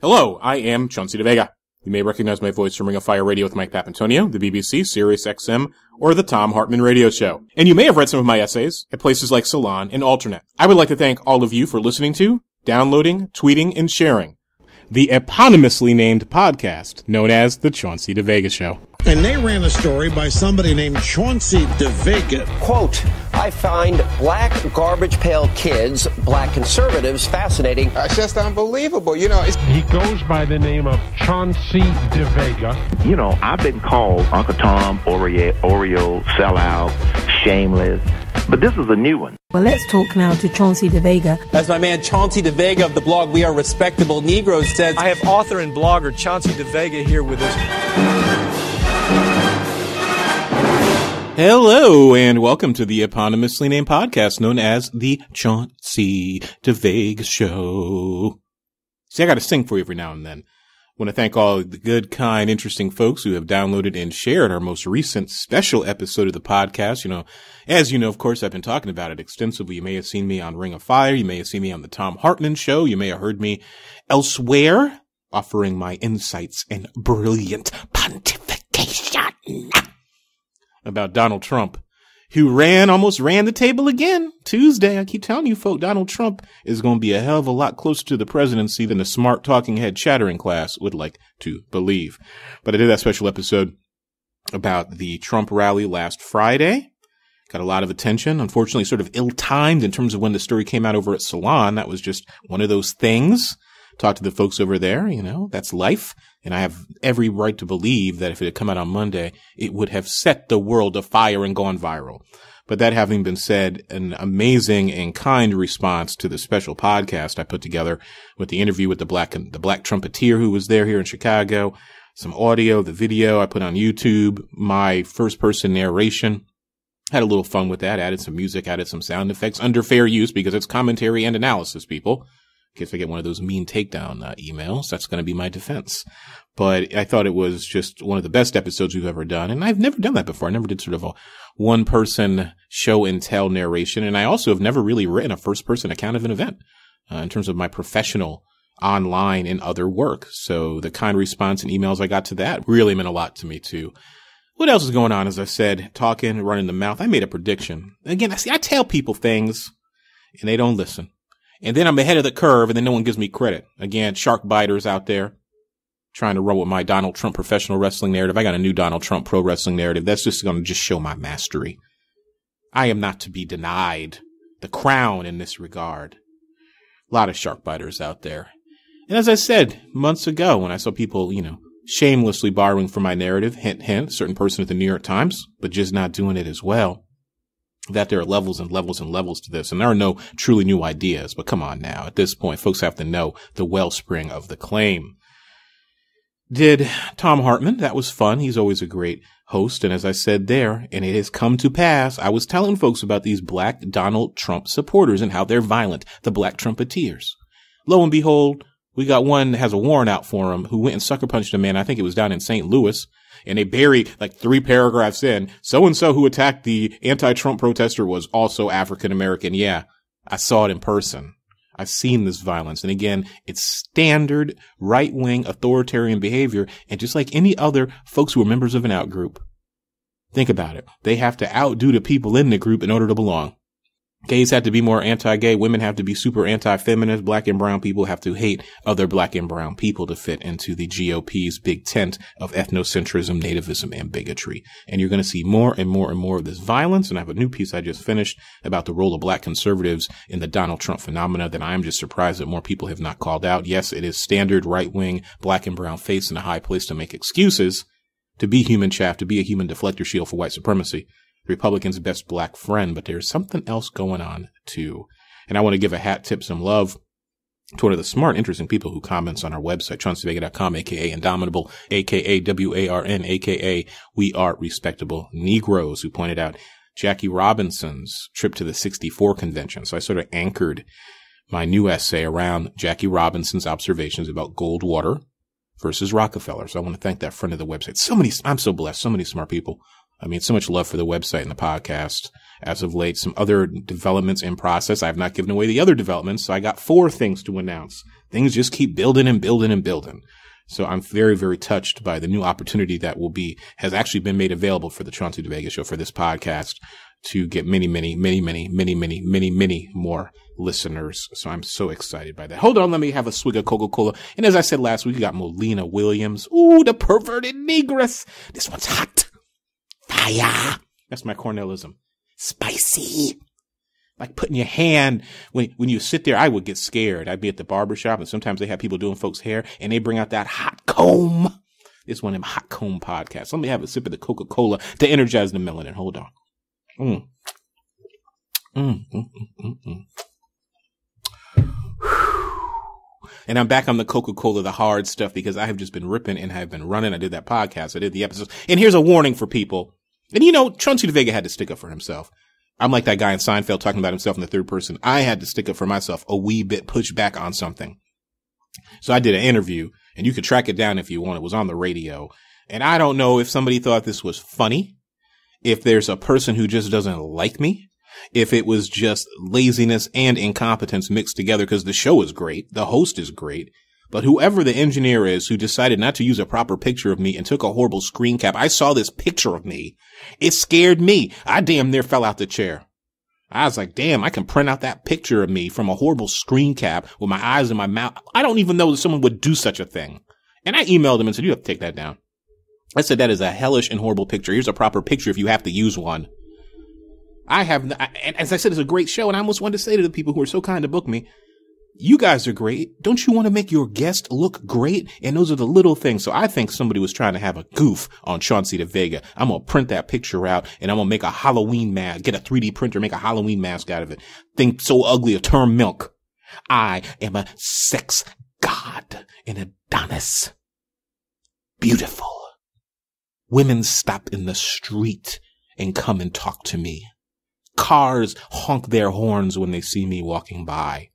Hello, I am Chauncey DeVega. You may recognize my voice from Ring of Fire Radio with Mike Papantonio, the BBC, Sirius XM, or the Tom Hartman Radio Show. And you may have read some of my essays at places like Salon and Alternate. I would like to thank all of you for listening to, downloading, tweeting, and sharing the eponymously named podcast known as The Chauncey DeVega Show. And they ran a story by somebody named Chauncey DeVega. Quote, I find black garbage pail kids, black conservatives, fascinating. It's just unbelievable. You know, he goes by the name of Chauncey DeVega. You know, I've been called Uncle Tom, Oreo, sellout, shameless. But this is a new one. Well, let's talk now to Chauncey DeVega. As my man Chauncey DeVega of the blog We Are Respectable Negroes says, I have author and blogger Chauncey DeVega here with us. Hello, and welcome to the eponymously named podcast known as The Chauncey DeVega Show. See, I gotta sing for you every now and then. I want to thank all the good, kind, interesting folks who have downloaded and shared our most recent special episode of the podcast. You know, as you know, of course, I've been talking about it extensively. You may have seen me on Ring of Fire. You may have seen me on the Tom Hartman Show. You may have heard me elsewhere offering my insights and brilliant pontification about Donald Trump, who almost ran the table again Tuesday. I keep telling you, folk, Donald Trump is going to be a hell of a lot closer to the presidency than the smart talking head chattering class would like to believe. But I did that special episode about the Trump rally last Friday. Got a lot of attention. Unfortunately, sort of ill-timed in terms of when the story came out over at Salon. That was just one of those things. Talked to the folks over there, you know, that's life. And I have every right to believe that if it had come out on Monday, it would have set the world afire and gone viral. But that having been said, an amazing and kind response to the special podcast I put together with the interview with the black trumpeter who was there here in Chicago, some audio, the video I put on YouTube, my first person narration. Had a little fun with that, added some music, added some sound effects under fair use because it's commentary and analysis, people. In case I get one of those mean takedown emails, that's going to be my defense. But I thought it was just one of the best episodes we've ever done. And I've never done that before. I never did sort of a one-person show and tell narration. And I also have never really written a first-person account of an event in terms of my professional online and other work. So the kind response and emails I got to that really meant a lot to me, too. What else is going on? As I said, talking, running the mouth. I made a prediction. Again, I tell people things, and they don't listen. And then I'm ahead of the curve, and then no one gives me credit. Again, shark biters out there trying to run with my Donald Trump professional wrestling narrative. I got a new Donald Trump pro wrestling narrative. That's just going to just show my mastery. I am not to be denied the crown in this regard. A lot of shark biters out there. And as I said months ago, when I saw people, you know, shamelessly borrowing from my narrative, hint, hint, certain person at the New York Times, but just not doing it as well. That there are levels and levels and levels to this, and there are no truly new ideas. But come on now, at this point, folks have to know the wellspring of the claim. Did Tom Hartman, that was fun. He's always a great host, and as I said there, and it has come to pass, I was telling folks about these black Donald Trump supporters and how they're violent, the black trumpeteers. Lo and behold, we got one that has a warrant out for him who went and sucker punched a man, I think it was down in St. Louis. And they buried like 3 paragraphs in, so-and-so who attacked the anti-Trump protester was also African-American. Yeah, I saw it in person. I've seen this violence. And again, it's standard right-wing authoritarian behavior. And just like any other folks who are members of an out-group, think about it. They have to outdo the people in the group in order to belong. Gays have to be more anti-gay. Women have to be super anti-feminist. Black and brown people have to hate other black and brown people to fit into the GOP's big tent of ethnocentrism, nativism, and bigotry. And you're going to see more and more and more of this violence. And I have a new piece I just finished about the role of black conservatives in the Donald Trump phenomena that I am just surprised that more people have not called out. Yes, it is standard right-wing black and brown face in a high place to make excuses, to be human chaff, to be a human deflector shield for white supremacy. Republicans' best black friend, but there's something else going on too. And I want to give a hat tip, some love to one of the smart, interesting people who comments on our website, chaunceyvega.com, aka Indomitable, aka WARN, aka We Are Respectable Negroes, who pointed out Jackie Robinson's trip to the 64 convention. So I sort of anchored my new essay around Jackie Robinson's observations about Goldwater versus Rockefeller. So I want to thank that friend of the website. I'm so blessed. So many smart people. I mean, so much love for the website and the podcast. as of late. Some other developments in process. I have not given away the other developments, so I got 4 things to announce. Things just keep building and building and building. So I'm very, very touched by the new opportunity that has actually been made available for the Chauncey DeVega Show, for this podcast, to get many more listeners. So I'm so excited by that. Hold on, let me have a swig of Coca-Cola. And as I said last week, we got Mollena Williams. Ooh, the perverted negress. This one's hot. Fire. That's my Cornelism. Spicy. Like putting your hand, when you sit there, I would get scared. I'd be at the barbershop, and sometimes they have people doing folks' hair, and they bring out that hot comb. It's one of them hot comb podcasts. Let me have a sip of the Coca-Cola to energize the melanin. Hold on. And I'm back on the Coca-Cola, the hard stuff, because I have just been ripping and have been running. I did that podcast. I did the episodes. And here's a warning for people. And Chauncey DeVega had to stick up for himself. I'm like that guy in Seinfeld talking about himself in the third person. I had to stick up for myself a wee bit, push back on something. So I did an interview, and you could track it down if you want. It was on the radio. And I don't know if somebody thought this was funny, if there's a person who just doesn't like me, if it was just laziness and incompetence mixed together, because the show is great. The host is great. But whoever the engineer is who decided not to use a proper picture of me and took a horrible screen cap, I saw this picture of me. It scared me. I damn near fell out the chair. I was like, damn, I can print out that picture of me from a horrible screen cap with my eyes in my mouth. I don't even know that someone would do such a thing. And I emailed him and said, you have to take that down. I said, that is a hellish and horrible picture. Here's a proper picture if you have to use one. And as I said, it's a great show. And I almost wanted to say to the people who are so kind to book me, you guys are great. Don't you want to make your guest look great? And those are the little things. So I think somebody was trying to have a goof on Chauncey DeVega. I'm going to print that picture out, and I'm going to make a Halloween mask, get a 3D printer, make a Halloween mask out of it. Think so ugly, a term milk. I am a sex god, an Adonis. Beautiful. Women stop in the street and come and talk to me. Cars honk their horns when they see me walking by.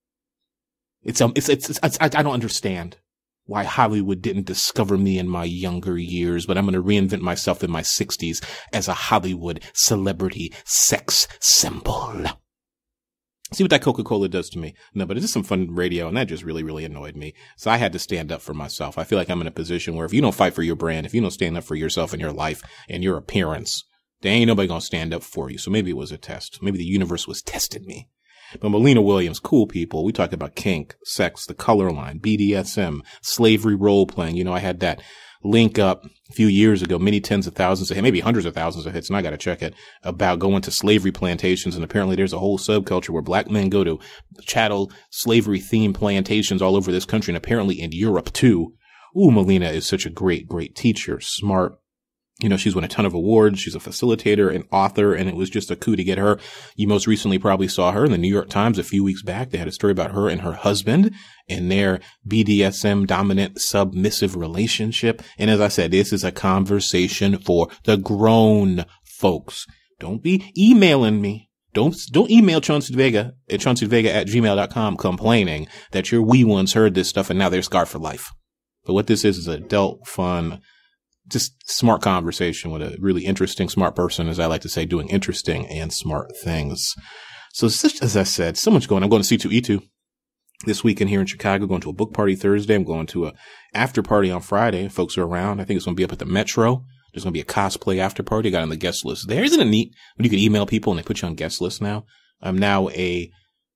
I don't understand why Hollywood didn't discover me in my younger years, but I'm going to reinvent myself in my 60s as a Hollywood celebrity sex symbol. See what that Coca-Cola does to me. No, but it's just some fun radio, and that just really, really annoyed me. So I had to stand up for myself. I feel like I'm in a position where if you don't fight for your brand, if you don't stand up for yourself and your life and your appearance, there ain't nobody going to stand up for you. So maybe it was a test. Maybe the universe was testing me. But Mollena Williams, cool people. We talked about kink, sex, the color line, BDSM, slavery role playing. I had that link up a few years ago, many tens of thousands of hits, maybe hundreds of thousands of hits, and I got to check it, about going to slavery plantations. And apparently there's a whole subculture where black men go to chattel slavery themed plantations all over this country, and apparently in Europe too. Ooh, Mollena is such a great, great teacher, smart. She's won a ton of awards. She's a facilitator and author, and it was just a coup to get her. You most recently probably saw her in the New York Times a few weeks back. They had a story about her and her husband and their BDSM dominant submissive relationship. And as I said, this is a conversation for the grown folks. Don't be emailing me. Don't email Chauncey DeVega at chaunceyDeVega@gmail.com complaining that your wee ones heard this stuff and now they're scarred for life. But what this is adult fun, just smart conversation with a really interesting, smart person, as I like to say, doing interesting and smart things. So as I said, so much going on. I'm going to C2E2 this weekend here in Chicago, going to a book party Thursday. I'm going to a after party on Friday. Folks are around. I think it's going to be up at the Metro. There's going to be a cosplay after party. I got on the guest list there. Isn't it neat when you can email people and they put you on guest lists now? I'm now a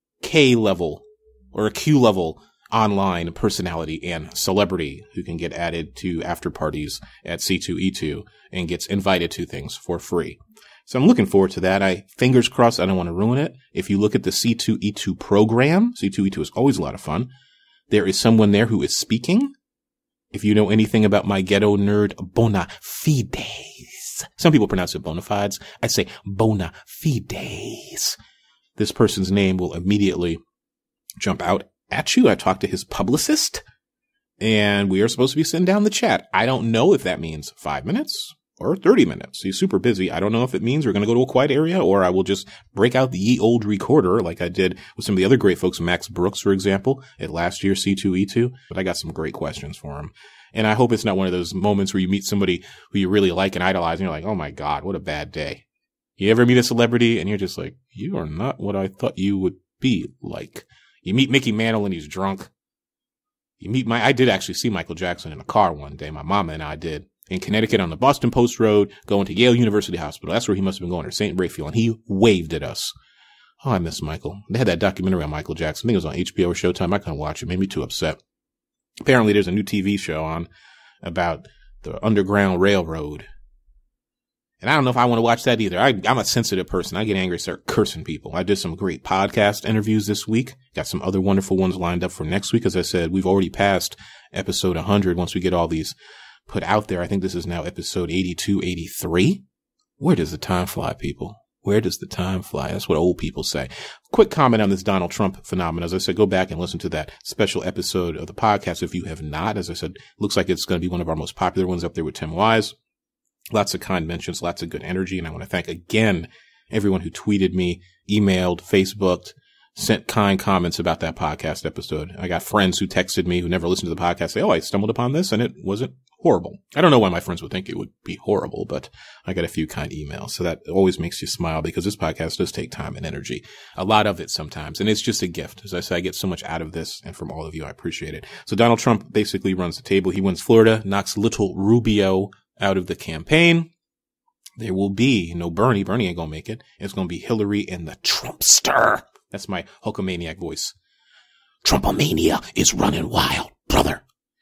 K level or a Q level online personality and celebrity who can get added to after parties at C2E2 and gets invited to things for free. So I'm looking forward to that. Fingers crossed, I don't want to ruin it. If you look at the C2E2 program, C2E2 is always a lot of fun. There is someone there who is speaking. If you know anything about my ghetto nerd bona fides, some people pronounce it bona fides. I say bona fides. This person's name will immediately jump out at you. I talked to his publicist, and we are supposed to be sitting down the chat. I don't know if that means 5 minutes or 30 minutes. He's super busy. I don't know if it means we're going to go to a quiet area or I will just break out the ye old recorder like I did with some of the other great folks, Max Brooks, for example, at last year's C2E2. But I got some great questions for him. And I hope it's not one of those moments where you meet somebody who you really like and idolize and you're like, oh my God, what a bad day. You ever meet a celebrity and you're just like, you are not what I thought you would be like. You meet Mickey Mantle and he's drunk. I did actually see Michael Jackson in a car one day. My mama and I did. In Connecticut on the Boston Post Road, going to Yale University Hospital. That's where he must have been going, or St. Raphael. And he waved at us. Oh, I miss Michael. They had that documentary on Michael Jackson. I think it was on HBO or Showtime. I couldn't watch it. It made me too upset. Apparently there's a new TV show on about the Underground Railroad. And I don't know if I want to watch that either. I'm a sensitive person. I get angry, start cursing people. I did some great podcast interviews this week. Got some other wonderful ones lined up for next week. As I said, we've already passed episode 100 once we get all these put out there. I think this is now episode 82, 83. Where does the time fly, people? Where does the time fly? That's what old people say. Quick comment on this Donald Trump phenomenon. As I said, go back and listen to that special episode of the podcast if you have not. As I said, looks like it's going to be one of our most popular ones up there with Tim Wise. Lots of kind mentions, lots of good energy. And I want to thank again everyone who tweeted me, emailed, Facebooked, sent kind comments about that podcast episode. I got friends who texted me who never listened to the podcast say, oh, I stumbled upon this and it wasn't horrible. I don't know why my friends would think it would be horrible, but I got a few kind emails. So that always makes you smile because this podcast does take time and energy. A lot of it sometimes. And it's just a gift. As I say, I get so much out of this and from all of you. I appreciate it. So Donald Trump basically runs the table. He wins Florida, knocks little Rubio out of the campaign. There will be no Bernie. Bernie ain't gonna make it. It's gonna be Hillary and the Trumpster. That's my Hulkamaniac voice. Trumpomania is running wild, brother.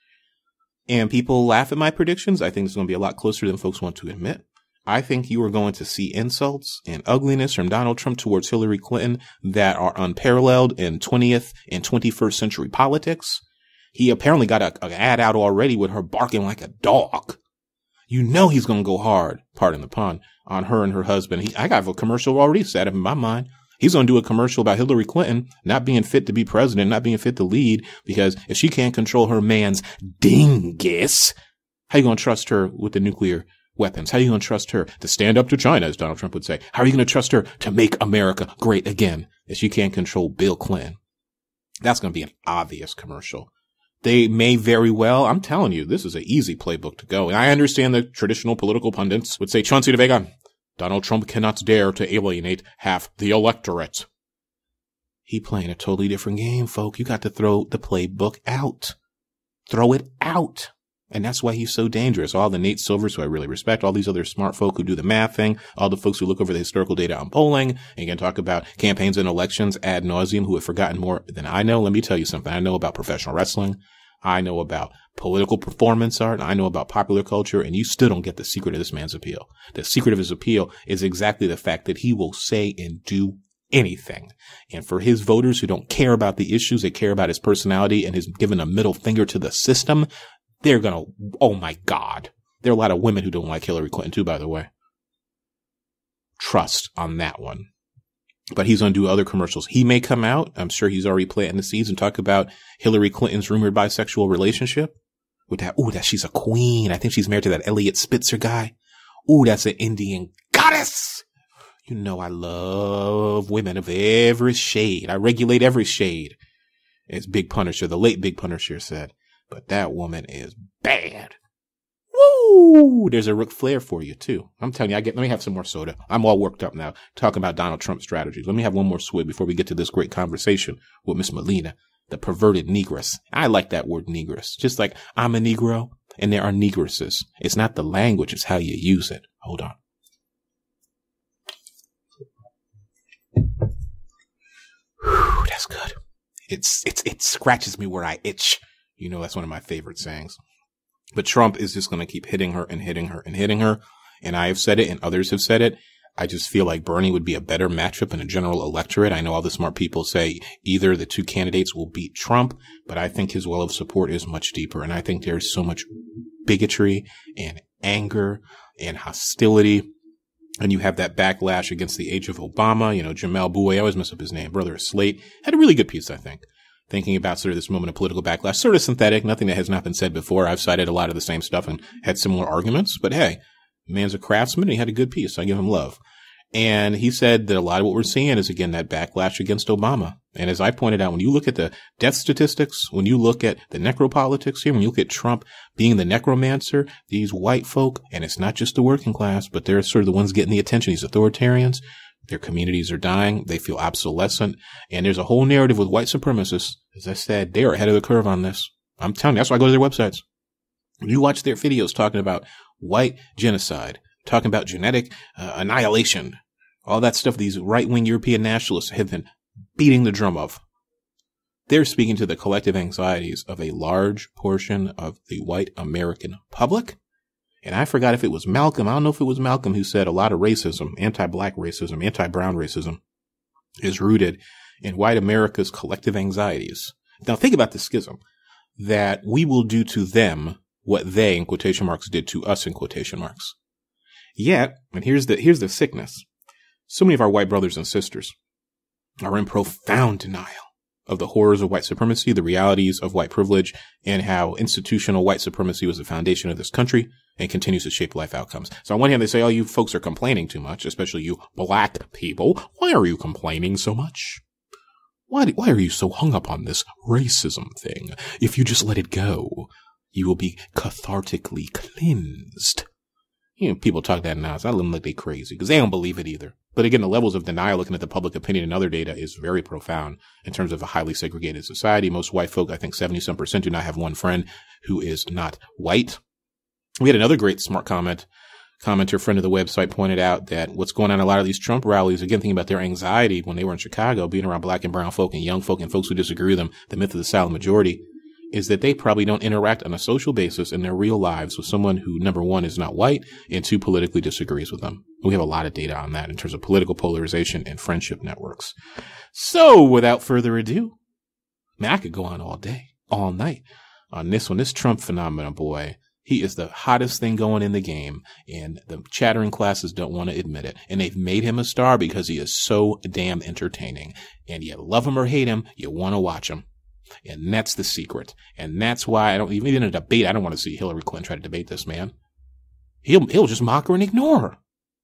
And people laugh at my predictions. I think it's gonna be a lot closer than folks want to admit. I think you are going to see insults and ugliness from Donald Trump towards Hillary Clinton that are unparalleled in 20th and 21st century politics. He apparently got an ad out already with her barking like a dog. You know he's going to go hard, pardon the pun, on her and her husband. I got a commercial already set up in my mind. He's going to do a commercial about Hillary Clinton not being fit to be president, not being fit to lead, because if she can't control her man's dingus, how are you going to trust her with the nuclear weapons? How are you going to trust her to stand up to China, as Donald Trump would say? How are you going to trust her to make America great again if she can't control Bill Clinton? That's going to be an obvious commercial. They may very well, I'm telling you, this is an easy playbook to go. And I understand the traditional political pundits would say, Chauncey DeVega, Donald Trump cannot dare to alienate half the electorate. He playing a totally different game, folk. You got to throw the playbook out. Throw it out. And that's why he's so dangerous. All the Nate Silvers, who I really respect, all these other smart folk who do the math thing, all the folks who look over the historical data on polling and can talk about campaigns and elections ad nauseum, who have forgotten more than I know. Let me tell you something. I know about professional wrestling. I know about political performance art. I know about popular culture. And you still don't get the secret of this man's appeal. The secret of his appeal is exactly the fact that he will say and do anything. And for his voters who don't care about the issues, they care about his personality and has given a middle finger to the system, they're going to, oh my God. There are a lot of women who don't like Hillary Clinton too, by the way. Trust on that one. But he's going to do other commercials. He may come out. I'm sure he's already planting the seeds and talk about Hillary Clinton's rumored bisexual relationship with that. Ooh, that she's a queen. I think she's married to that Elliot Spitzer guy. Ooh, that's an Indian goddess. You know, I love women of every shade. I regulate every shade. As Big Punisher, the late Big Punisher said. But that woman is bad. Woo! There's a Ric Flair for you, too. I'm telling you, let me have some more soda. I'm all worked up now, talking about Donald Trump strategies. Let me have one more swig before we get to this great conversation with Miss Mollena, the perverted negress. I like that word negress. Just like I'm a Negro and there are negresses. It's not the language, it's how you use it. Hold on. Whew, that's good. It scratches me where I itch. You know, that's one of my favorite sayings. But Trump is just going to keep hitting her and hitting her and hitting her. And I have said it and others have said it. I just feel like Bernie would be a better matchup in a general electorate. I know all the smart people say either the two candidates will beat Trump, but I think his well of support is much deeper. And I think there's so much bigotry and anger and hostility. And you have that backlash against the age of Obama. You know, Jamel Bouie, I always mess up his name, brother of Slate, had a really good piece, I think. Thinking about sort of this moment of political backlash, sort of synthetic, nothing that has not been said before. I've cited a lot of the same stuff and had similar arguments, but hey, the man's a craftsman and he had a good piece. So I give him love. And he said that a lot of what we're seeing is, again, that backlash against Obama. And as I pointed out, when you look at the death statistics, when you look at the necropolitics here, when you look at Trump being the necromancer, these white folk, and it's not just the working class, but they're sort of the ones getting the attention, these authoritarians, their communities are dying, they feel obsolescent, and there's a whole narrative with white supremacists. As I said, they are ahead of the curve on this. I'm telling you, that's why I go to their websites. When you watch their videos talking about white genocide, talking about genetic annihilation, all that stuff these right-wing European nationalists have been beating the drum of. They're speaking to the collective anxieties of a large portion of the white American public. And I forgot if it was Malcolm. I don't know if it was Malcolm who said a lot of racism, anti-black racism, anti-brown racism is rooted in white America's collective anxieties. Now think about the schism that we will do to them what they, in quotation marks, did to us, in quotation marks. Yet, and here's the sickness. So many of our white brothers and sisters are in profound denial of the horrors of white supremacy, the realities of white privilege, and how institutional white supremacy was the foundation of this country and continues to shape life outcomes. So on one hand, they say, oh, you folks are complaining too much, especially you black people. Why are you complaining so much? Why are you so hung up on this racism thing? If you just let it go, you will be cathartically cleansed. You know, people talk that now. So I let them like they crazy because they don't believe it either. But again, the levels of denial looking at the public opinion and other data is very profound in terms of a highly segregated society. Most white folk, I think 70% do not have one friend who is not white. We had another great smart commenter friend of the website pointed out that what's going on in a lot of these Trump rallies, again, thinking about their anxiety when they were in Chicago, being around black and brown folk and young folk and folks who disagree with them, the myth of the silent majority, is that they probably don't interact on a social basis in their real lives with someone who, number one, is not white, and two, politically disagrees with them. We have a lot of data on that in terms of political polarization and friendship networks. So, without further ado, man, I could go on all day, all night on this one. This Trump phenomenon, boy, he is the hottest thing going in the game, and the chattering classes don't want to admit it. And they've made him a star because he is so damn entertaining. And you love him or hate him, you want to watch him. And that's the secret. And that's why I don't, even in a debate, I don't want to see Hillary Clinton try to debate this man. He'll just mock her and ignore her.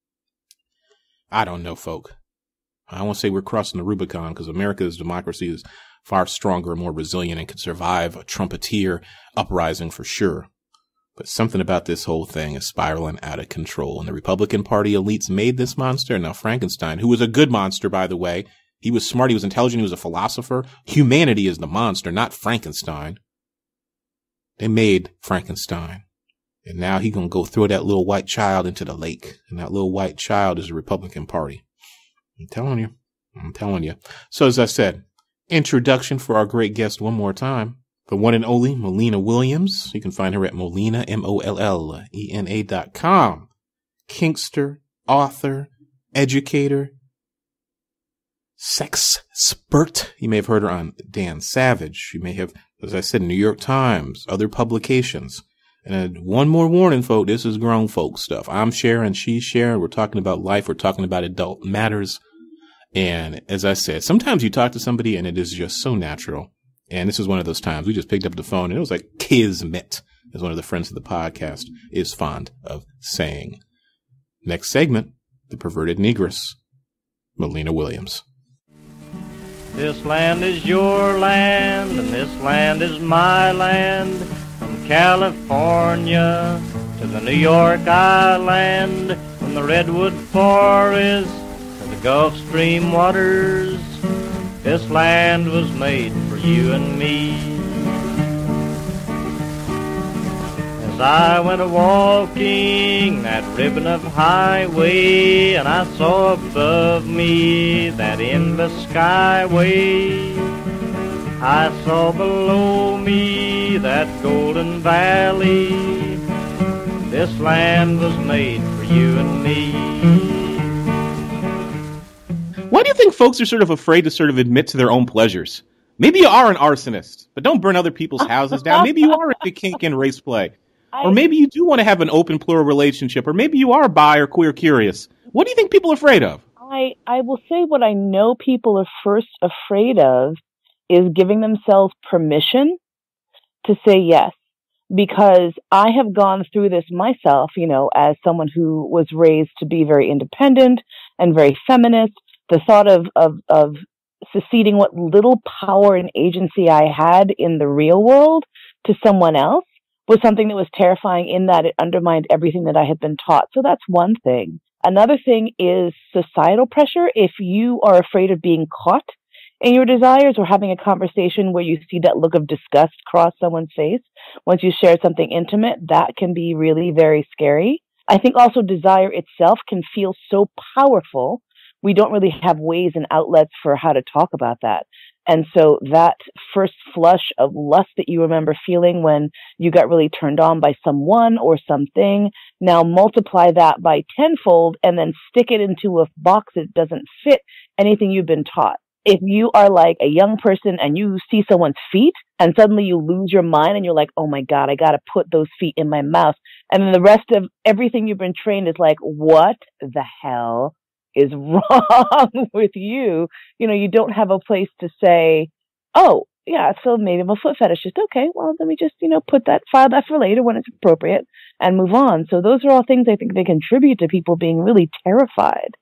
I don't know, folk. I don't want to say we're crossing the Rubicon because America's democracy is far stronger and more resilient and can survive a Trumpeteer uprising for sure. But something about this whole thing is spiraling out of control. And the Republican Party elites made this monster. Now, Frankenstein, who was a good monster, by the way, he was smart, he was intelligent, he was a philosopher. Humanity is the monster, not Frankenstein. They made Frankenstein. And now he's going to go throw that little white child into the lake. And that little white child is the Republican Party. I'm telling you. So as I said, introduction for our great guest one more time. The one and only Mollena Williams. You can find her at Mollena, MOLLENA.com. Kinkster, author, educator, sex expert. You may have heard her on Dan Savage. You may have, as I said, New York Times, other publications. And one more warning, folks, this is grown folk stuff. I'm sharing, she's sharing. We're talking about life. We're talking about adult matters. And as I said, sometimes you talk to somebody and it is just so natural. And this is one of those times we just picked up the phone and it was like kismet, as one of the friends of the podcast is fond of saying. Next segment, The Perverted Negress, Mollena Williams. This land is your land, and this land is my land. From California to the New York Island, from the Redwood Forest to the Gulf Stream waters, this land was made for you and me. As I went a-walking that ribbon of highway, and I saw above me that endless skyway, I saw below me that golden valley. This land was made for you and me. Why do you think folks are sort of afraid to sort of admit to their own pleasures? Maybe you are an arsonist, but don't burn other people's houses down. Maybe you are into kink and race play. Or maybe you do want to have an open, plural relationship. Or maybe you are bi or queer curious. What do you think people are afraid of? I will say what I know people are first afraid of is giving themselves permission to say yes. because I have gone through this myself, as someone who was raised to be very independent and very feminist. The thought of seceding what little power and agency I had in the real world to someone else was something that was terrifying, in that it undermined everything that I had been taught. So that's one thing. Another thing is societal pressure. If you are afraid of being caught in your desires, or having a conversation where you see that look of disgust cross someone's face once you share something intimate, that can be really very scary. I think also desire itself can feel so powerful. We don't really have ways and outlets for how to talk about that. And so that first flush of lust that you remember feeling when you got really turned on by someone or something, now multiply that by tenfold and then stick it into a box that doesn't fit anything you've been taught. If you are like a young person and you see someone's feet and suddenly you lose your mind and you're like, oh my God, I got to put those feet in my mouth. And then the rest of everything you've been trained is like, what the hell is wrong with you? You don't have a place to say, oh yeah, so maybe I'm a foot fetishist. Okay, well, let me just, file that for later when it's appropriate and move on. So those are all things I think they contribute to people being really terrified,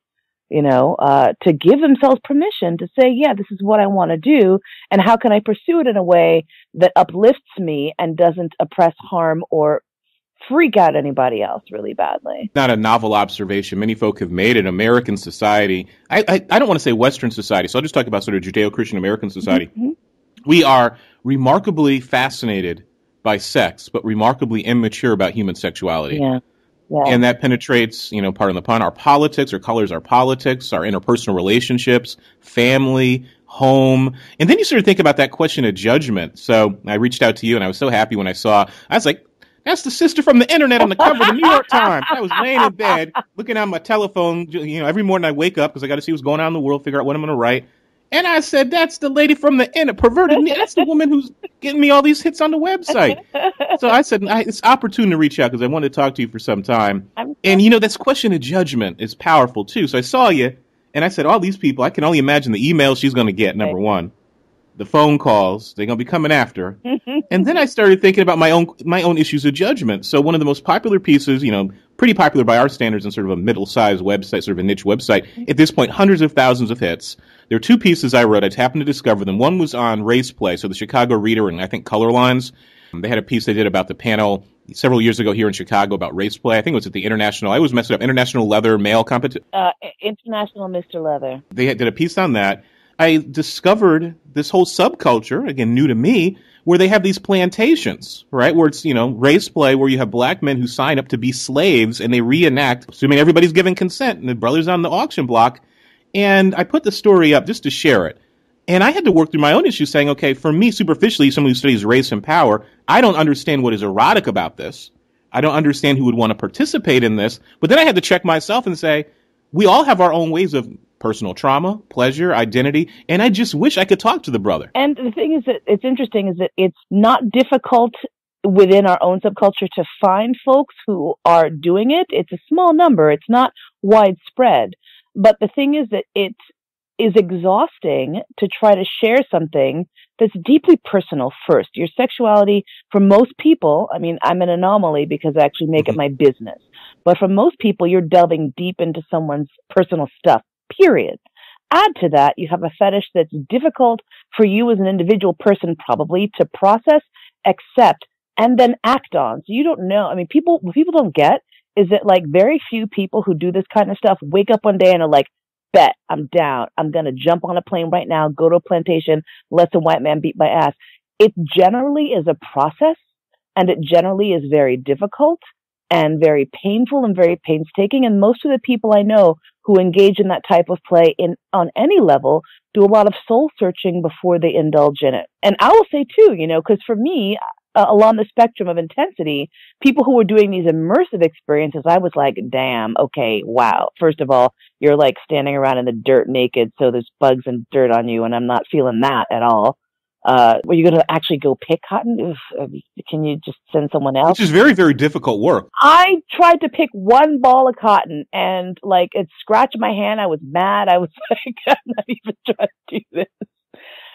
to give themselves permission to say, yeah, this is what I want to do. And how can I pursue it in a way that uplifts me and doesn't oppress, harm, or freak out anybody else really badly? Not a novel observation. Many folk have made in American society. I don't want to say Western society, so I'll just talk about sort of Judeo-Christian American society. Mm-hmm. We are remarkably fascinated by sex, but remarkably immature about human sexuality. Yeah. Yeah. And that penetrates, pardon the pun, our politics, or colors our politics, our interpersonal relationships, family, home. And then you sort of think about that question of judgment. So I reached out to you, and I was so happy when I was like, that's the sister from the internet on the cover of the New York Times. I was laying in bed, looking at my telephone, every morning I wake up because I got to see what's going on in the world, figure out what I'm going to write. And I said, that's the lady from the internet, perverted me. That's the woman who's getting me all these hits on the website. So I said, it's opportune to reach out because I wanted to talk to you for some time. And, this question of judgment is powerful, too. So I saw you, and I said, all these people, I can only imagine the emails she's going to get, number one. The phone calls, they're going to be coming after. And then I started thinking about my own issues of judgment. So one of the most popular pieces, pretty popular by our standards and sort of a middle-sized website, sort of a niche website, at this point, hundreds of thousands of hits. There are two pieces I wrote. I happened to discover them. One was on race play, so the Chicago Reader and I think Color Lines. They had a piece they did about the panel several years ago here in Chicago about race play. I think it was at the International, I always mess it up, International Leather Male Competition. International Mr. Leather. They did a piece on that. I discovered this whole subculture, again, new to me, where they have these plantations, right? Where it's, race play, where you have black men who sign up to be slaves and they reenact, assuming everybody's given consent, and the brother's on the auction block. And I put the story up just to share it. And I had to work through my own issues saying, okay, for me, superficially, someone who studies race and power, I don't understand what is erotic about this. I don't understand who would want to participate in this. But then I had to check myself and say, we all have our own ways of personal trauma, pleasure, identity, and I just wish I could talk to the brother. And the thing is that it's interesting is that it's not difficult within our own subculture to find folks who are doing it. It's a small number. It's not widespread. But the thing is that it is exhausting to try to share something that's deeply personal first. Your sexuality, for most people, I mean, I'm an anomaly because I actually make it my business. But for most people, you're delving deep into someone's personal stuff, period. Add to that, you have a fetish that's difficult for you as an individual person probably to process, accept, and then act on. So you don't know. I mean, what people don't get is that like very few people who do this kind of stuff wake up one day and are like, bet, I'm down. I'm going to jump on a plane right now, go to a plantation, let some white man beat my ass. It generally is a process, and it generally is very difficult and very painful and very painstaking. And most of the people I know who engage in that type of play on any level do a lot of soul searching before they indulge in it. And I will say too, because for me, along the spectrum of intensity, people who were doing these immersive experiences, I was like, damn, okay, wow. First of all, you're like standing around in the dirt naked, so there's bugs and dirt on you, and I'm not feeling that at all. Were you going to actually go pick cotton? Can you just send someone else? Which is very, very difficult work. I tried to pick one ball of cotton, and like it scratched my hand. I was mad. I was like, I'm not even trying to do this.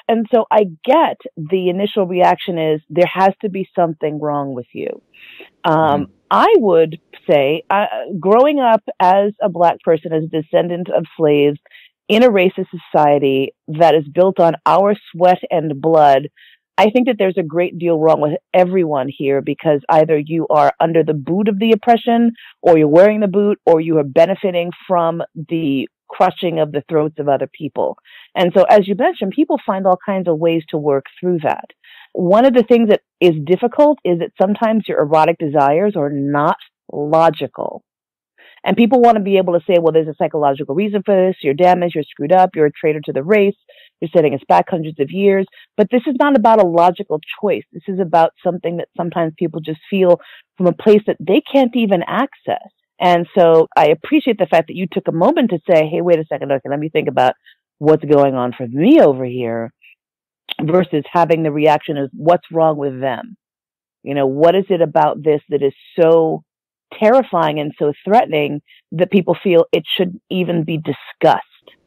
And so I get the initial reaction is there has to be something wrong with you. I would say, growing up as a Black person, as a descendant of slaves in a racist society that is built on our sweat and blood, I think that there's a great deal wrong with everyone here, because either you are under the boot of the oppression, or you're wearing the boot, or you are benefiting from the crushing of the throats of other people. And so, as you mentioned, people find all kinds of ways to work through that. One of the things that is difficult is that sometimes your erotic desires are not logical. And people want to be able to say, well, there's a psychological reason for this. You're damaged. You're screwed up. You're a traitor to the race. You're setting us back hundreds of years. But this is not about a logical choice. This is about something that sometimes people just feel from a place that they can't even access. And so I appreciate the fact that you took a moment to say, hey, wait a second. Okay, let me think about what's going on for me over here, versus having the reaction of what's wrong with them. You know, what is it about this that is so terrifying and so threatening that people feel it shouldn't even be discussed?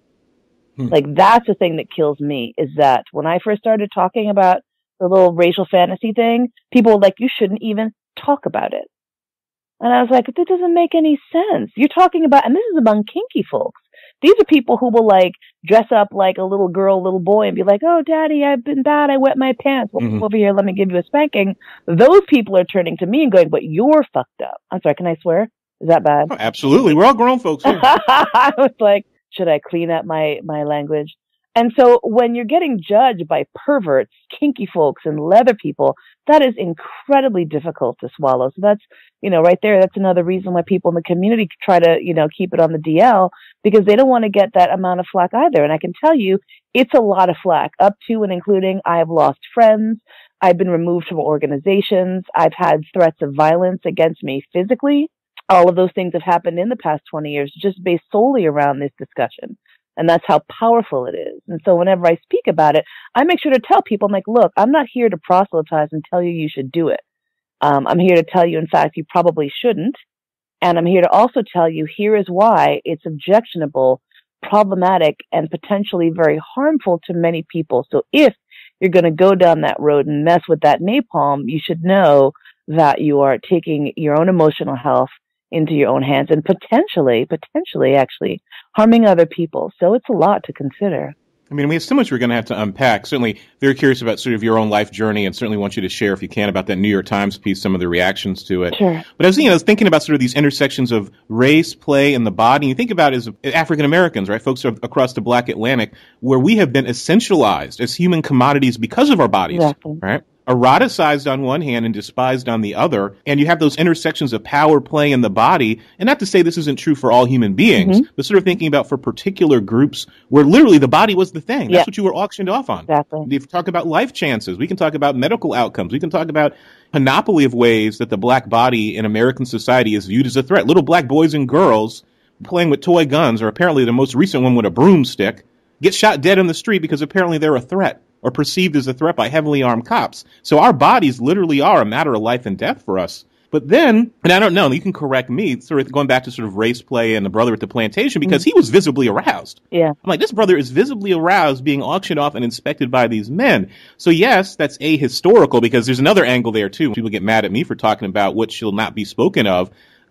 Like, that's the thing that kills me, is that when I first started talking about the little racial fantasy thing, people were like, you shouldn't even talk about it. And I was like, that doesn't make any sense. You're talking about, and this is among kinky folks. These are people who will like dress up like a little girl, little boy, and be like, oh, daddy, I've been bad. I wet my pants. Well, over here, let me give you a spanking. Those people are turning to me and going, but you're fucked up. I'm sorry, can I swear? Is that bad? Oh, absolutely. We're all grown folks here. I was like, should I clean up my language? And so when you're getting judged by perverts, kinky folks, and leather people, that is incredibly difficult to swallow. So that's, you know, right there, that's another reason why people in the community try to, you know, keep it on the DL, because they don't want to get that amount of flack either. And I can tell you, it's a lot of flack, up to and including I have lost friends. I've been removed from organizations. I've had threats of violence against me physically. All of those things have happened in the past 20 years, just based solely around this discussion. And that's how powerful it is. And so whenever I speak about it, I make sure to tell people, I'm like, look, I'm not here to proselytize and tell you you should do it. I'm here to tell you, in fact, you probably shouldn't. And I'm here to also tell you, here is why it's objectionable, problematic, and potentially very harmful to many people. So if you're going to go down that road and mess with that napalm, you should know that you are taking your own emotional health into your own hands and potentially actually harming other people. So it's a lot to consider. I mean, we have so much we're going to have to unpack. Certainly very curious about sort of your own life journey, and certainly want you to share, if you can, about that New York Times piece, some of the reactions to it. Sure. But I was thinking about sort of these intersections of race, play, and the body. You think about it as African Americans, right? Folks across the Black Atlantic, where we have been essentialized as human commodities because of our bodies, exactly. Right? Eroticized on one hand and despised on the other. And you have those intersections of power, play, in the body. And not to say this isn't true for all human beings, but sort of thinking about for particular groups where literally the body was the thing. That's what you were auctioned off on. Exactly. You talk about life chances. We can talk about medical outcomes. We can talk about panoply of ways that the Black body in American society is viewed as a threat. Little Black boys and girls playing with toy guns, or apparently the most recent one with a broomstick, get shot dead in the street because apparently they're a threat, or perceived as a threat by heavily armed cops. So our bodies literally are a matter of life and death for us. But then, and I don't know, you can correct me, sort of going back to sort of race play and the brother at the plantation, because he was visibly aroused. Yeah. I'm like, this brother is visibly aroused, being auctioned off and inspected by these men. So yes, that's ahistorical, because there's another angle there too. People get mad at me for talking about what shall not be spoken of.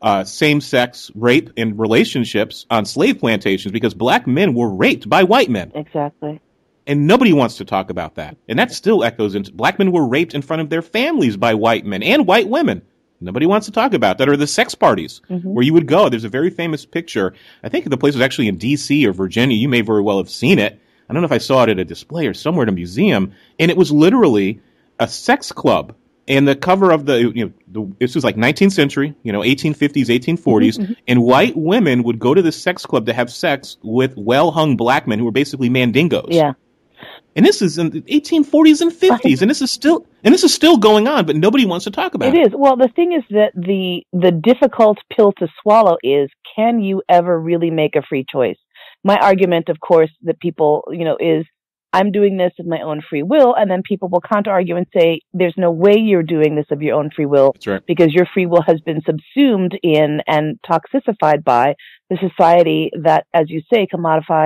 Same-sex rape in relationships on slave plantations, because Black men were raped by white men. Exactly. And nobody wants to talk about that. And that still echoes into Black men were raped in front of their families by white men and white women. Nobody wants to talk about that. Or the sex parties where you would go. There's a very famous picture. I think the place was actually in D.C. or Virginia. You may very well have seen it. I don't know if I saw it at a display or somewhere at a museum. And it was literally a sex club. And the cover of this was like 19th century, 1850s, 1840s, and white women would go to the sex club to have sex with well-hung Black men who were basically mandingos. Yeah. And this is in the 1840s and 50s, and this is still going on, but nobody wants to talk about it. It is. Well, the thing is that the difficult pill to swallow is, can you ever really make a free choice? My argument, of course, that people, is, I'm doing this of my own free will, and then people will counter-argue and say, there's no way you're doing this of your own free will. That's right. Because your free will has been subsumed in and toxicified by the society that, as you say, commodifies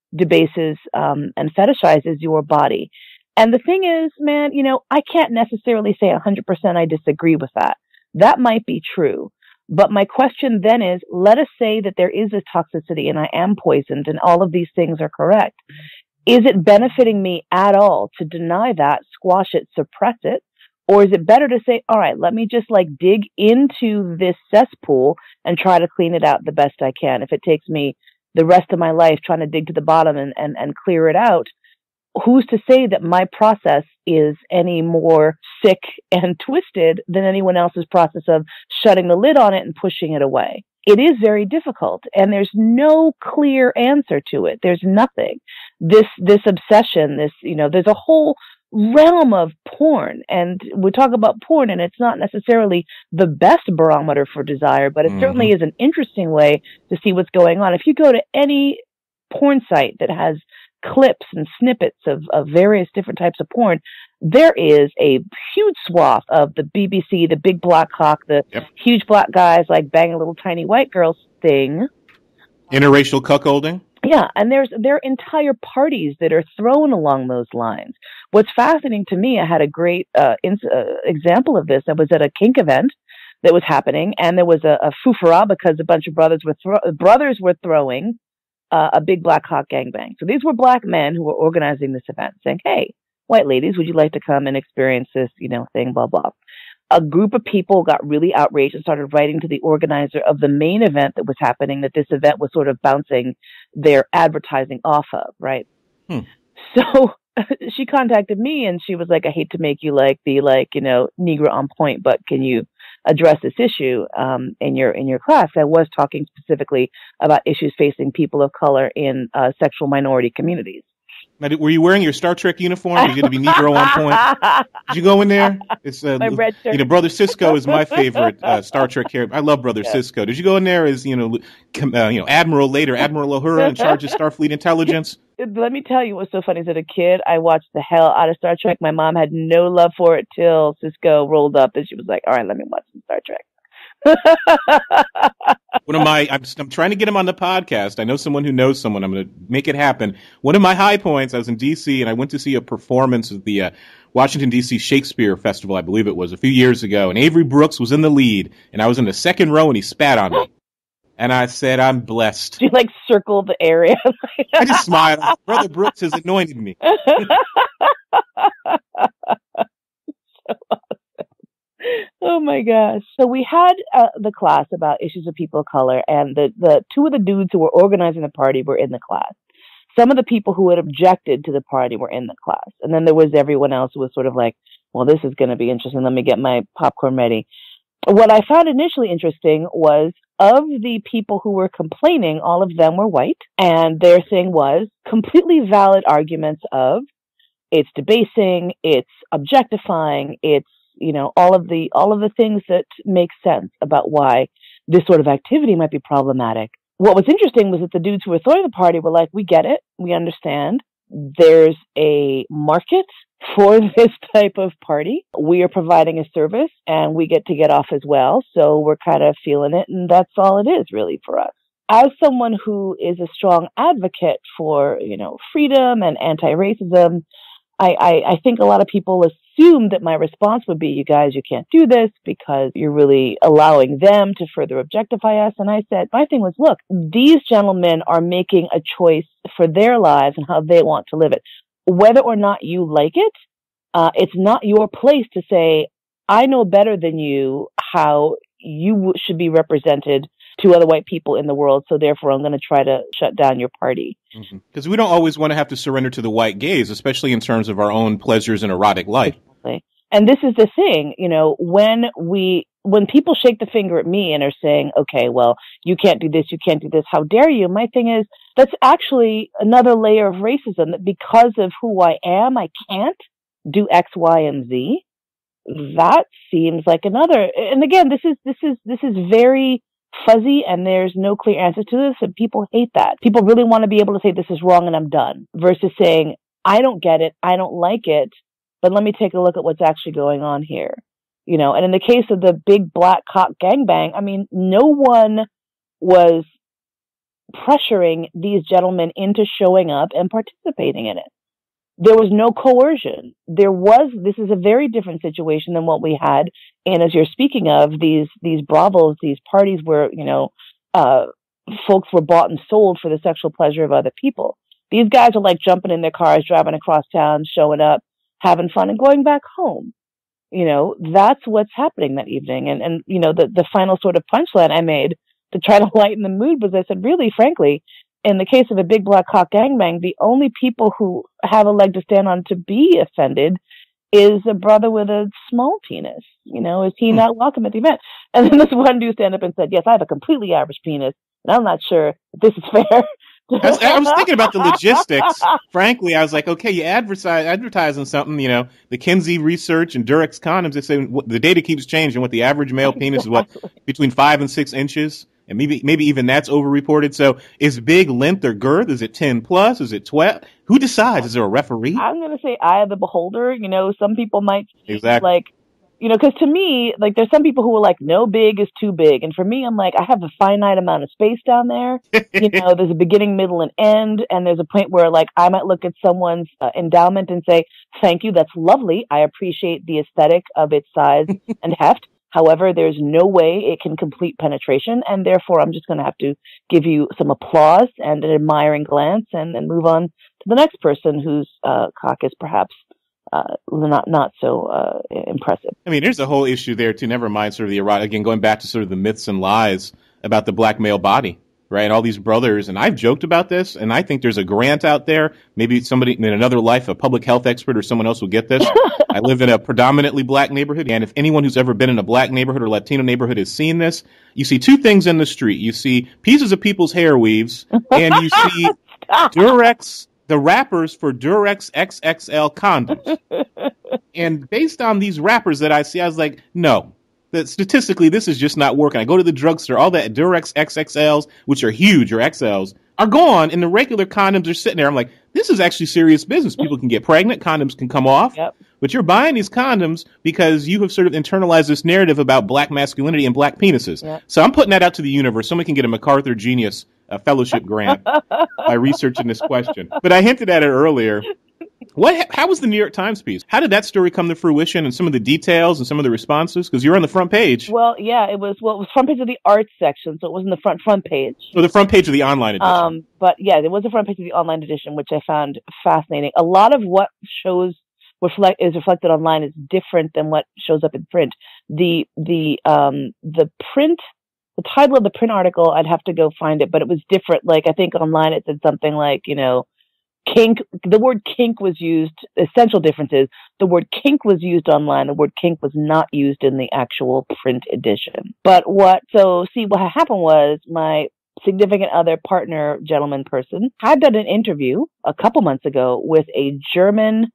debases and fetishizes your body. And the thing is, man, I can't necessarily say 100% I disagree with that. That might be true. But my question then is, let us say that there is a toxicity and I am poisoned and all of these things are correct. Is it benefiting me at all to deny that, squash it, suppress it? Or is it better to say, all right, let me just dig into this cesspool and try to clean it out the best I can. If it takes me the rest of my life trying to dig to the bottom and clear it out, who's to say that my process is any more sick and twisted than anyone else's process of shutting the lid on it and pushing it away? It is very difficult, and there's no clear answer to it. There's nothing. This obsession, there's a whole realm of porn, and we talk about porn, and it's not necessarily the best barometer for desire, but it certainly is an interesting way to see what's going on. If you go to any porn site that has clips and snippets of various different types of porn, there is a huge swath of the BBC, the big black cock, the huge black guys banging little tiny white girls thing. Interracial cuckolding? Yeah, and there are entire parties that are thrown along those lines. What's fascinating to me, I had a great example of this. I was at a kink event that was happening, and there was a foofara because a bunch of brothers were throwing a big black hawk gangbang. So these were black men who were organizing this event, saying, hey, white ladies, would you like to come and experience this, thing, blah, blah. A group of people got really outraged and started writing to the organizer of the main event that was happening, that this event was sort of bouncing their advertising off of, right? So she contacted me and she was like, I hate to make you Negro on point, but can you address this issue in your class? I was talking specifically about issues facing people of color in sexual minority communities. Now, were you wearing your Star Trek uniform? Were you going to be Negro on point? Did you go in there? It's my red shirt. Brother Sisko is my favorite Star Trek character. I love Brother Sisko. Did you go in there as Admiral Uhura in charge of Starfleet intelligence? Let me tell you what's so funny. As a kid, I watched the hell out of Star Trek. My mom had no love for it till Sisko rolled up, and she was like, "All right, let me watch some Star Trek." I'm trying to get him on the podcast. I know someone who knows someone. I'm going to make it happen. One of my high points, I was in D.C. and I went to see a performance of the Washington, D.C. Shakespeare Festival, I believe it was, a few years ago. And Avery Brooks was in the lead, and I was in the second row, and he spat on me. And I said, I'm blessed. You circled the area. I just smiled. Brother Brooks has anointed me. Oh my gosh. So we had the class about issues of people of color, and the two of the dudes who were organizing the party were in the class. Some of the people who had objected to the party were in the class. And then there was everyone else who was sort of like, well, this is going to be interesting. Let me get my popcorn ready. What I found initially interesting was, of the people who were complaining, all of them were white. And their thing was completely valid arguments of it's debasing, it's objectifying, it's all of the things that make sense about why this sort of activity might be problematic. What was interesting was that the dudes who were throwing the party were like, we get it, we understand. There's a market for this type of party. We are providing a service and we get to get off as well. So we're kind of feeling it, and that's all it is really for us. As someone who is a strong advocate for, freedom and anti-racism, I think a lot of people assume that my response would be, you guys, you can't do this because you're really allowing them to further objectify us. And I said, my thing was, look, these gentlemen are making a choice for their lives and how they want to live it. Whether or not you like it, it's not your place to say, I know better than you how you should be represented to other white people in the world, so therefore I'm going to try to shut down your party. Because we don't always want to have to surrender to the white gaze, especially in terms of our own pleasures and erotic life. Exactly. And this is the thing, when people shake the finger at me and are saying, okay, well, you can't do this, how dare you? My thing is, that's actually another layer of racism, that because of who I am, I can't do X, Y, and Z. That seems like another. And again, this is very fuzzy, and there's no clear answer to this, and people hate that. People really want to be able to say this is wrong and I'm done, versus saying, I don't get it, I don't like it, but let me take a look at what's actually going on here. And in the case of the big black cock gangbang, I mean, no one was pressuring these gentlemen into showing up and participating in it. There was no coercion. This is a very different situation than what we had. And as you're speaking of, these brothels, these parties where, folks were bought and sold for the sexual pleasure of other people. These guys are like jumping in their cars, driving across town, showing up, having fun, and going back home. That's what's happening that evening. And the final sort of punchline I made to try to lighten the mood was I said, really, frankly, in the case of a big black cock gangbang, the only people who have a leg to stand on to be offended is a brother with a small penis. Is he not welcome at the event? And then this one dude stand up and said, yes, I have a completely average penis, and I'm not sure if this is fair. I was thinking about the logistics. Frankly, I was like, okay, you advertising something, the Kinsey research and Durex condoms. They say the data keeps changing. What the average male penis is between 5 and 6 inches, and maybe even that's overreported. So, is big length or girth? Is it 10 plus? Is it 12? Who decides? Is there a referee? I'm gonna say eye of the beholder. Some people might exactly because to me, there's some people who are like, no big is too big. And for me, I'm like, I have a finite amount of space down there. There's a beginning, middle, and end. And there's a point where, I might look at someone's endowment and say, thank you, that's lovely. I appreciate the aesthetic of its size and heft. However, there's no way it can complete penetration. And therefore, I'm just going to have to give you some applause and an admiring glance and then move on to the next person whose cock is perhaps not so impressive. I mean, there's a whole issue there too. Never mind sort of the erotic, again, going back to sort of the myths and lies about the black male body, right? All these brothers, and I've joked about this, and I think there's a grant out there. Maybe somebody in another life, a public health expert or someone else will get this. I live in a predominantly black neighborhood, and if anyone who's ever been in a black neighborhood or Latino neighborhood has seen this, you see two things in the street. You see pieces of people's hair weaves, and you see Durex, the wrappers for Durex XXL condoms. And based on these wrappers that I see, I was like, no, that statistically, this is just not working. I go to the drugstore, all the Durex XXLs, which are huge, or XLs, are gone, and the regular condoms are sitting there. I'm like, this is actually serious business. People can get pregnant, condoms can come off, but you're buying these condoms because you have sort of internalized this narrative about black masculinity and black penises. So I'm putting that out to the universe. Someone can get a MacArthur Genius fellowship grant by researching this question. But I hinted at it earlier. How was the New York Times piece? How did that story come to fruition, and some of the details and some of the responses? Because you're on the front page. Well, yeah, it was front page of the arts section, so it wasn't the front page. So the front page of the online edition. But yeah, there was a front page of the online edition, which I found fascinating. A lot of what is reflected online is different than what shows up in print. The print. The title of the print article, I'd have to go find it, but it was different. I think online it said something like, kink. The word kink was used. Essential differences. The word kink was used online. The word kink was not used in the actual print edition. But what happened was my significant other partner, gentleman person, had done an interview a couple months ago with a German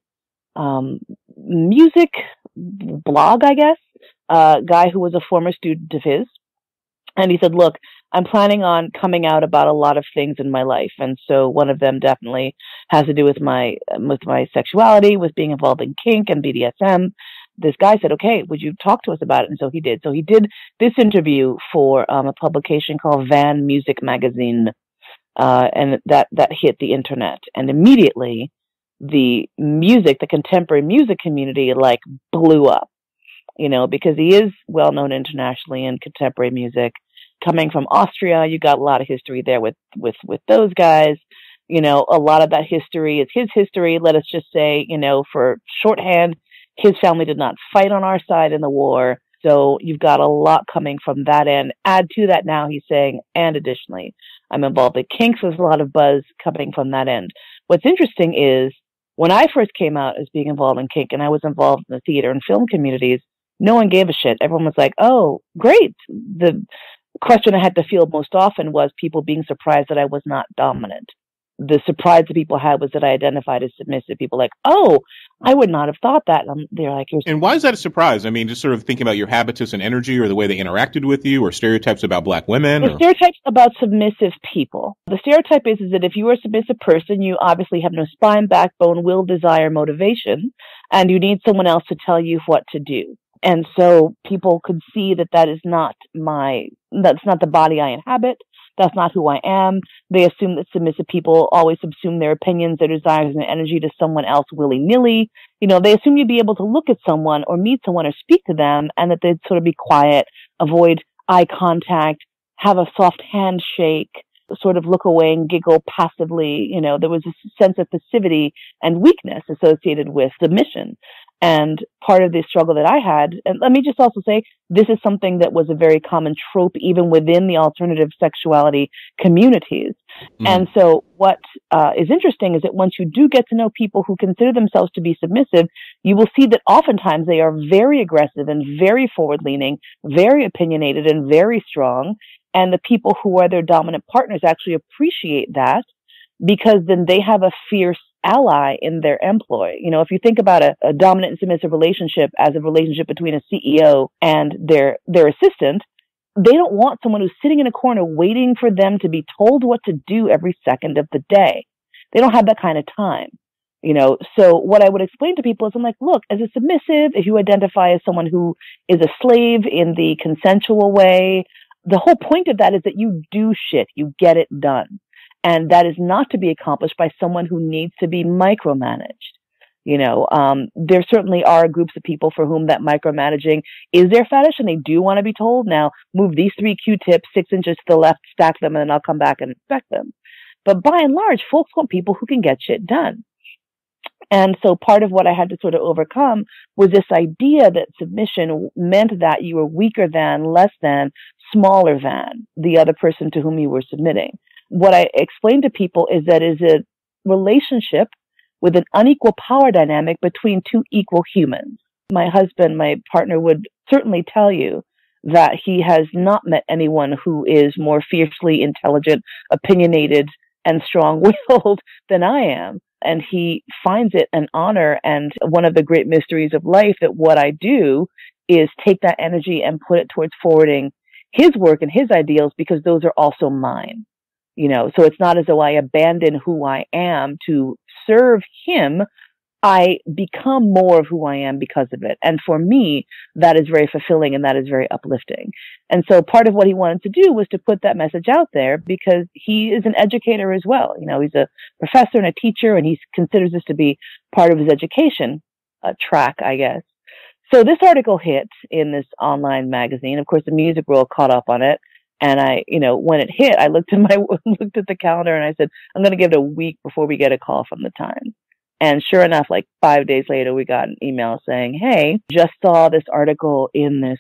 music blog, I guess, guy who was a former student of his. And he said, look, I'm planning on coming out about a lot of things in my life. And so one of them definitely has to do with my sexuality, with being involved in kink and BDSM. This guy said, okay, would you talk to us about it? And so he did. So he did this interview for a publication called Van Music Magazine. And that hit the internet. And immediately the contemporary music community blew up. Because he is well known internationally in contemporary music. Coming from Austria, you got a lot of history there with those guys. A lot of that history is his history. Let us just say, for shorthand, his family did not fight on our side in the war. So you've got a lot coming from that end. Add to that now, he's saying, and additionally, I'm involved in kinks. There's a lot of buzz coming from that end. What's interesting is when I first came out as being involved in kink, and I was involved in the theater and film communities, no one gave a shit. Everyone was like, oh, great. The question I had to field most often was people being surprised that I was not dominant. The surprise that people had was that I identified as submissive. People like, oh, I would not have thought that. And they're like, and why is that a surprise? I mean, just sort of thinking about your habitus and energy, or the way they interacted with you, or stereotypes about black women? Stereotypes about submissive people. The stereotype is that if you are a submissive person, you obviously have no spine, backbone, will, desire, motivation, and you need someone else to tell you what to do. And so people could see that that's not the body I inhabit. That's not who I am. They assume that submissive people always subsume their opinions, their desires, and their energy to someone else willy-nilly. They assume you'd be able to look at someone or meet someone or speak to them and that they'd sort of be quiet, avoid eye contact, have a soft handshake, sort of look away and giggle passively. There was a sense of passivity and weakness associated with submission. And part of the struggle that I had, and let me just also say, this is something that was a very common trope even within the alternative sexuality communities. And so what is interesting is that once you do get to know people who consider themselves to be submissive, you will see that oftentimes they are very aggressive and very forward-leaning, very opinionated and very strong. And the people who are their dominant partners actually appreciate that because then they have a fierce ally in their employ. If you think about a dominant and submissive relationship as a relationship between a CEO and their assistant, they don't want someone who's sitting in a corner waiting for them to be told what to do every second of the day. They don't have that kind of time. So what I would explain to people is I'm like, look, as a submissive, if you identify as someone who is a slave in the consensual way, the whole point of that is that you do shit, you get it done. And that is not to be accomplished by someone who needs to be micromanaged. There certainly are groups of people for whom that micromanaging is their fetish and they do want to be told, now move these 3 Q-tips 6 inches to the left, stack them, and then I'll come back and inspect them. But by and large, folks want people who can get shit done. And so part of what I had to sort of overcome was this idea that submission meant that you were weaker than, less than, smaller than the other person to whom you were submitting. What I explain to people is that it is a relationship with an unequal power dynamic between 2 equal humans. My husband, my partner, would certainly tell you that he has not met anyone who is more fiercely intelligent, opinionated, and strong-willed than I am. And he finds it an honor and one of the great mysteries of life that what I do is take that energy and put it towards forwarding his work and his ideals because those are also mine. So it's not as though I abandon who I am to serve him. I become more of who I am because of it. And for me, that is very fulfilling and that is very uplifting. And so part of what he wanted to do was to put that message out there because he is an educator as well. He's a professor and a teacher and he considers this to be part of his education track, I guess. So this article hit in this online magazine. Of course, the music world caught up on it. And when it hit, I looked at the calendar and I said, I'm going to give it a week before we get a call from the Times. And sure enough, like 5 days later, we got an email saying, hey, just saw this article in this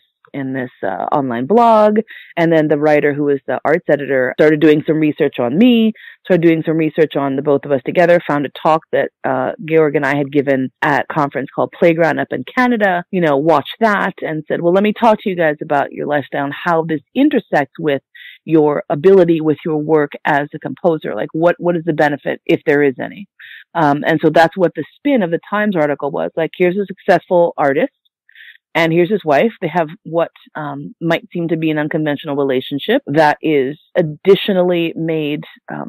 online blog. And then the writer who was the arts editor started doing some research on me, started doing some research on the both of us together, found a talk that Georg and I had given at a conference called Playground up in Canada, watched that and said, well, let me talk to you guys about your lifestyle and how this intersects with your ability with your work as a composer. Like what is the benefit if there is any? And so that's what the spin of the Times article was. Like, here's a successful artist. And here's his wife. They have what might seem to be an unconventional relationship that is additionally made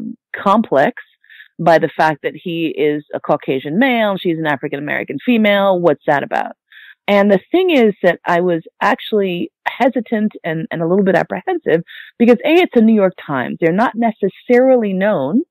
complex by the fact that he is a Caucasian male, she's an African-American female. What's that about? And the thing is that I was actually hesitant and a little bit apprehensive because A, it's a New York Times. They're not necessarily known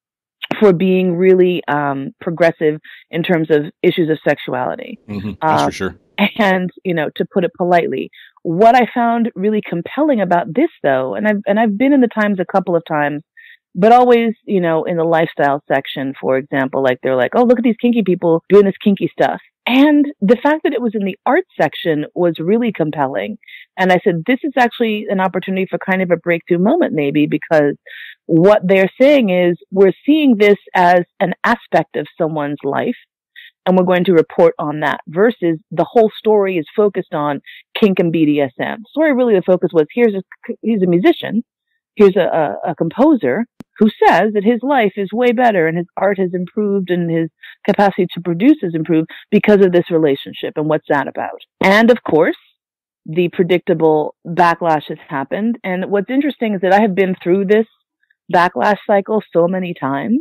for being really progressive in terms of issues of sexuality. That's for sure. And, to put it politely, what I found really compelling about this though, and I've been in the Times a couple of times, but always, in the lifestyle section, for example, like they're like, oh, look at these kinky people doing this kinky stuff. And the fact that it was in the art section was really compelling. And I said, this is actually an opportunity for kind of a breakthrough moment, maybe, because what they're saying is we're seeing this as an aspect of someone's life. And we're going to report on that versus the whole story is focused on kink and BDSM. The story really, the focus was he's a musician. Here's a composer who says that his life is way better and his art has improved and his capacity to produce has improved because of this relationship. And what's that about? And of course, the predictable backlash has happened. And what's interesting is that I have been through this backlash cycle so many times.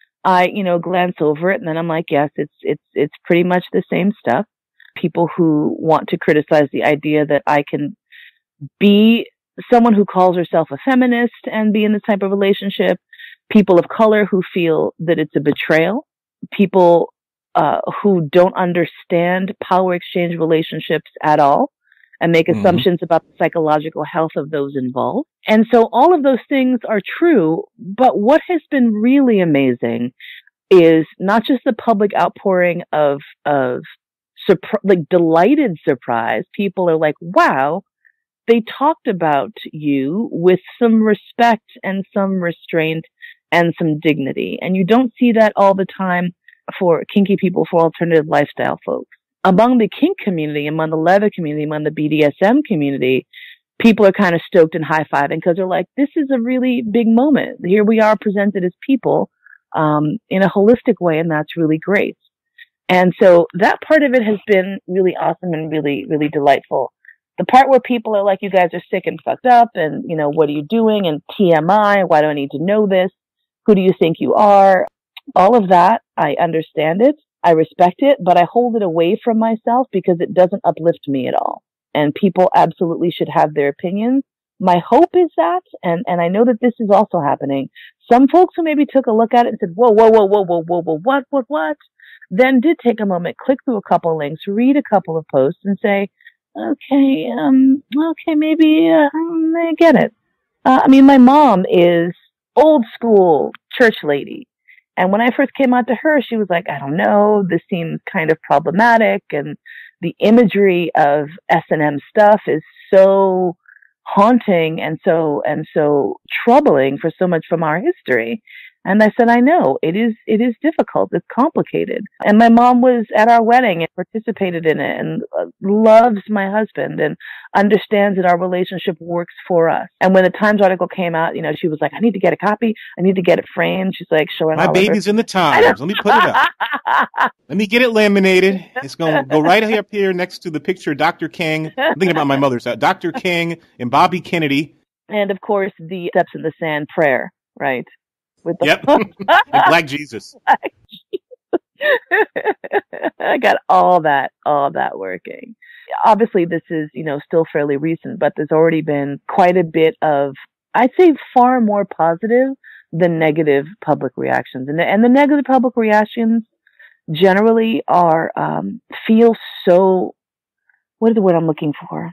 I, glance over it and then I'm like, yes, it's pretty much the same stuff. People who want to criticize the idea that I can be someone who calls herself a feminist and be in this type of relationship, people of color who feel that it's a betrayal, people who don't understand power exchange relationships at all and make assumptions about the psychological health of those involved. And so all of those things are true, but what has been really amazing is not just the public outpouring of delighted surprise. People are like, wow, they talked about you with some respect and some restraint and some dignity. And you don't see that all the time for kinky people, for alternative lifestyle folks. Among the kink community, among the leather community, among the BDSM community, people are kind of stoked and high-fiving because they're like, this is a really big moment. Here we are presented as people in a holistic way, and that's really great. And so that part of it has been really awesome and really, really delightful. The part where people are like, you guys are sick and fucked up, and, you know, what are you doing? And TMI, why do I need to know this? Who do you think you are? All of that, I understand it. I respect it, but I hold it away from myself because it doesn't uplift me at all. And people absolutely should have their opinions. My hope is that, and I know that this is also happening, some folks who maybe took a look at it and said, whoa, what? Then did take a moment, click through a couple links, read a couple of posts and say, okay, maybe I get it. I mean, my mom is old school church lady. And when I first came out to her, she was like, I don't know, this seems kind of problematic. And the imagery of S&M stuff is so haunting and so troubling for so much from our history. And I said, I know, it is difficult. It's complicated. And my mom was at our wedding and participated in it and loves my husband and understands that our relationship works for us. And when the Times article came out, you know, she was like, I need to get a copy. I need to get it framed. She's like, showing my baby's in the Times. Let me put it up. Let me get it laminated. It's going to go right up here next to the picture of Dr. King. I'm thinking about my mother's house. Dr. King and Bobby Kennedy. And of course, the Steps in the Sand prayer, right? With the yep. And Black Jesus. I got all that working. Obviously, this is, you know, still fairly recent, but there's already been quite a bit of, I'd say, far more positive than negative public reactions. And the negative public reactions generally are, feel so, what is the word I'm looking for?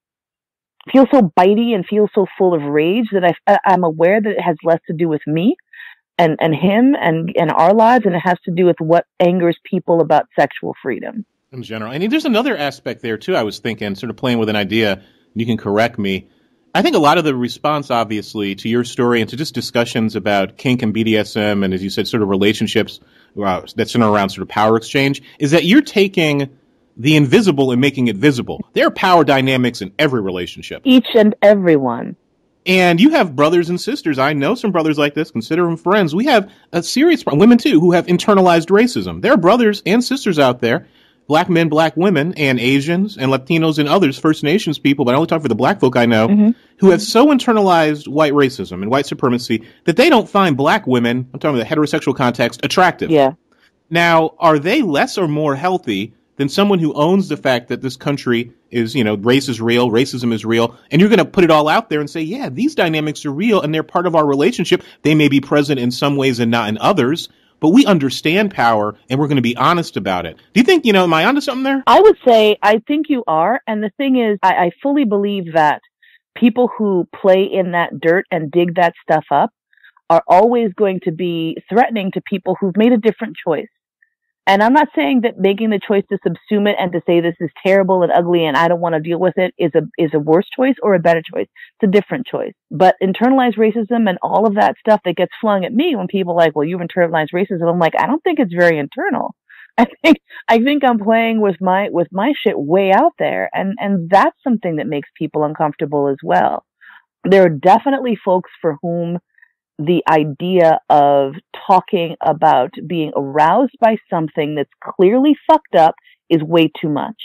Feel so bitey and feel so full of rage that I'm aware that it has less to do with me and him and our lives, and it has to do with what angers people about sexual freedom. In general. And there's another aspect there, too, I was thinking, sort of playing with an idea, you can correct me. I think a lot of the response, obviously, to your story and to just discussions about kink and BDSM and, as you said, sort of relationships that center around sort of power exchange, is that you're taking the invisible and making it visible. There are power dynamics in every relationship. Each and every one. And you have brothers and sisters. I know some brothers like this. Consider them friends. We have a serious problem. Women, too, who have internalized racism. There are brothers and sisters out there, black men, black women, and Asians and Latinos and others, First Nations people, but I only talk for the black folk I know, who have so internalized white racism and white supremacy that they don't find black women, I'm talking about the heterosexual context, attractive. Yeah. Now, are they less or more healthy than someone who owns the fact that this country is, you know, race is real, racism is real, and you're going to put it all out there and say, yeah, these dynamics are real and they're part of our relationship. They may be present in some ways and not in others, but we understand power and we're going to be honest about it. Do you think, you know, am I onto something there? I would say, I think you are. And the thing is, I fully believe that people who play in that dirt and dig that stuff up are always going to be threatening to people who've made a different choice. And I'm not saying that making the choice to subsume it and to say this is terrible and ugly and I don't want to deal with it is a worse choice or a better choice. It's a different choice. But internalized racism and all of that stuff that gets flung at me when people are like, well, you've internalized racism. I'm like, I don't think it's very internal. I think I'm playing with my shit way out there. And that's something that makes people uncomfortable as well. There are definitely folks for whom the idea of talking about being aroused by something that's clearly fucked up is way too much.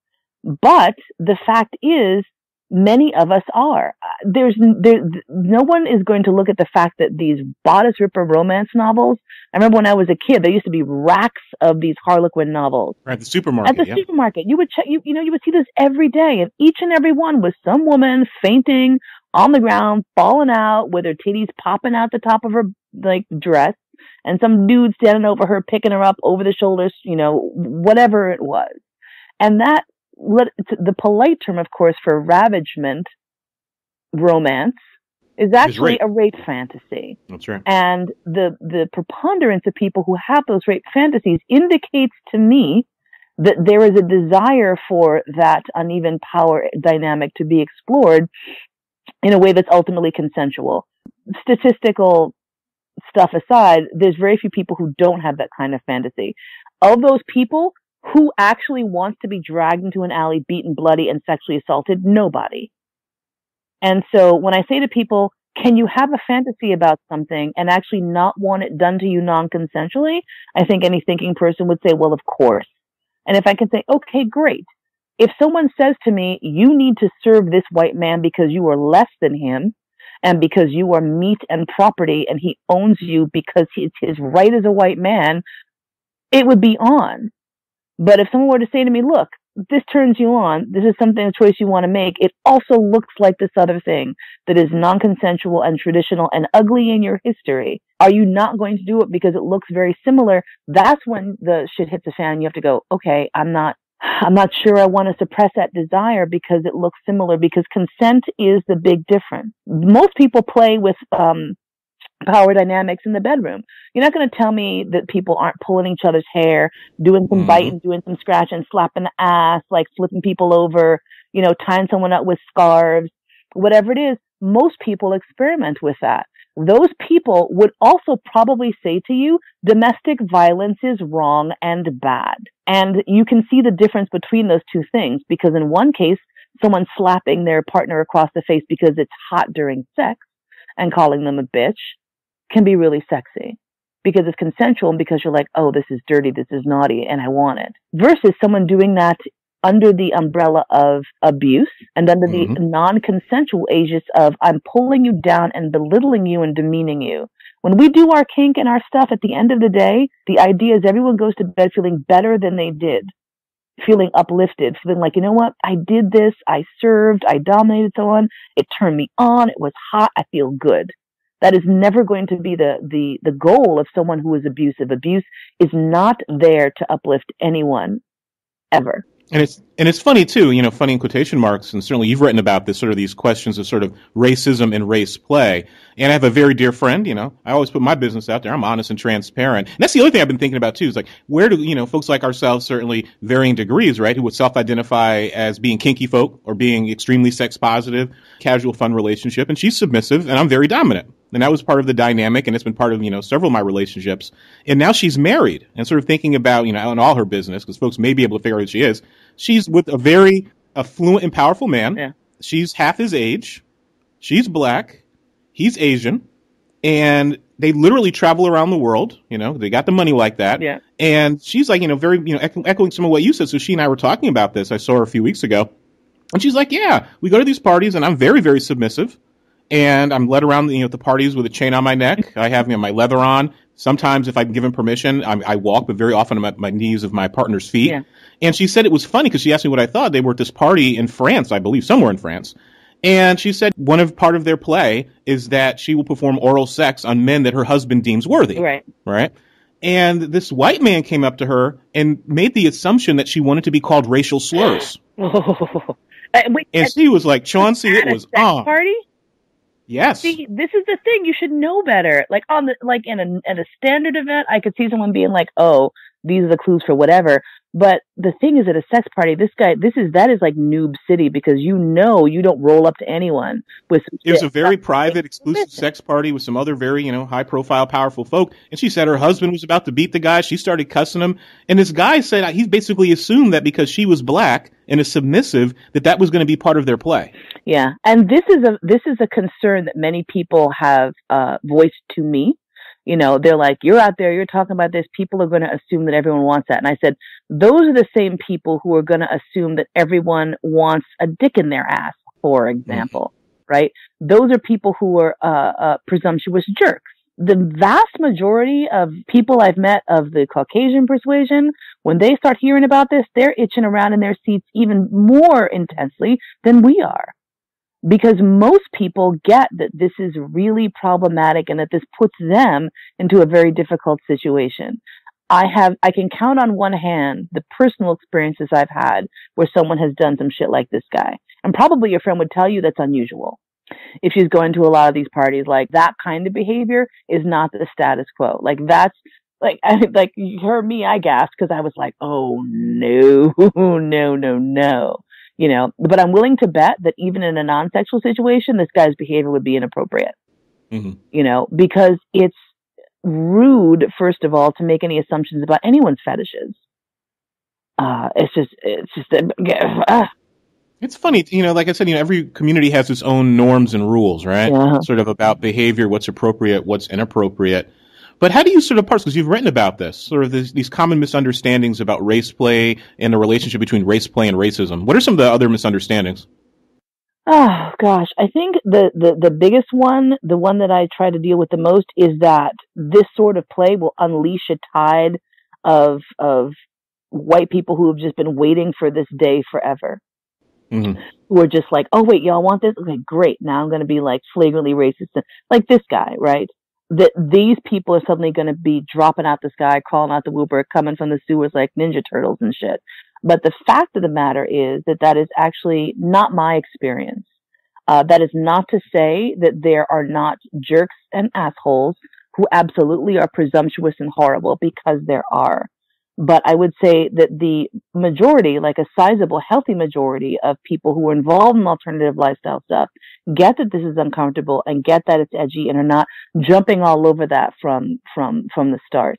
But the fact is, many of us are. No one is going to look at the fact that these bodice ripper romance novels, I remember when I was a kid, there used to be racks of these Harlequin novels. Right, at the supermarket. At the supermarket. You would check, you would see this every day, and each and every one was some woman fainting on the ground, falling out with her titties popping out the top of her like dress, and some dude standing over her, picking her up over the shoulders, whatever it was. And that, the polite term, of course, for ravagement romance is actually a rape fantasy. That's right. And the preponderance of people who have those rape fantasies indicates to me that there is a desire for that uneven power dynamic to be explored in a way that's ultimately consensual. Statistical stuff aside, there's very few people who don't have that kind of fantasy. Of those people, who actually wants to be dragged into an alley, beaten bloody, and sexually assaulted? Nobody. And so when I say to people, can you have a fantasy about something and actually not want it done to you non-consensually? I think any thinking person would say, well, of course. And if I can say, okay, great. If someone says to me, you need to serve this white man because you are less than him and because you are meat and property and he owns you because it's his right as a white man, it would be on. But if someone were to say to me, look, this turns you on, this is something, a choice you want to make, it also looks like this other thing that is non-consensual and traditional and ugly in your history. Are you not going to do it because it looks very similar? That's when the shit hits the fan. You have to go, okay, I'm not sure I want to suppress that desire because it looks similar, because consent is the big difference. Most people play with power dynamics in the bedroom. You're not going to tell me that people aren't pulling each other's hair, doing some biting, doing some scratching, slapping the ass, like flipping people over, tying someone up with scarves, whatever it is. Most people experiment with that. Those people would also probably say to you, domestic violence is wrong and bad. And you can see the difference between those two things, because in one case, someone slapping their partner across the face because it's hot during sex and calling them a bitch can be really sexy because it's consensual and because you're like, oh, this is dirty, this is naughty, and I want it. Versus someone doing that under the umbrella of abuse and under the non-consensual aegis of I'm pulling you down and belittling you and demeaning you. When we do our kink and our stuff, at the end of the day, the idea is everyone goes to bed feeling better than they did, feeling uplifted, feeling like, you know what, I did this, I served, I dominated someone, it turned me on, it was hot, I feel good. That is never going to be the goal of someone who is abusive. Abuse is not there to uplift anyone, ever. And it's funny too, funny in quotation marks, and certainly you've written about this, sort of these questions of sort of racism and race play. And I have a very dear friend, I always put my business out there. I'm honest and transparent. And that's the other thing I've been thinking about too, is like, where do, folks like ourselves, certainly varying degrees, right, who would self-identify as being kinky folk or being extremely sex positive, casual fun relationship. And she's submissive and I'm very dominant. And that was part of the dynamic, and it's been part of, several of my relationships. And now she's married, and sort of thinking about, in all her business, because folks may be able to figure out who she is. She's with a very affluent and powerful man. Yeah. She's half his age. She's black. He's Asian. And they literally travel around the world. They got the money like that. Yeah. And she's like, very, echoing some of what you said. So she and I were talking about this. I saw her a few weeks ago. And she's like, yeah, we go to these parties, and I'm very, very submissive. And I'm led around, the parties with a chain on my neck. I have, my leather on. Sometimes, if I'm given permission, I walk, but very often I'm at my knees of my partner's feet. Yeah. And she said it was funny because she asked me what I thought. They were at this party in France, I believe, somewhere in France. And she said part of their play is that she will perform oral sex on men that her husband deems worthy. Right. Right. And this white man came up to her and made the assumption that she wanted to be called racial slurs. And she was like, Chauncey, it was on. Party? Yes. See, this is the thing. You should know better. Like in a standard event, I could see someone being like, "Oh, these are the clues for whatever." But the thing is, at a sex party, that is like noob city, because you don't roll up to anyone with. It was a very private, exclusive sex party with some other very high profile, powerful folk. And she said her husband was about to beat the guy. She started cussing him, and this guy said he basically assumed that because she was black and is submissive, that was going to be part of their play. Yeah, and this is a concern that many people have voiced to me. They're like, you're out there, you're talking about this, people are going to assume that everyone wants that. And I said, those are the same people who are going to assume that everyone wants a dick in their ass, for example, right? Those are people who are presumptuous jerks. The vast majority of people I've met of the Caucasian persuasion, when they start hearing about this, they're itching around in their seats even more intensely than we are. because most people get that this is really problematic and that this puts them into a very difficult situation. I can count on one hand the personal experiences I've had where someone has done some shit like this guy. And probably your friend would tell you that's unusual. If she's going to a lot of these parties, like that kind of behavior is not the status quo. Like that's like you heard me, I gasped because I was like, oh no, no. You know, but I'm willing to bet that even in a non-sexual situation, this guy's behavior would be inappropriate. Mm-hmm. You know, because it's rude, first of all, to make any assumptions about anyone's fetishes. It's funny, you know, like I said, you know, every community has its own norms and rules, right? Yeah. Sort of about behavior, what's appropriate, what's inappropriate. But how do you sort of parse, because you've written about this, sort of these common misunderstandings about race play and the relationship between race play and racism. What are some of the other misunderstandings? Oh, gosh. I think the biggest one, the one that I try to deal with the most, is that this sort of play will unleash a tide of white people who have just been waiting for this day forever. Mm-hmm. Who are just like, oh, wait, y'all want this? Okay, great. Now I'm going to be like flagrantly racist. Like this guy, right? That these people are suddenly going to be dropping out the sky, crawling out the wooper, coming from the sewers like Ninja Turtles and shit. But the fact of the matter is that is actually not my experience. That is not to say that there are not jerks and assholes who absolutely are presumptuous and horrible, because there are. But I would say that the majority, like a sizable, healthy majority of people who are involved in alternative lifestyle stuff, get that this is uncomfortable and get that it's edgy and are not jumping all over that from the start.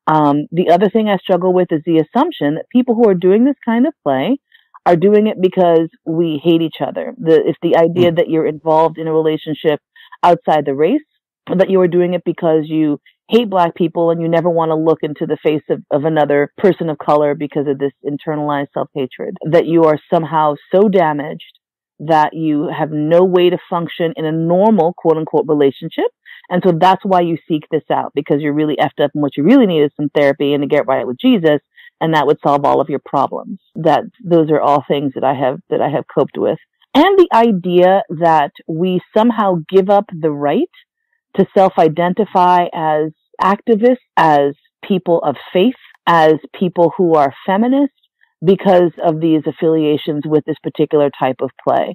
The other thing I struggle with is the assumption that people who are doing this kind of play are doing it because we hate each other. It's the idea that you're involved in a relationship outside the race, that you are doing it because you hate Black people and you never want to look into the face of another person of color because of this internalized self-hatred, that you are somehow so damaged that you have no way to function in a normal, quote unquote, relationship. And so that's why you seek this out, because you're really effed up and what you really need is some therapy and to get right with Jesus. And that would solve all of your problems. Those are all things that I have coped with. And the idea that we somehow give up the right to self-identify as activists, as people of faith, as people who are feminists, because of these affiliations with this particular type of play.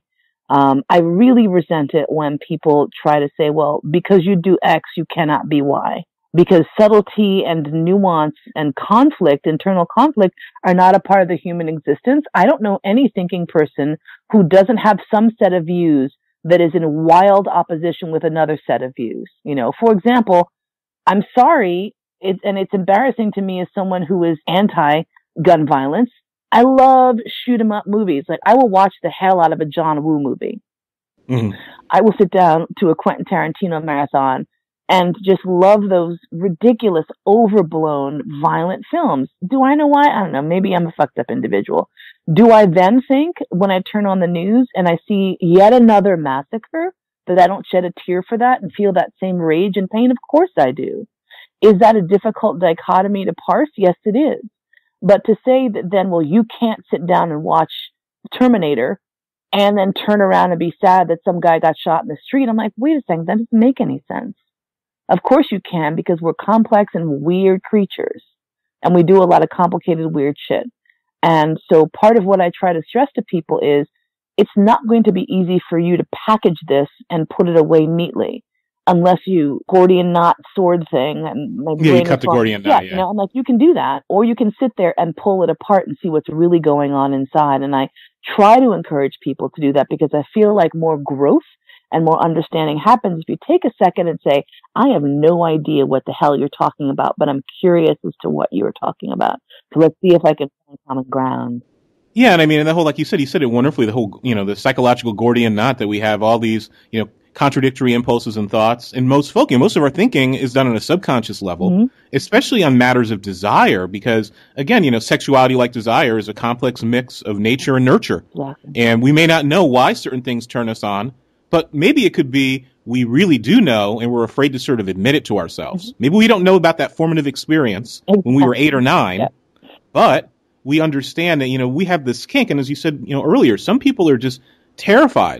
I really resent it when people try to say, well, because you do X, you cannot be Y. Because subtlety and nuance and conflict, internal conflict, are not a part of the human existence. I don't know any thinking person who doesn't have some set of views that is in wild opposition with another set of views. You know, for example, I'm sorry, and it's embarrassing to me as someone who is anti-gun violence. I love shoot 'em up movies. Like, I will watch the hell out of a John Woo movie. Mm-hmm. I will sit down to a Quentin Tarantino marathon and just love those ridiculous, overblown, violent films. Do I know why? I don't know. Maybe I'm a fucked up individual. Do I then think, when I turn on the news and I see yet another massacre, that I don't shed a tear for that and feel that same rage and pain? Of course I do. Is that a difficult dichotomy to parse? Yes, it is. But to say that then, well, you can't sit down and watch Terminator and then turn around and be sad that some guy got shot in the street, I'm like, wait a second, that doesn't make any sense. Of course you can, because we're complex and weird creatures, and we do a lot of complicated, weird shit. And so part of what I try to stress to people is, it's not going to be easy for you to package this and put it away neatly, unless you Gordian knot sword thing. And you cut the Gordian knot. Yeah, you know, I'm like, you can do that, or you can sit there and pull it apart and see what's really going on inside. And I try to encourage people to do that, because I feel like more growth and more understanding happens if you take a second and say, I have no idea what the hell you're talking about, but I'm curious as to what you're talking about. So let's see if I can find common ground. Yeah, and I mean, and the whole, like you said it wonderfully, the whole, you know, the psychological Gordian knot, that we have all these, you know, contradictory impulses and thoughts. And most of our thinking is done on a subconscious level, mm-hmm. especially on matters of desire, because, again, you know, sexuality, like desire, is a complex mix of nature and nurture. Exactly. And we may not know why certain things turn us on, but maybe it could be we really do know, and we're afraid to sort of admit it to ourselves. Mm-hmm. Maybe we don't know about that formative experience when we were 8 or 9, yeah. but we understand that, you know, we have this kink. And as you said, you know, earlier, some people are just terrified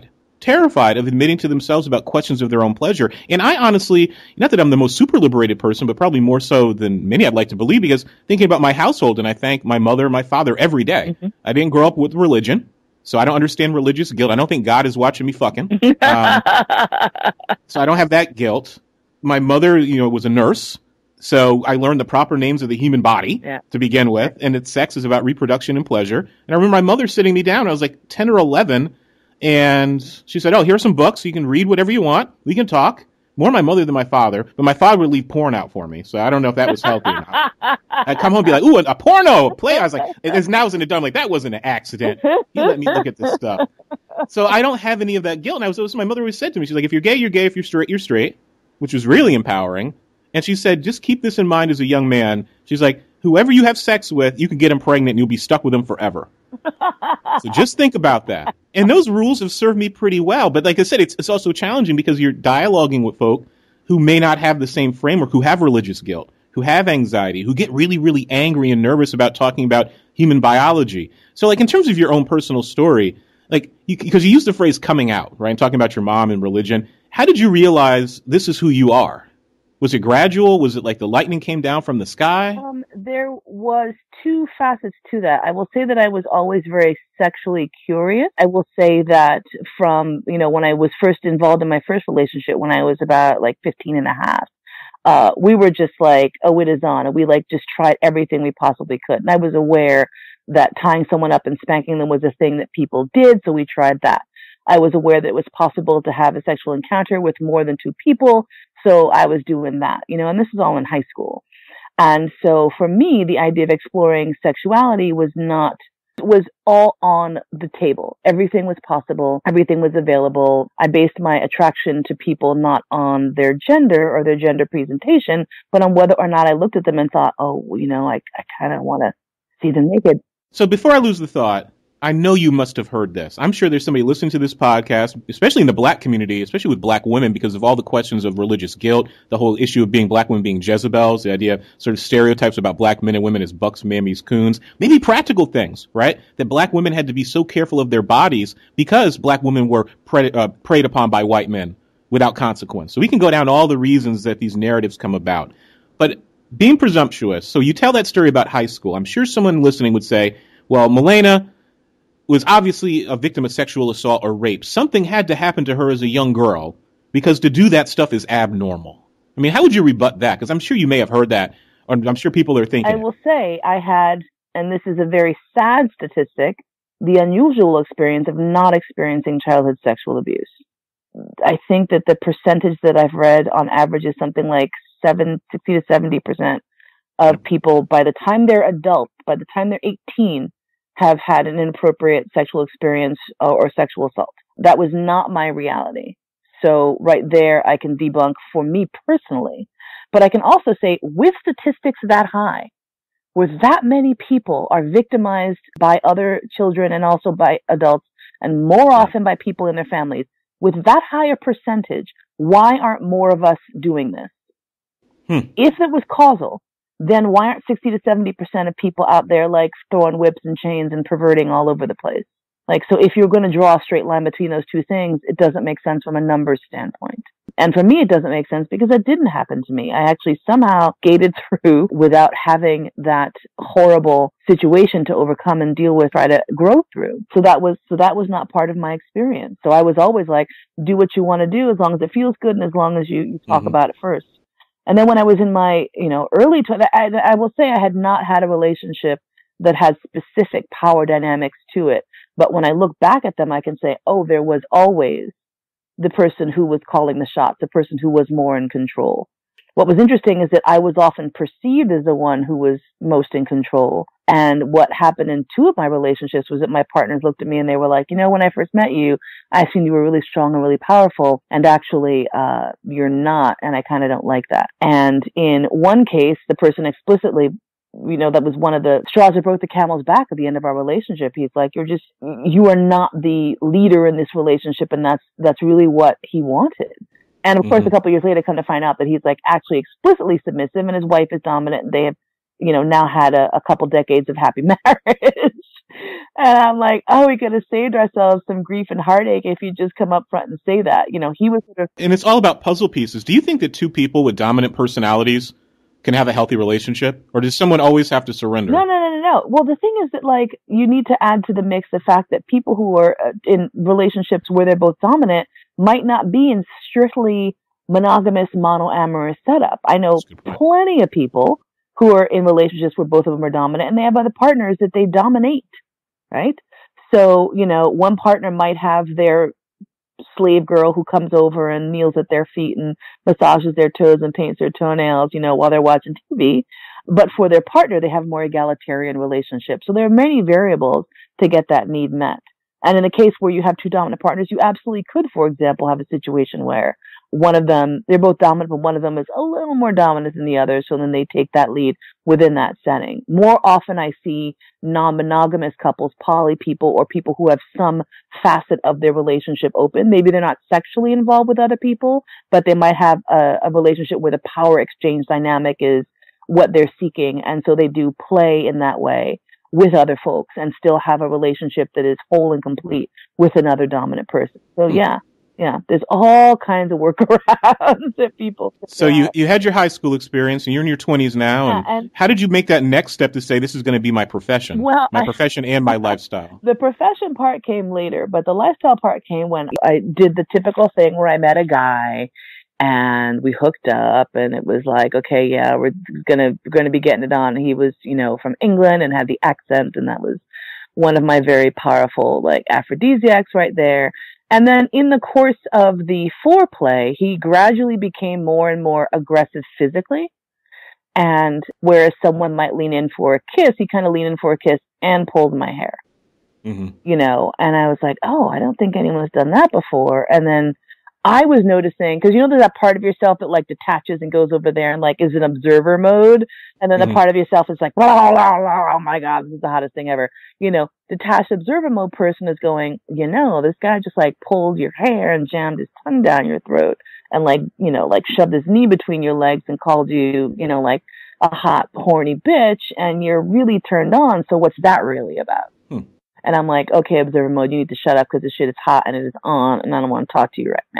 terrified of admitting to themselves about questions of their own pleasure. And I honestly, not that I'm the most super liberated person, but probably more so than many I'd like to believe, because thinking about my household, and I thank my mother and my father every day. Mm-hmm. I didn't grow up with religion, so I don't understand religious guilt. I don't think God is watching me fucking. So I don't have that guilt. My mother, was a nurse. So I learned the proper names of the human body to begin with, and that sex is about reproduction and pleasure. And I remember my mother sitting me down. I was like 10 or 11, and she said, "Oh, here are some books. You can read whatever you want. We can talk." More my mother than my father, but my father would leave porn out for me, so I don't know if that was healthy or not. I'd come home and be like, "Ooh, a porno, play." I was like, as now as an adult, I'm like, that wasn't an accident. He let me look at this stuff. So I don't have any of that guilt. And my mother always said to me, she's like, "If you're gay, you're gay. If you're straight, you're straight," which was really empowering. And she said, just keep this in mind as a young man. She's like, whoever you have sex with, you can get him pregnant and you'll be stuck with him forever. So just think about that. And those rules have served me pretty well. But like I said, it's also challenging because you're dialoguing with folk who may not have the same framework, who have religious guilt, who have anxiety, who get really, really angry and nervous about talking about human biology. So like in terms of your own personal story, like because you used the phrase coming out, right? And talking about your mom and religion. How did you realize this is who you are? Was it gradual? Was it like the lightning came down from the sky? There was two facets to that. I will say that I was always very sexually curious. I will say that from, when I was first involved in my first relationship, when I was about like 15 and a half, we were just like, oh, it is on. And we just tried everything we possibly could. And I was aware that tying someone up and spanking them was a thing that people did. So we tried that. I was aware that it was possible to have a sexual encounter with more than two people. So I was doing that, and this is all in high school. And so for me, the idea of exploring sexuality was all on the table. Everything was possible. Everything was available. I based my attraction to people not on their gender or their gender presentation, but on whether or not I looked at them and thought, oh, I kind of want to see them naked. So before I lose the thought, I know you must have heard this. I'm sure there's somebody listening to this podcast, especially in the black community, especially with black women, because of all the questions of religious guilt, the whole issue of black women being Jezebels, the idea of sort of stereotypes about black men and women as bucks, mammies, coons, maybe practical things, right? That black women had to be so careful of their bodies because black women were preyed upon by white men without consequence. So we can go down all the reasons that these narratives come about. But being presumptuous, so you tell that story about high school. I'm sure someone listening would say, well, Mollena was obviously a victim of sexual assault or rape. Something had to happen to her as a young girl because to do that stuff is abnormal. I mean, how would you rebut that? Because I'm sure you may have heard that, or I'm sure people are thinking. I will say I had, and this is a very sad statistic, the unusual experience of not experiencing childhood sexual abuse. I think that the percentage that I've read on average is something like 60 to 70% of people, by the time they're adults, by the time they're 18, have had an inappropriate sexual experience or sexual assault. That was not my reality. So right there, I can debunk for me personally. But I can also say with statistics that high, where that many people are victimized by other children and also by adults, and more often by people in their families, with that higher percentage, why aren't more of us doing this? If it was causal, then why aren't 60 to 70% of people out there throwing whips and chains and perverting all over the place? So if you're going to draw a straight line between those two things, it doesn't make sense from a numbers standpoint. And for me, it doesn't make sense because it didn't happen to me. I actually somehow gated through without having that horrible situation to overcome and deal with, try to grow through. So that was not part of my experience. So I was always like, do what you want to do as long as it feels good and as long as you talk about it first. And then when I was in my, early 20s, I will say I had not had a relationship that had specific power dynamics to it. But when I look back at them, I can say, oh, there was always the person who was calling the shots, the person who was more in control. What was interesting is that I was often perceived as the one who was most in control. And what happened in two of my relationships was that my partners looked at me and they were like, when I first met you, I seen you were really strong and really powerful. And actually, you're not. And I kind of don't like that. And in one case, the person explicitly, that was one of the straws that broke the camel's back at the end of our relationship. He's like, you are not the leader in this relationship. And that's really what he wanted. And of course, a couple of years later, come to find out that he's actually explicitly submissive and his wife is dominant. And they have, now had a couple decades of happy marriage. And I'm like, oh, we could have saved ourselves some grief and heartache if you just come up front and say that. You know, he was sort of... And it's all about puzzle pieces. Do you think that two people with dominant personalities can have a healthy relationship? Or does someone always have to surrender? No. Well, the thing is that, like, you need to add to the mix the fact that people who are in relationships where they're both dominant might not be in strictly monogamous, monoamorous setup. I know plenty of people who are in relationships where both of them are dominant and they have other partners that they dominate, right? So, you know, one partner might have their slave girl who comes over and kneels at their feet and massages their toes and paints their toenails, you know, while they're watching TV. But for their partner, they have more egalitarian relationships. So there are many variables to get that need met. And in a case where you have two dominant partners, you absolutely could, for example, have a situation where one of them, they're both dominant, but one of them is a little more dominant than the other. So then they take that lead within that setting. More often I see non-monogamous couples, poly people, or people who have some facet of their relationship open. Maybe they're not sexually involved with other people, but they might have a relationship where the power exchange dynamic is what they're seeking. And so they do play in that way with other folks and still have a relationship that is whole and complete with another dominant person. So yeah, there's all kinds of workarounds that people. So you had your high school experience and you're in your 20s now. And how did you make that next step to say this is going to be my profession? Well, my profession and my lifestyle. The profession part came later, but the lifestyle part came when I did the typical thing where I met a guy and we hooked up, and it was like, okay, yeah, we're gonna be getting it on. He was, you know, from England and had the accent, and that was one of my very powerful, like, aphrodisiacs right there. And then in the course of the foreplay, he gradually became more and more aggressive physically. And whereas someone might lean in for a kiss, he kind of leaned in for a kiss and pulled my hair. Mm-hmm. You know, and I was like, oh, I don't think anyone's done that before. And then I was noticing, because, you know, there's that part of yourself that, like, detaches and goes over there and, like, is in observer mode. And then the part of yourself is like, blah, blah, blah, oh my God, this is the hottest thing ever. You know, detached observer mode person is going, you know, this guy just, like, pulled your hair and jammed his tongue down your throat and, like, you know, like, shoved his knee between your legs and called you, you know, like, a hot, horny bitch, and you're really turned on. So what's that really about? And I'm like, okay, observer mode, you need to shut up because this shit is hot and it is on, and I don't want to talk to you right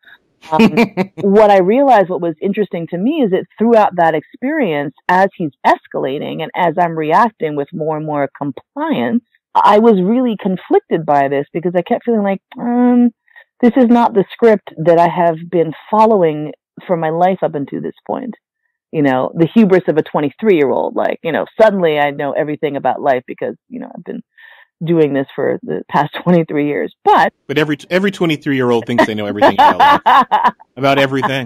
now. What I realized, what was interesting to me, is that throughout that experience, as he's escalating and as I'm reacting with more and more compliance, I was really conflicted by this because I kept feeling like, this is not the script that I have been following for my life up until this point. You know, the hubris of a 23-year-old, like, you know, suddenly I know everything about life because, you know, I've been doing this for the past 23 years. But every 23-year-old thinks they know everything about life, about everything.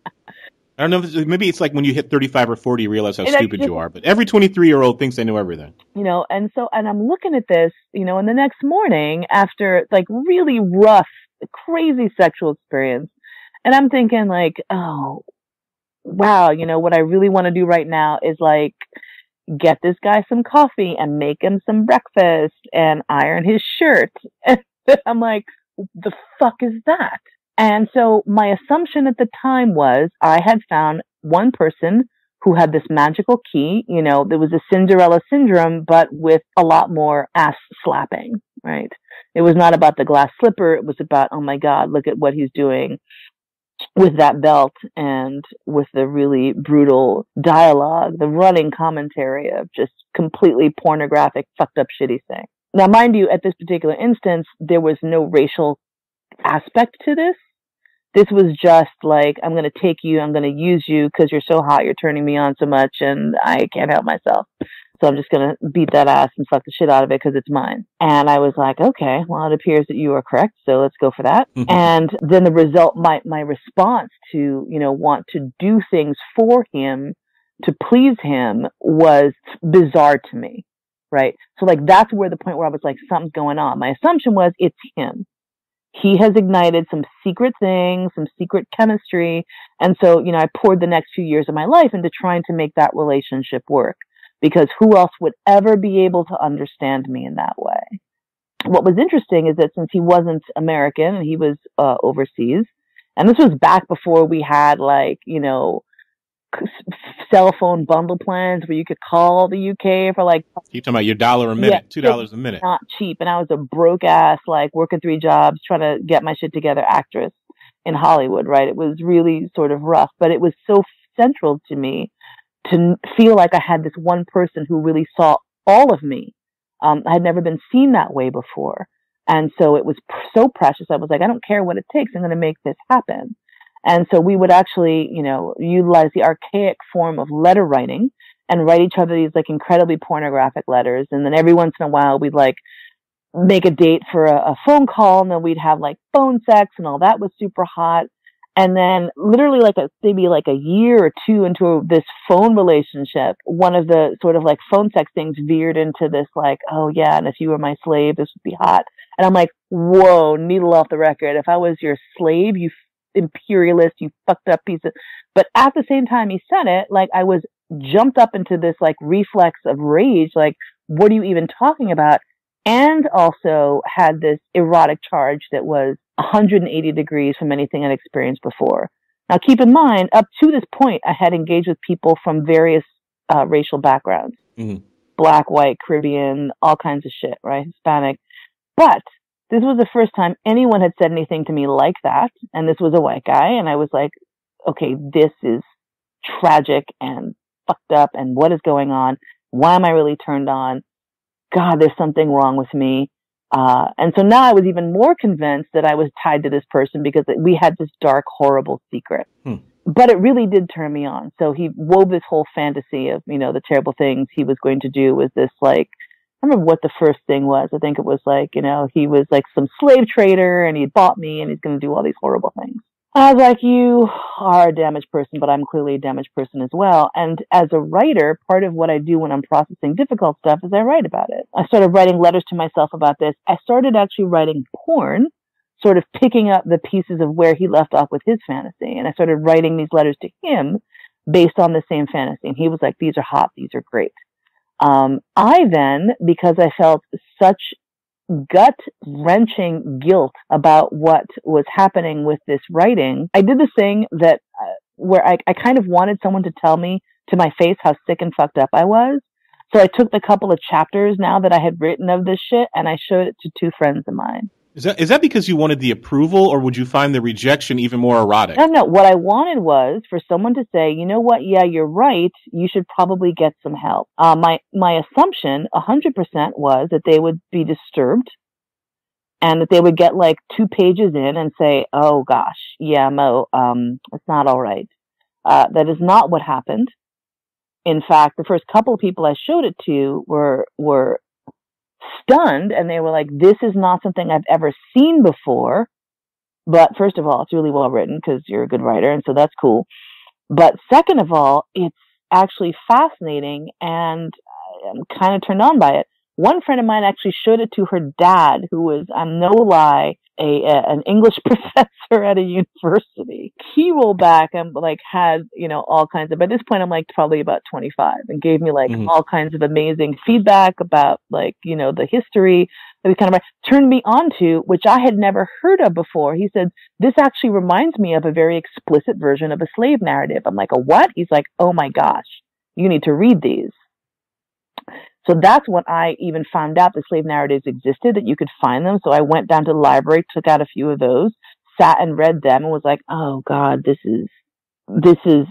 I don't know, maybe it's like when you hit 35 or 40, you realize how stupid you are. But every 23-year-old thinks they know everything. You know, and I'm looking at this, you know, and the next morning after, like, really rough, crazy sexual experience, and I'm thinking, like, oh, wow, you know, what I really want to do right now is, like, get this guy some coffee and make him some breakfast and iron his shirt. And I'm like, the fuck is that? And so my assumption at the time was I had found one person who had this magical key. You know, there was a Cinderella syndrome, but with a lot more ass slapping, right? It was not about the glass slipper. It was about, oh my God, look at what he's doing with that belt and with the really brutal dialogue, the running commentary of just completely pornographic, fucked up, shitty thing. Now, mind you, at this particular instance, there was no racial aspect to this. This was just like, I'm going to take you, I'm going to use you because you're so hot, you're turning me on so much, and I can't help myself. So I'm just going to beat that ass and fuck the shit out of it because it's mine. And I was like, okay, well, it appears that you are correct. So let's go for that. Mm-hmm. And then the result, my response to, you know, want to do things for him to please him was bizarre to me. Right. So, like, that's where the point where I was like, something's going on. My assumption was it's him. He has ignited some secret thing, some secret chemistry. And so, you know, I poured the next few years of my life into trying to make that relationship work. Because who else would ever be able to understand me in that way? What was interesting is that since he wasn't American and he was overseas, and this was back before we had, like, you know, cell phone bundle plans where you could call the UK for like... You're talking about your $1 a minute, $2 a minute. Not cheap. And I was a broke ass, like working 3 jobs, trying to get my shit together actress in Hollywood, right? It was really sort of rough, but it was so central to me to feel like I had this one person who really saw all of me. I had never been seen that way before. And so it was so precious. I was like, I don't care what it takes. I'm going to make this happen. And so we would actually, you know, utilize the archaic form of letter writing and write each other these like incredibly pornographic letters. And then every once in a while we'd like make a date for a phone call, and then we'd have like phone sex, and all that was super hot. And then literally like maybe like a year or 2 into this phone relationship, one of the sort of like phone sex things veered into this like, oh yeah, and if you were my slave, this would be hot. And I'm like, whoa, needle off the record. If I was your slave, you imperialist, you fucked up piece of... But at the same time he said it, like I was jumped up into this like reflex of rage, like, what are you even talking about? And also had this erotic charge that was 180 degrees from anything I'd experienced before. Now, keep in mind, up to this point, I had engaged with people from various racial backgrounds. Mm-hmm. Black, white, Caribbean, all kinds of shit, right? Hispanic. But this was the first time anyone had said anything to me like that. And this was a white guy. And I was like, okay, this is tragic and fucked up. And what is going on? Why am I really turned on? God, there's something wrong with me. And so now I was even more convinced that I was tied to this person because we had this dark, horrible secret. But it really did turn me on. So he wove this whole fantasy of, you know, the terrible things he was going to do was this like, I don't remember what the first thing was. I think it was like, you know, he was like some slave trader and he bought me and he's going to do all these horrible things. I was like, you are a damaged person, but I'm clearly a damaged person as well. And as a writer, part of what I do when I'm processing difficult stuff is I write about it. I started writing letters to myself about this. I started actually writing porn, sort of picking up the pieces of where he left off with his fantasy. And I started writing these letters to him based on the same fantasy. And he was like, these are hot. These are great. I then, because I felt such gut-wrenching guilt about what was happening with this writing, I did this thing that where I kind of wanted someone to tell me to my face how sick and fucked up I was. So I took the couple of chapters now that I had written of this shit and I showed it to 2 friends of mine. Is that because you wanted the approval, or would you find the rejection even more erotic? No. What I wanted was for someone to say, you know what? Yeah, you're right. You should probably get some help. My assumption 100% was that they would be disturbed and that they would get like 2 pages in and say, oh gosh, yeah, Mo, it's not all right. That is not what happened. In fact, the first couple of people I showed it to were stunned, and they were like, this is not something I've ever seen before. But first of all, it's really well written because you're a good writer, and so that's cool. But second of all, it's actually fascinating, and I'm kind of turned on by it. One friend of mine actually showed it to her dad, who was, no lie, an English professor at a university. He rolled back and like had, you know, all kinds of, by this point I'm like probably about 25, and gave me like all kinds of amazing feedback about like, you know, the history that he kind of turned me on to, which I had never heard of before. He said, this actually reminds me of a very explicit version of a slave narrative. I'm like, a what? He's like, oh my gosh, you need to read these. So that's when I even found out the slave narratives existed, that you could find them. So I went down to the library, took out a few of those, sat and read them, and was like, oh God, this is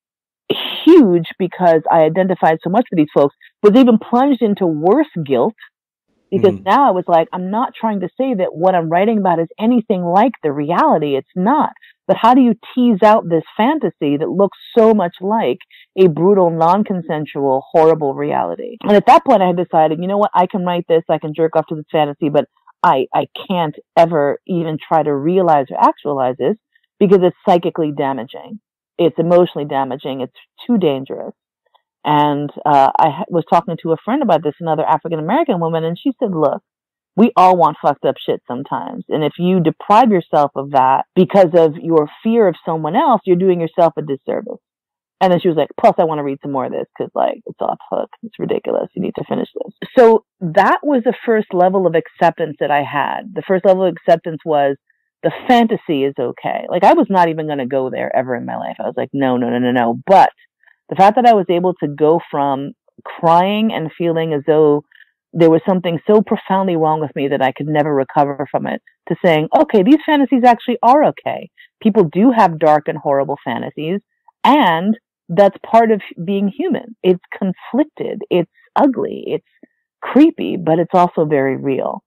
huge, because I identified so much with these folks, was even plunged into worse guilt, because now I was like, I'm not trying to say that what I'm writing about is anything like the reality. It's not. But how do you tease out this fantasy that looks so much like a brutal, non-consensual, horrible reality? And at that point I had decided, you know what, I can write this, I can jerk off to this fantasy, but I can't ever even try to realize or actualize this, because it's psychically damaging. It's emotionally damaging. It's too dangerous. And I was talking to a friend about this, another African-American woman, and she said, look, we all want fucked up shit sometimes. And if you deprive yourself of that because of your fear of someone else, you're doing yourself a disservice. And then she was like, plus I want to read some more of this because like it's off hook. It's ridiculous. You need to finish this. So that was the first level of acceptance that I had. The first level of acceptance was the fantasy is okay. Like I was not even going to go there ever in my life. I was like, no. But The fact that I was able to go from crying and feeling as though there was something so profoundly wrong with me that I could never recover from it, to saying, okay, these fantasies actually are okay. People do have dark and horrible fantasies, and that's part of being human. It's conflicted, it's ugly, it's creepy, but it's also very real.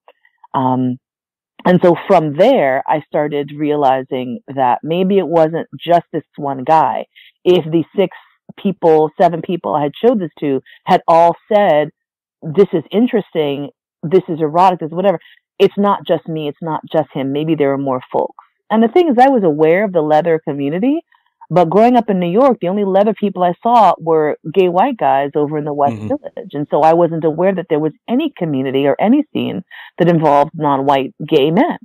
And so from there, I started realizing that maybe it wasn't just this one guy. If the 7 people I had showed this to had all said, this is interesting, this is erotic, this is whatever, it's not just me, it's not just him. Maybe there were more folks. And the thing is, I was aware of the leather community, but growing up in New York, the only leather people I saw were gay white guys over in the West Village. And so I wasn't aware that there was any community or any scene that involved non-white gay men.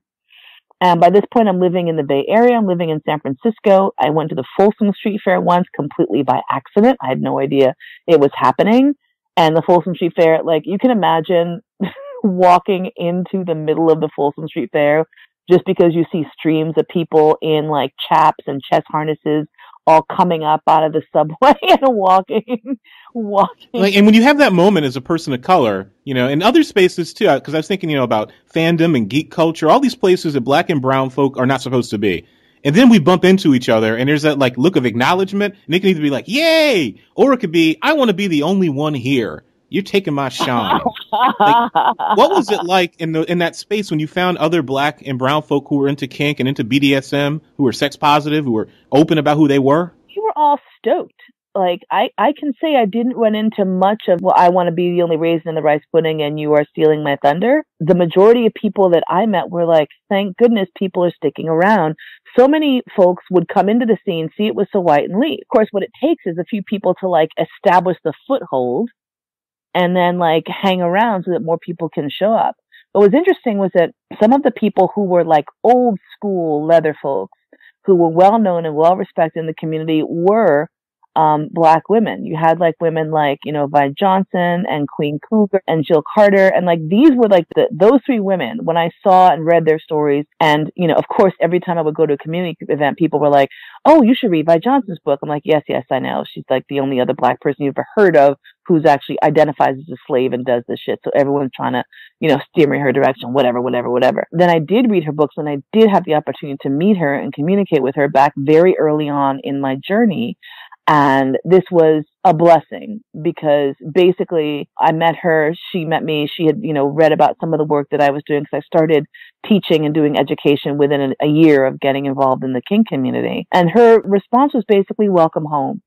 And by this point, I'm living in the Bay Area. I'm living in San Francisco. I went to the Folsom Street Fair once completely by accident. I had no idea it was happening. And the Folsom Street Fair, like, you can imagine walking into the middle of the Folsom Street Fair just because you see streams of people in like chaps and chest harnesses all coming up out of the subway and walking. Like, and when you have that moment as a person of color, you know, in other spaces too, because I was thinking, you know, about fandom and geek culture, all these places that black and brown folk are not supposed to be. And then we bump into each other and there's that like look of acknowledgement, and it can either be like, yay, or it could be, I want to be the only one here. You're taking my shine. Like, what was it like in that space when you found other black and brown folk who were into kink and into BDSM, who were sex positive, who were open about who they were? We were all stoked. Like, I can say I didn't run into much of, well, I want to be the only raisin in the rice pudding and you are stealing my thunder. The majority of people that I met were like, thank goodness people are sticking around. So many folks would come into the scene, see it was so white, and leave. Of course, what it takes is a few people to like establish the foothold and then like hang around so that more people can show up. What was interesting was that some of the people who were like old school leather folks who were well known and well respected in the community were black women. You had like women like, you know, Vi Johnson and Queen Cougar and Jill Carter. And like, these were like those three women, when I saw and read their stories. And, you know, of course, every time I would go to a community event, people were like, oh, you should read Vi Johnson's book. I'm like, yes, I know. She's like the only other black person you've ever heard of who's actually identifies as a slave and does this shit. So everyone's trying to, you know, steer me in her direction, whatever. Then I did read her books, and I did have the opportunity to meet her and communicate with her back very early on in my journey. And this was a blessing because basically I met her, she met me, she had, you know, read about some of the work that I was doing because I started teaching and doing education within a year of getting involved in the kink community. And her response was basically, welcome home,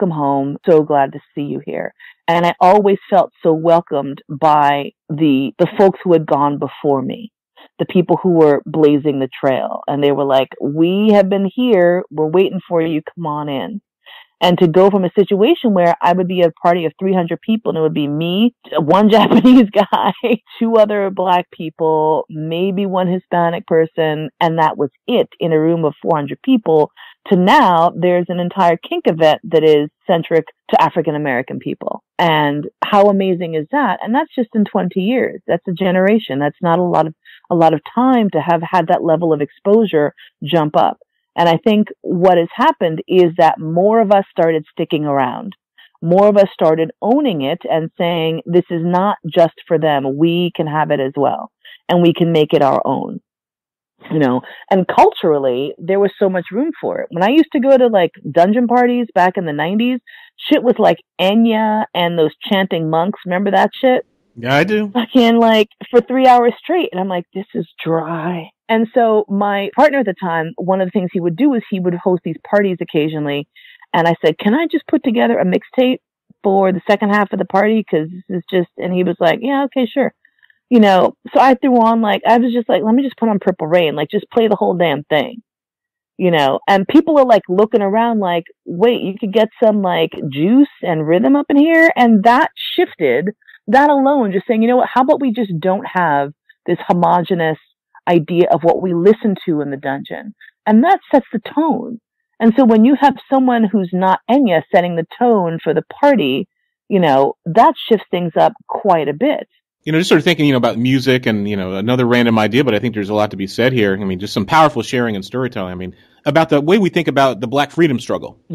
so glad to see you here. And I always felt so welcomed by the folks who had gone before me, the people who were blazing the trail. And they were like, we have been here, we're waiting for you, come on in. And to go from a situation where I would be a party of 300 people and it would be me, one Japanese guy, 2 other black people, maybe one Hispanic person, and that was it in a room of 400 people, to now there's an entire kink event that is centric to African American people. And how amazing is that? And that's just in 20 years. That's a generation. That's not a lot of time to have had that level of exposure jump up. And I think what has happened is that more of us started sticking around. More of us started owning it and saying, this is not just for them. We can have it as well. And we can make it our own. You know, and culturally, there was so much room for it. When I used to go to like dungeon parties back in the 90s, shit was like Enya and those chanting monks. Remember that shit? Yeah, I do. Fucking like for 3 hours straight. And I'm like, this is dry. And so my partner at the time, one of the things he would do is he would host these parties occasionally. And I said, can I just put together a mixtape for the second half of the party? Cause this is just, and he was like, yeah, okay, sure. You know, so I threw on like, I was just like, let me just put on Purple Rain, like just play the whole damn thing, you know, and people are like looking around like, wait, you could get some like juice and rhythm up in here. And that shifted, that alone, just saying, you know what, how about we just don't have this homogenous idea of what we listen to in the dungeon. And that sets the tone. And so when you have someone who's not Enya setting the tone for the party, you know, that shifts things up quite a bit. You know, just sort of thinking, you know, about music and, you know, another random idea, but I think there's a lot to be said here. I mean, just some powerful sharing and storytelling. I mean, about the way we think about the Black freedom struggle. Yeah.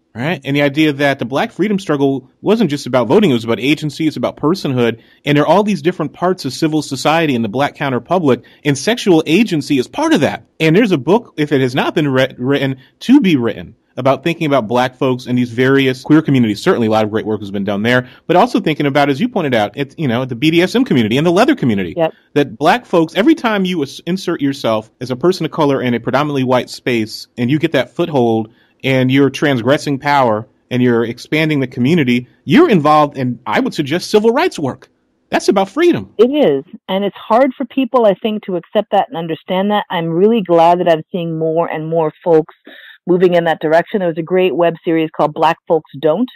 Right? And the idea that the Black freedom struggle wasn't just about voting, it was about agency, it's about personhood, and there are all these different parts of civil society in the Black counterpublic, and sexual agency is part of that. And there's a book, if it has not been written, to be written, about thinking about Black folks in these various queer communities. Certainly a lot of great work has been done there, but also thinking about, as you pointed out, the BDSM community and the leather community. Yep. That Black folks, every time you insert yourself as a person of color in a predominantly white space, and you get that foothold, and you're transgressing power, and you're expanding the community, you're involved in, I would suggest, civil rights work. That's about freedom. It is. And it's hard for people, I think, to accept that and understand that. I'm really glad that I'm seeing more and more folks moving in that direction. There was a great web series called Black Folks Don't.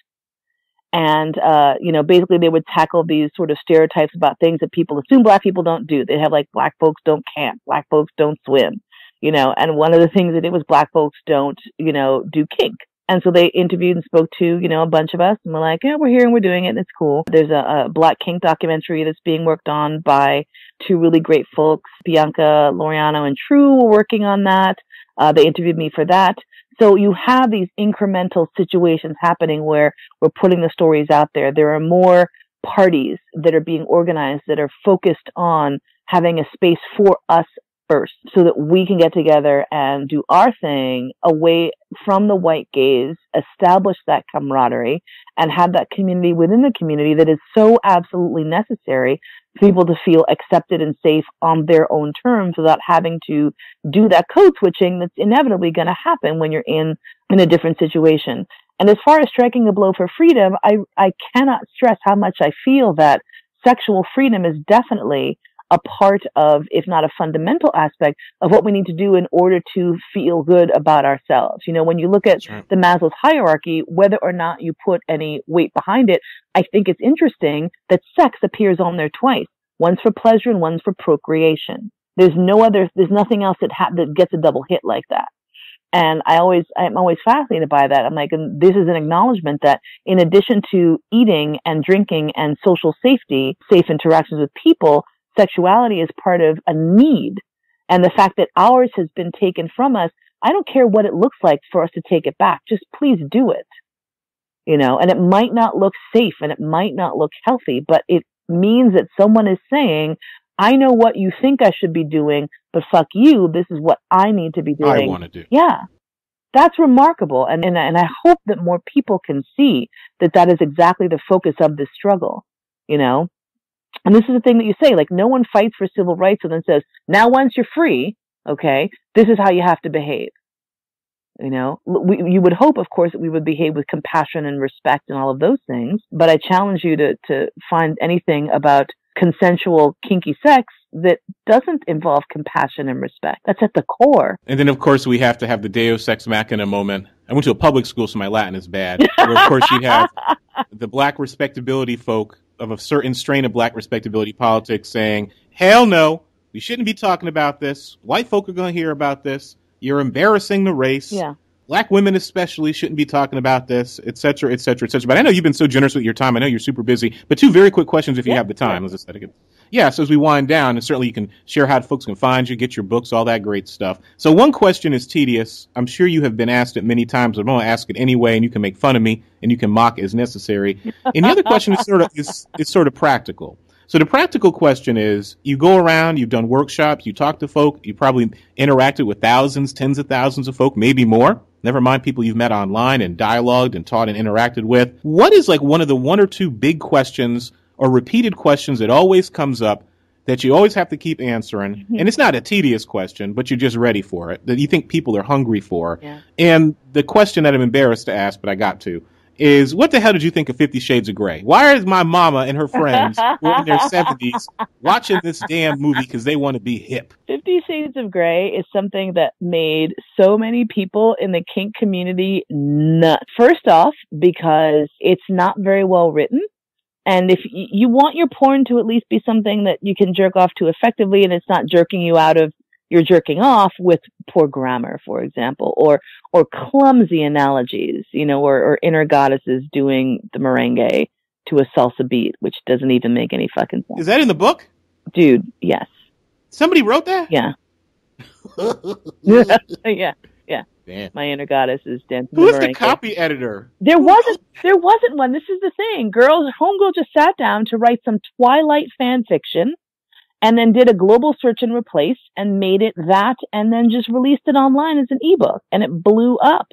And, basically they would tackle these sort of stereotypes about things that people assume Black people don't do. They have like Black folks don't camp, Black folks don't swim. And one of the things they did was Black folks don't, do kink. And so they interviewed and spoke to, a bunch of us, and we're like, yeah, we're here and we're doing it and it's cool. There's a Black kink documentary that's being worked on by two really great folks, Bianca Loriano and True were working on that. They interviewed me for that. So you have these incremental situations happening where we're putting the stories out there. There are more parties that are being organized that are focused on having a space for us first, so that we can get together and do our thing away from the white gaze, establish that camaraderie, and have that community within the community that is so absolutely necessary for people to feel accepted and safe on their own terms without having to do that code switching that's inevitably going to happen when you're in a different situation. And as far as striking a blow for freedom, I cannot stress how much I feel that sexual freedom is definitely a part of, if not a fundamental aspect of what we need to do in order to feel good about ourselves. When you look at the Maslow's hierarchy, whether or not you put any weight behind it, I think it's interesting that sex appears on there twice. One's for pleasure and one's for procreation. There's nothing else that gets a double hit like that. And I'm always fascinated by that. I'm like, and this is an acknowledgement that in addition to eating and drinking and social safety, safe interactions with people, sexuality is part of a need. And the fact that ours has been taken from us, I don't care what it looks like for us to take it back. Just please do it. And it might not look safe and it might not look healthy, but it means that someone is saying, I know what you think I should be doing, but fuck you. This is what I need to be doing. I want to do. Yeah. That's remarkable. And I hope that more people can see that is exactly the focus of this struggle, And this is the thing that you say, like, no one fights for civil rights and then says, now once you're free, okay, this is how you have to behave. You would hope, of course, that we would behave with compassion and respect and all of those things. But I challenge you to find anything about consensual, kinky sex that doesn't involve compassion and respect. That's at the core. And then, of course, we have to have the Deus Ex Machina moment. I went to a public school, so my Latin is bad. Where, of course, you have the Black respectability folk of a certain strain of Black respectability politics saying, hell no, we shouldn't be talking about this. White folk are going to hear about this. You're embarrassing the race. Yeah. Black women especially shouldn't be talking about this, et cetera, et cetera, et cetera. But I know you've been so generous with your time. I know you're super busy. But two very quick questions if you have the time. Yeah, so as we wind down, and certainly you can share how folks can find you, get your books, all that great stuff. So one question is tedious. I'm sure you have been asked it many times, but I'm going to ask it anyway, and you can make fun of me, and you can mock as necessary. And the other question is sort of practical. So the practical question is, you go around, you've done workshops, you talk to folk, you probably interacted with thousands, tens of thousands of folk, maybe more. Never mind people you've met online and dialogued and taught and interacted with. What is like one of the one or two big questions or repeated questions that always comes up that you always have to keep answering? Mm-hmm. And it's not a tedious question, but you're just ready for it, that you think people are hungry for. Yeah. And the question that I'm embarrassed to ask, but I got to, is what the hell did you think of 50 Shades of Grey? Why is my mama and her friends who are in their 70s watching this damn movie because they want to be hip? 50 Shades of Grey is something that made so many people in the kink community nuts. First off, because it's not very well written. And if you want your porn to at least be something that you can jerk off to effectively and it's not jerking you out of your jerking off with poor grammar, for example, or clumsy analogies, or inner goddesses doing the merengue to a salsa beat, which doesn't even make any fucking sense. Is that in the book? Dude, yes. Somebody wrote that? Yeah. Yeah. Damn. My inner goddess is dancing. Who is the copy editor? There wasn't one. This is the thing. Homegirl just sat down to write some Twilight fan fiction and then did a global search and replace and made it that and then just released it online as an ebook and it blew up.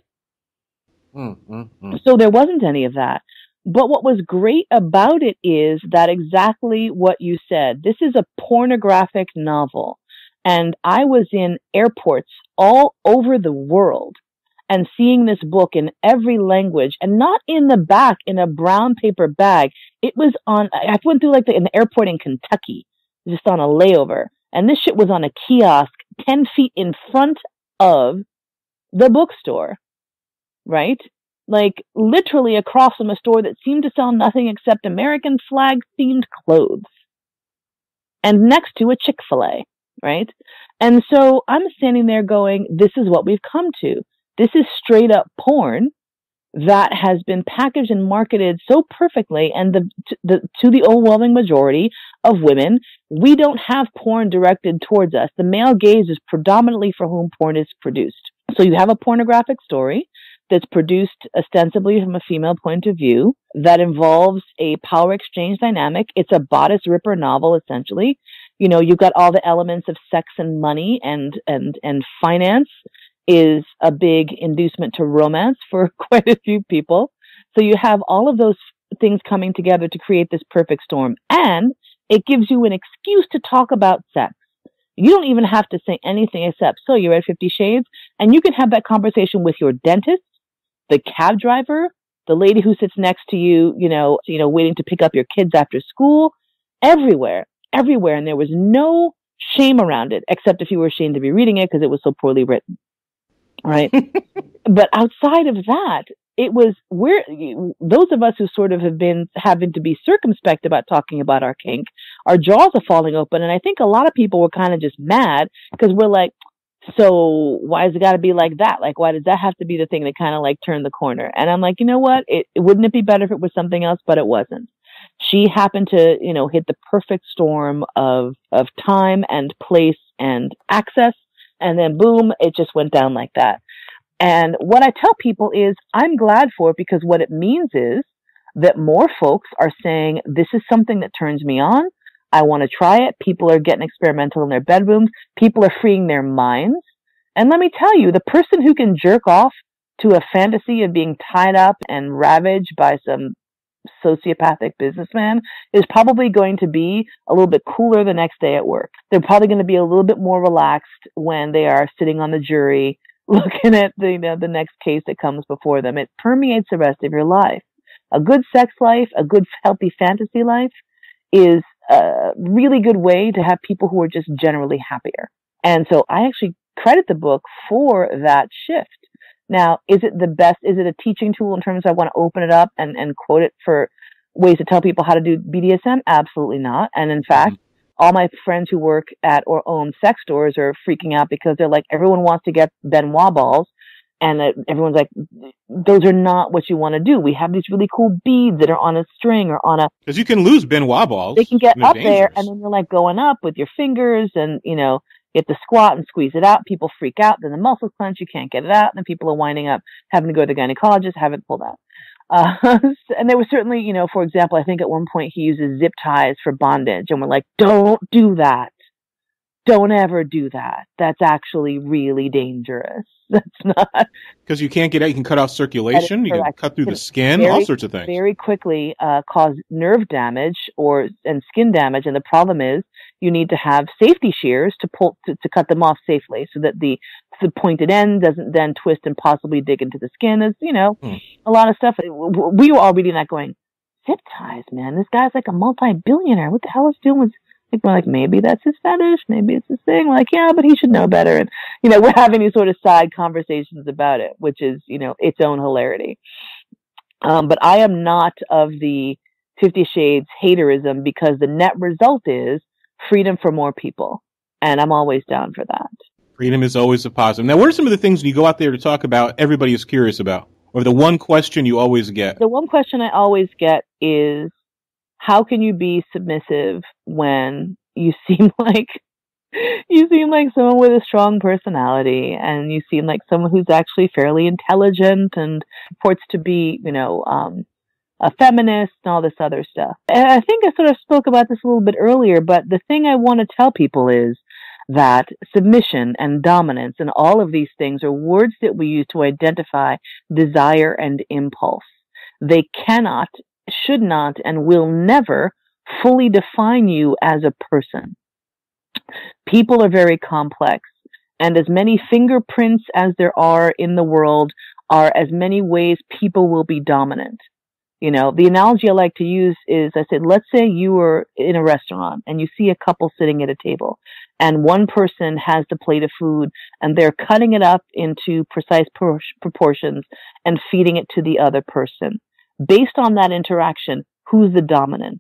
So there wasn't any of that. But what was great about it is that exactly what you said. This is a pornographic novel. And I was in airports all over the world and seeing this book in every language and not in the back in a brown paper bag. It was I went through an airport in Kentucky, just on a layover. And this shit was on a kiosk 10 feet in front of the bookstore, right? Like literally across from a store that seemed to sell nothing except American flag themed clothes. And next to a Chick-fil-A. Right? And so I'm standing there going, this is what we've come to. This is straight up porn that has been packaged and marketed so perfectly. And to the overwhelming majority of women, we don't have porn directed towards us. The male gaze is predominantly for whom porn is produced. So you have a pornographic story that's produced ostensibly from a female point of view that involves a power exchange dynamic. It's a bodice ripper novel, essentially. You know, you've got all the elements of sex and money and finance is a big inducement to romance for quite a few people. So you have all of those things coming together to create this perfect storm. And it gives you an excuse to talk about sex. You don't even have to say anything except, so you read 50 Shades? And you can have that conversation with your dentist, the cab driver, the lady who sits next to you, waiting to pick up your kids after school, everywhere. And there was no shame around it, except if you were ashamed to be reading it because it was so poorly written. Right. But outside of that, it was those of us who sort of have been having to be circumspect about talking about our kink, our jaws are falling open. And I think a lot of people were kind of just mad because we're like, so why has it got to be like that? Like, why does that have to be the thing that kind of like turned the corner? And I'm like, you know what? Wouldn't it be better if it was something else? But it wasn't. She happened to, hit the perfect storm of time and place and access. And then boom, it just went down like that. And what I tell people is I'm glad for it because what it means is that more folks are saying, this is something that turns me on. I want to try it. People are getting experimental in their bedrooms. People are freeing their minds. And let me tell you, the person who can jerk off to a fantasy of being tied up and ravaged by some sociopathic businessman is probably going to be a little bit cooler the next day at work. They're probably going to be a little bit more relaxed when they are sitting on the jury looking at the next case that comes before them. It permeates the rest of your life. A good sex life, a good healthy fantasy life is a really good way to have people who are just generally happier. And so I actually credit the book for that shift. Now, is it the best? Is it a teaching tool in terms of I want to open it up and quote it for ways to tell people how to do BDSM? Absolutely not. And in fact, all my friends who work at or own sex stores are freaking out because they're like, everyone wants to get Benoit balls. And everyone's like, those are not what you want to do. We have these really cool beads that are on a string or on a... Because you can lose Benoit balls. They can get up there and then you're like going up with your fingers and, you have to squat and squeeze it out. People freak out. Then the muscles clench. You can't get it out. And then people are winding up having to go to the gynecologist, have it pulled out. And there was certainly, for example, I think at one point he uses zip ties for bondage. And we're like, don't do that. Don't ever do that. That's actually really dangerous. That's not. Because you can't get out. You can cut off circulation. You can cut through the skin, all sorts of things. Very quickly cause nerve damage and skin damage. And the problem is you need to have safety shears to cut them off safely so that the pointed end doesn't then twist and possibly dig into the skin. Is a lot of stuff. We were all reading that going, zip ties, man. This guy's like a multi-billionaire. What the hell is he doing with... We're like, maybe that's his fetish. Maybe it's his thing. Like, yeah, but he should know better. And, we're having these sort of side conversations about it, which is, its own hilarity. But I am not of the 50 Shades haterism because the net result is freedom for more people. And I'm always down for that. Freedom is always a positive. Now, what are some of the things when you go out there to talk about everybody is curious about? Or the one question you always get? The one question I always get is, how can you be submissive when you seem like You seem like someone with a strong personality, and you seem like someone who's actually fairly intelligent and purports to be, a feminist and all this other stuff. And I think I sort of spoke about this a little bit earlier, but the thing I want to tell people is that submission and dominance and all of these things are words that we use to identify desire and impulse. They cannot, should not, and will never fully define you as a person. People are very complex, and as many fingerprints as there are in the world are as many ways people will be dominant. The analogy I like to use is, I said, let's say you were in a restaurant and you see a couple sitting at a table, and one person has the plate of food and they're cutting it up into precise proportions and feeding it to the other person. Based on that interaction, who's the dominant?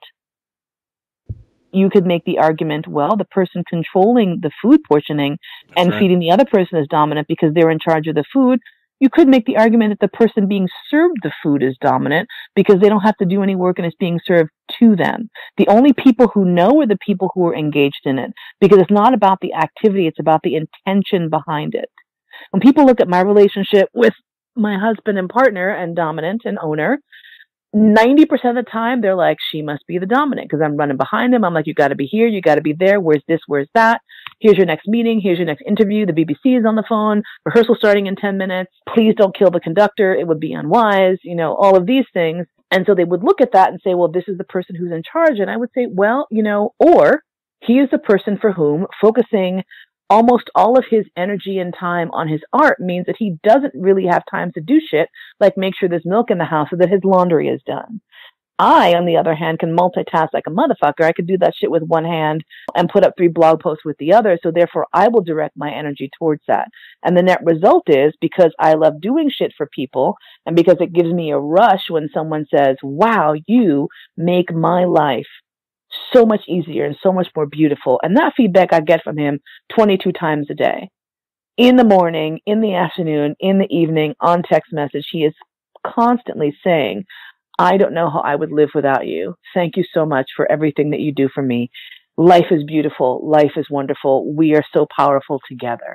You could make the argument, well, the person controlling the food portioning and feeding the other person is dominant because they're in charge of the food. You could make the argument that the person being served the food is dominant because they don't have to do any work and it's being served to them. The only people who know are the people who are engaged in it, because it's not about the activity, it's about the intention behind it. When people look at my relationship with my husband and partner and dominant and owner, 90% of the time, they're like, she must be the dominant because I'm running behind him. I'm like, you got to be here. You got to be there. Where's this? Where's that? Here's your next meeting. Here's your next interview. The BBC is on the phone. Rehearsal starting in 10 minutes. Please don't kill the conductor. It would be unwise. All of these things. And so they would look at that and say, well, this is the person who's in charge. And I would say, well, or he is the person for whom focusing almost all of his energy and time on his art means that he doesn't really have time to do shit like make sure there's milk in the house or that his laundry is done. I, on the other hand, can multitask like a motherfucker. I could do that shit with one hand and put up 3 blog posts with the other. So therefore, I will direct my energy towards that. And the net result is, because I love doing shit for people and because it gives me a rush when someone says, wow, you make my life so much easier and so much more beautiful. And that feedback I get from him 22 times a day. In the morning, in the afternoon, in the evening, on text message, he is constantly saying, I don't know how I would live without you. Thank you so much for everything that you do for me. Life is beautiful. Life is wonderful. We are so powerful together.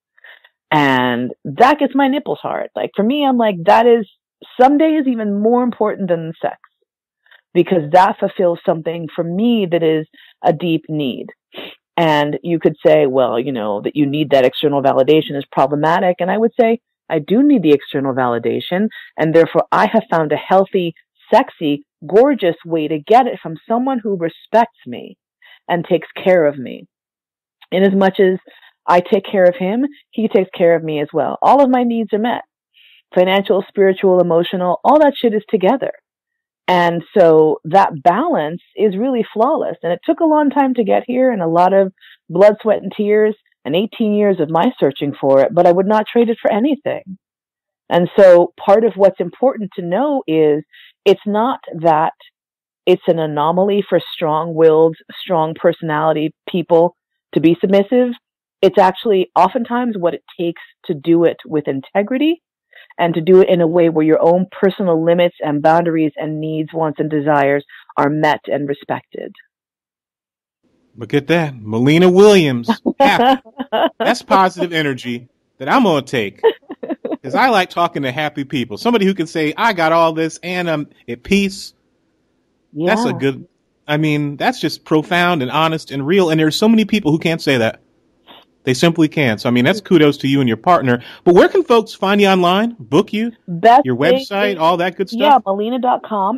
And that gets my nipples hard. Like, for me, I'm like, that is some days even more important than sex, because that fulfills something for me that is a deep need. And you could say, well, that you need that external validation is problematic. And I would say, I do need the external validation. And therefore, I have found a healthy, sexy, gorgeous way to get it from someone who respects me and takes care of me. In as much as I take care of him, he takes care of me as well. All of my needs are met. Financial, spiritual, emotional, all that shit is together. And so that balance is really flawless. And it took a long time to get here and a lot of blood, sweat, and tears and 18 years of my searching for it, but I would not trade it for anything. And so part of what's important to know is it's not that it's an anomaly for strong-willed, strong personality people to be submissive. It's actually oftentimes what it takes to do it with integrity and to do it in a way where your own personal limits and boundaries and needs, wants, and desires are met and respected. Look at that. Mollena Williams. Happy. That's positive energy that I'm going to take. Because I like talking to happy people. Somebody who can say, I got all this and I'm at peace. Yeah. That's a good, that's just profound and honest and real. And there's so many people who can't say that. They simply can't. So, that's kudos to you and your partner. But where can folks find you online, book you, your website, all that good stuff? Yeah, Mollena.com,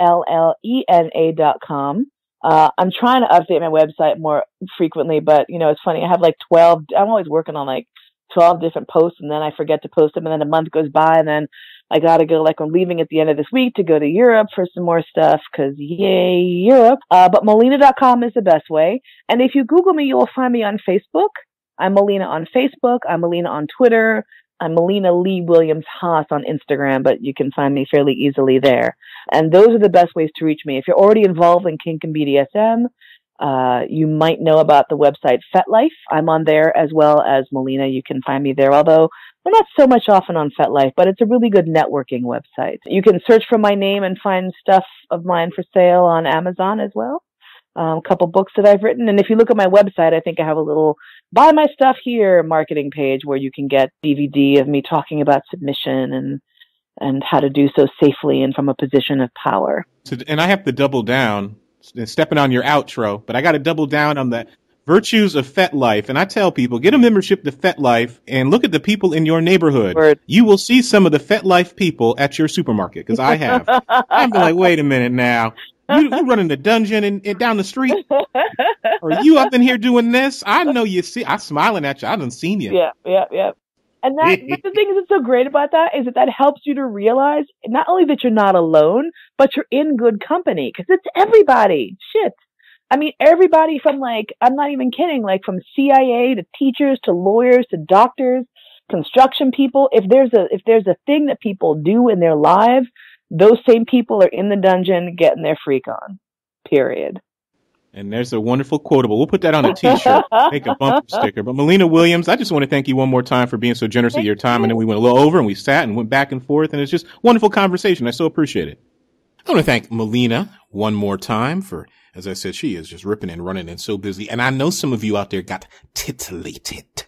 Mollena.com. I'm trying to update my website more frequently, but, it's funny. I have 12, I'm always working on 12 different posts, and then I forget to post them, and then a month goes by, and then I got to go, I'm leaving at the end of this week to go to Europe for some more stuff, because yay, Europe. But Mollena.com is the best way. And if you Google me, you will find me on Facebook. I'm Mollena on Facebook. I'm Mollena on Twitter. I'm Mollena Lee Williams Haas on Instagram, but you can find me fairly easily there. And those are the best ways to reach me. If you're already involved in kink and BDSM, you might know about the website FetLife. I'm on there as well as Mollena. You can find me there, although we're not so much often on FetLife, but it's a really good networking website. You can search for my name and find stuff of mine for sale on Amazon as well. a couple books that I've written. And if you look at my website, I think I have a little buy my stuff here marketing page where you can get DVD of me talking about submission and how to do so safely and from a position of power. So, and I have to double down, stepping on your outro, but I got to double down on the virtues of FetLife. And I tell people, get a membership to FetLife and look at the people in your neighborhood. Word. You will see some of the FetLife people at your supermarket, because I have. I'm like, wait a minute now. You running the dungeon and down the street? Or you up in here doing this? I know you see. I'm smiling at you. I done seen you. Yeah. And but the thing that's so great about that is that helps you to realize not only that you're not alone, but you're in good company, because it's everybody. Shit. I mean, everybody from I'm not even kidding, from CIA to teachers to lawyers to doctors, construction people. If there's a thing that people do in their lives, those same people are in the dungeon getting their freak on. Period. And there's a wonderful quotable. We'll put that on a t-shirt, make a bumper sticker. But Mollena Williams, I just want to thank you one more time for being so generous of your time. And then we went a little over and we sat and went back and forth. And it's just wonderful conversation. I so appreciate it. I want to thank Mollena one more time for, as I said, she is just ripping and running and so busy. And I know some of you out there got titillated.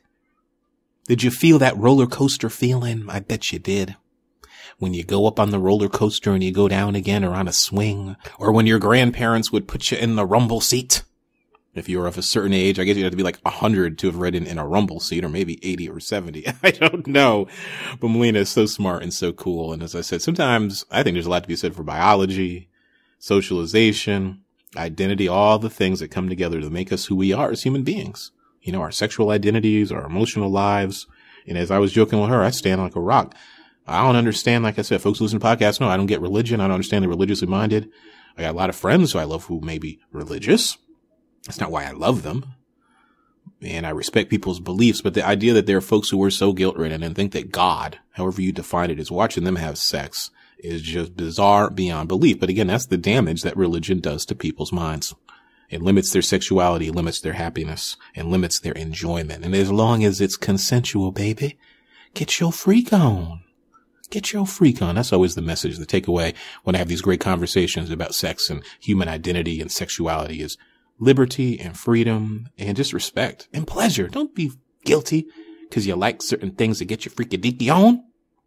Did you feel that roller coaster feeling? I bet you did. When you go up on the roller coaster and you go down again, or on a swing, or when your grandparents would put you in the rumble seat. If you were of a certain age, I guess you'd have to be 100 to have ridden in a rumble seat, or maybe 80 or 70. I don't know. But Mollena is so smart and so cool. And as I said, sometimes I think there's a lot to be said for biology, socialization, identity, all the things that come together to make us who we are as human beings. You know, our sexual identities, our emotional lives. And as I was joking with her, I stand like a rock. I don't understand, like I said, folks listen to podcasts. No, I don't get religion. I don't understand the religiously minded. I got a lot of friends who I love who may be religious. That's not why I love them. And I respect people's beliefs. But the idea that there are folks who are so guilt-ridden and think that God, however you define it, is watching them have sex is just bizarre beyond belief. But again, that's the damage that religion does to people's minds. It limits their sexuality, limits their happiness, and limits their enjoyment. And as long as it's consensual, baby, get your freak on. Get your freak on. That's always the message, the takeaway when I have these great conversations about sex and human identity and sexuality is liberty and freedom and just respect and pleasure. Don't be guilty because you like certain things that get you freaky deaky on.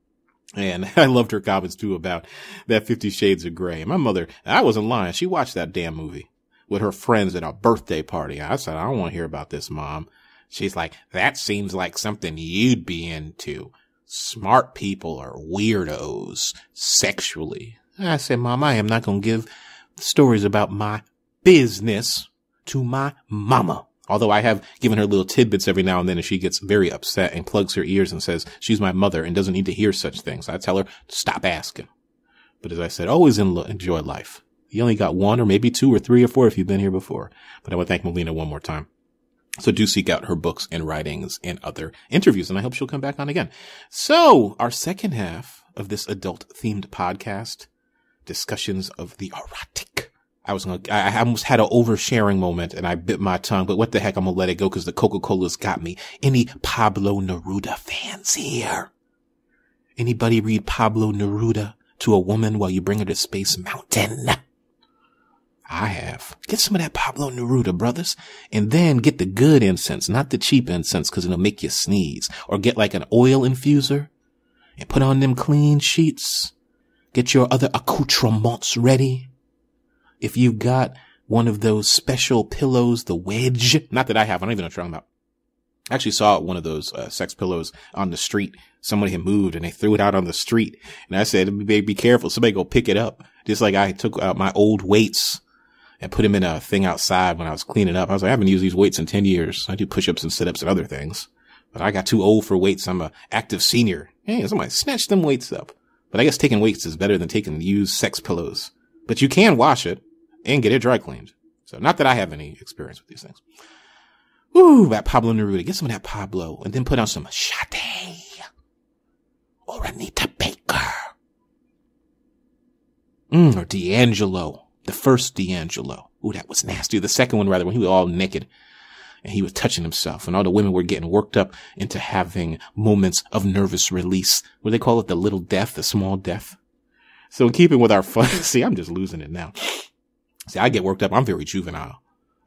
And I loved her comments too about that 50 Shades of Grey. My mother, I wasn't lying. She watched that damn movie with her friends at a birthday party. I said, I don't want to hear about this, Mom. She's like, that seems like something you'd be into. Smart people are weirdos sexually. I said, Mom, I am not going to give stories about my business to my mama. Although I have given her little tidbits every now and then, and she gets very upset and plugs her ears and says she's my mother and doesn't need to hear such things. I tell her, stop asking. But as I said, always enjoy life. You only got one or maybe two or three or four if you've been here before. But I want to thank Mollena one more time. So do seek out her books and writings and other interviews, and I hope she'll come back on again. So our second half of this adult-themed podcast, discussions of the erotic. I almost had an oversharing moment, and I bit my tongue, but what the heck, I'm going to let it go because the Coca-Cola's got me. Any Pablo Neruda fans here? Anybody read Pablo Neruda to a woman while you bring her to Space Mountain? I have. Get some of that Pablo Neruda, brothers, and then get the good incense, not the cheap incense, because it'll make you sneeze. Or get an oil infuser and put on them clean sheets. Get your other accoutrements ready. If you've got one of those special pillows, the wedge, not that I have, I don't even know what you're talking about. I actually saw one of those sex pillows on the street. Somebody had moved and they threw it out on the street. And I said, be careful. Somebody go pick it up. Just like I took out my old weights and put him in a thing outside when I was cleaning up. I was like, I haven't used these weights in 10 years. I do push-ups and sit-ups and other things. But I got too old for weights. I'm an active senior. Hey, somebody snatch them weights up. But I guess taking weights is better than taking used sex pillows. But you can wash it and get it dry cleaned. So not that I have any experience with these things. Ooh, that Pablo Neruda. Get some of that Pablo and then put on some Sade or Anita Baker. Or D'Angelo. The first D'Angelo. Ooh, that was nasty. The second one, rather, when he was all naked and he was touching himself and all the women were getting worked up into having moments of nervous release. What do they call it? The little death, the small death. So in keeping with our fun, see, I'm just losing it now. See, I get worked up. I'm very juvenile.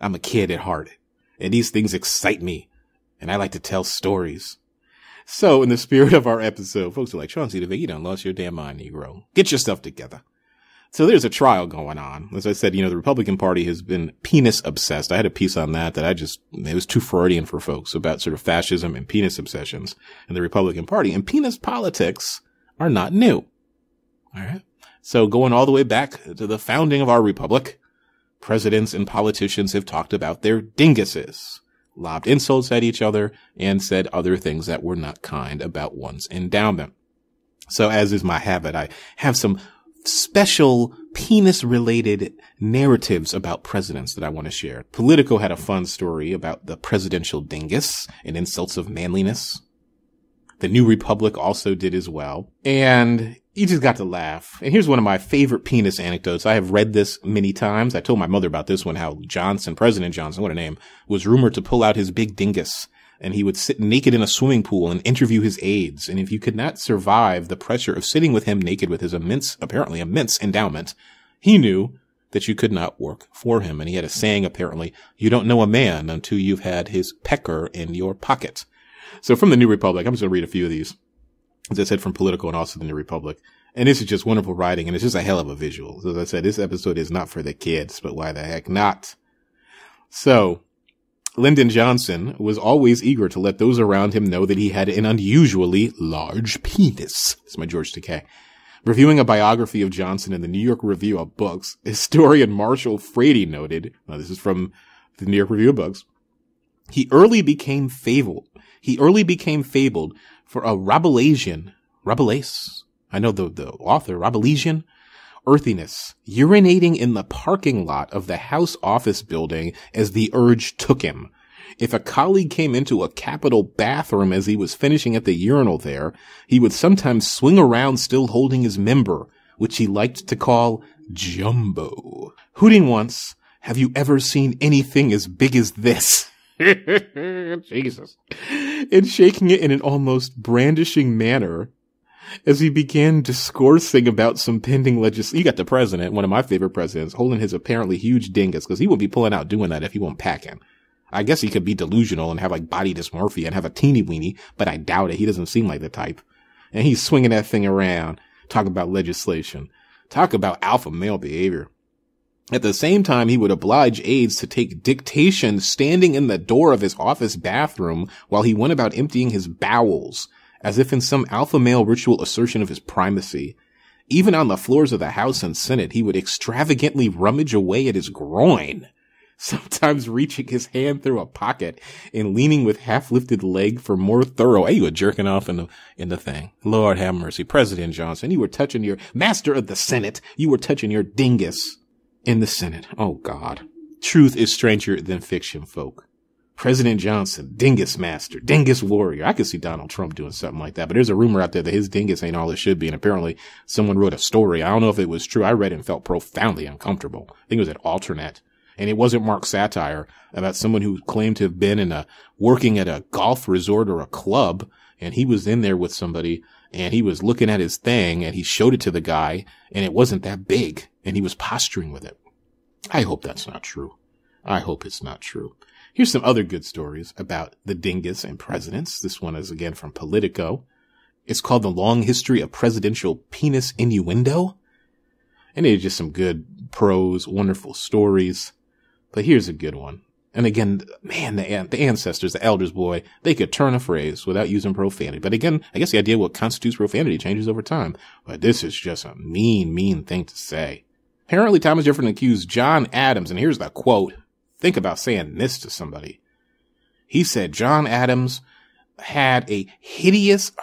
I'm a kid at heart, and these things excite me, and I like to tell stories. So in the spirit of our episode, folks are like, Chauncey DeVega, you done lost your damn mind, Negro. Get your stuff together. So there's a trial going on. As I said, the Republican Party has been penis obsessed. I had a piece on that it was too Freudian for folks about sort of fascism and penis obsessions in the Republican Party. And penis politics are not new. All right. So going all the way back to the founding of our republic, presidents and politicians have talked about their dinguses, lobbed insults at each other, and said other things that were not kind about one's endowment. So as is my habit, I have some special penis-related narratives about presidents that I want to share. Politico had a fun story about the presidential dingus and insults of manliness. The New Republic also did as well. And you just got to laugh. And here's one of my favorite penis anecdotes. I have read this many times. I told my mother about this one, how President Johnson, what a name, was rumored to pull out his big dingus. And he would sit naked in a swimming pool and interview his aides. And if you could not survive the pressure of sitting with him naked with his apparently immense endowment, he knew that you could not work for him. And he had a saying, apparently, you don't know a man until you've had his pecker in your pocket. So from the New Republic, I'm just going to read a few of these, as I said, from Politico and also the New Republic. And this is just wonderful writing, and it's just a hell of a visual. So as I said, this episode is not for the kids, but why the heck not? So Lyndon Johnson was always eager to let those around him know that he had an unusually large penis. It's my George Takei. Reviewing a biography of Johnson in the New York Review of Books, historian Marshall Frady noted, now this is from the New York Review of Books, he early became fabled for a Rabelaisian, I know the author, Rabelaisian earthiness, urinating in the parking lot of the House office building as the urge took him. If a colleague came into a Capitol bathroom as he was finishing at the urinal there, he would sometimes swing around still holding his member, which he liked to call Jumbo. Hooting once, have you ever seen anything as big as this? Jesus. And shaking it in an almost brandishing manner as he began discoursing about some pending legislation. You got the president, one of my favorite presidents, holding his apparently huge dingus, because he wouldn't be pulling out doing that if he won't pack in. I guess he could be delusional and have like body dysmorphia and have a teeny weeny, but I doubt it. He doesn't seem like the type. And he's swinging that thing around, talking about legislation, talk about alpha male behavior. At the same time, he would oblige aides to take dictation standing in the door of his office bathroom while he went about emptying his bowels, as if in some alpha male ritual assertion of his primacy. Even on the floors of the House and Senate, he would extravagantly rummage away at his groin, sometimes reaching his hand through a pocket and leaning with half-lifted leg for more thorough. Hey, you were jerking off in the thing. Lord have mercy. President Johnson, you were touching your master of the Senate. You were touching your dingus in the Senate. Oh, God. Truth is stranger than fiction, folk. President Johnson, dingus master, dingus warrior. I could see Donald Trump doing something like that, but there's a rumor out there that his dingus ain't all it should be, and apparently someone wrote a story. I don't know if it was true. I read it and felt profoundly uncomfortable. I think it was at Alternate, and it wasn't Mark satire about someone who claimed to have been working at a golf resort or a club, and he was in there with somebody, and he was looking at his thing, and he showed it to the guy, and it wasn't that big, and he was posturing with it. I hope that's not true. I hope it's not true. Here's some other good stories about the dingus and presidents. This one is again from Politico. It's called The Long History of Presidential Penis Innuendo. And it's just some good prose, wonderful stories. But here's a good one. And again, man, the ancestors, the elders, boy, they could turn a phrase without using profanity. But again, I guess the idea of what constitutes profanity changes over time. But this is just a mean thing to say. Apparently, Thomas Jefferson accused John Adams, and here's the quote. Think about saying this to somebody. He said John Adams had a hideous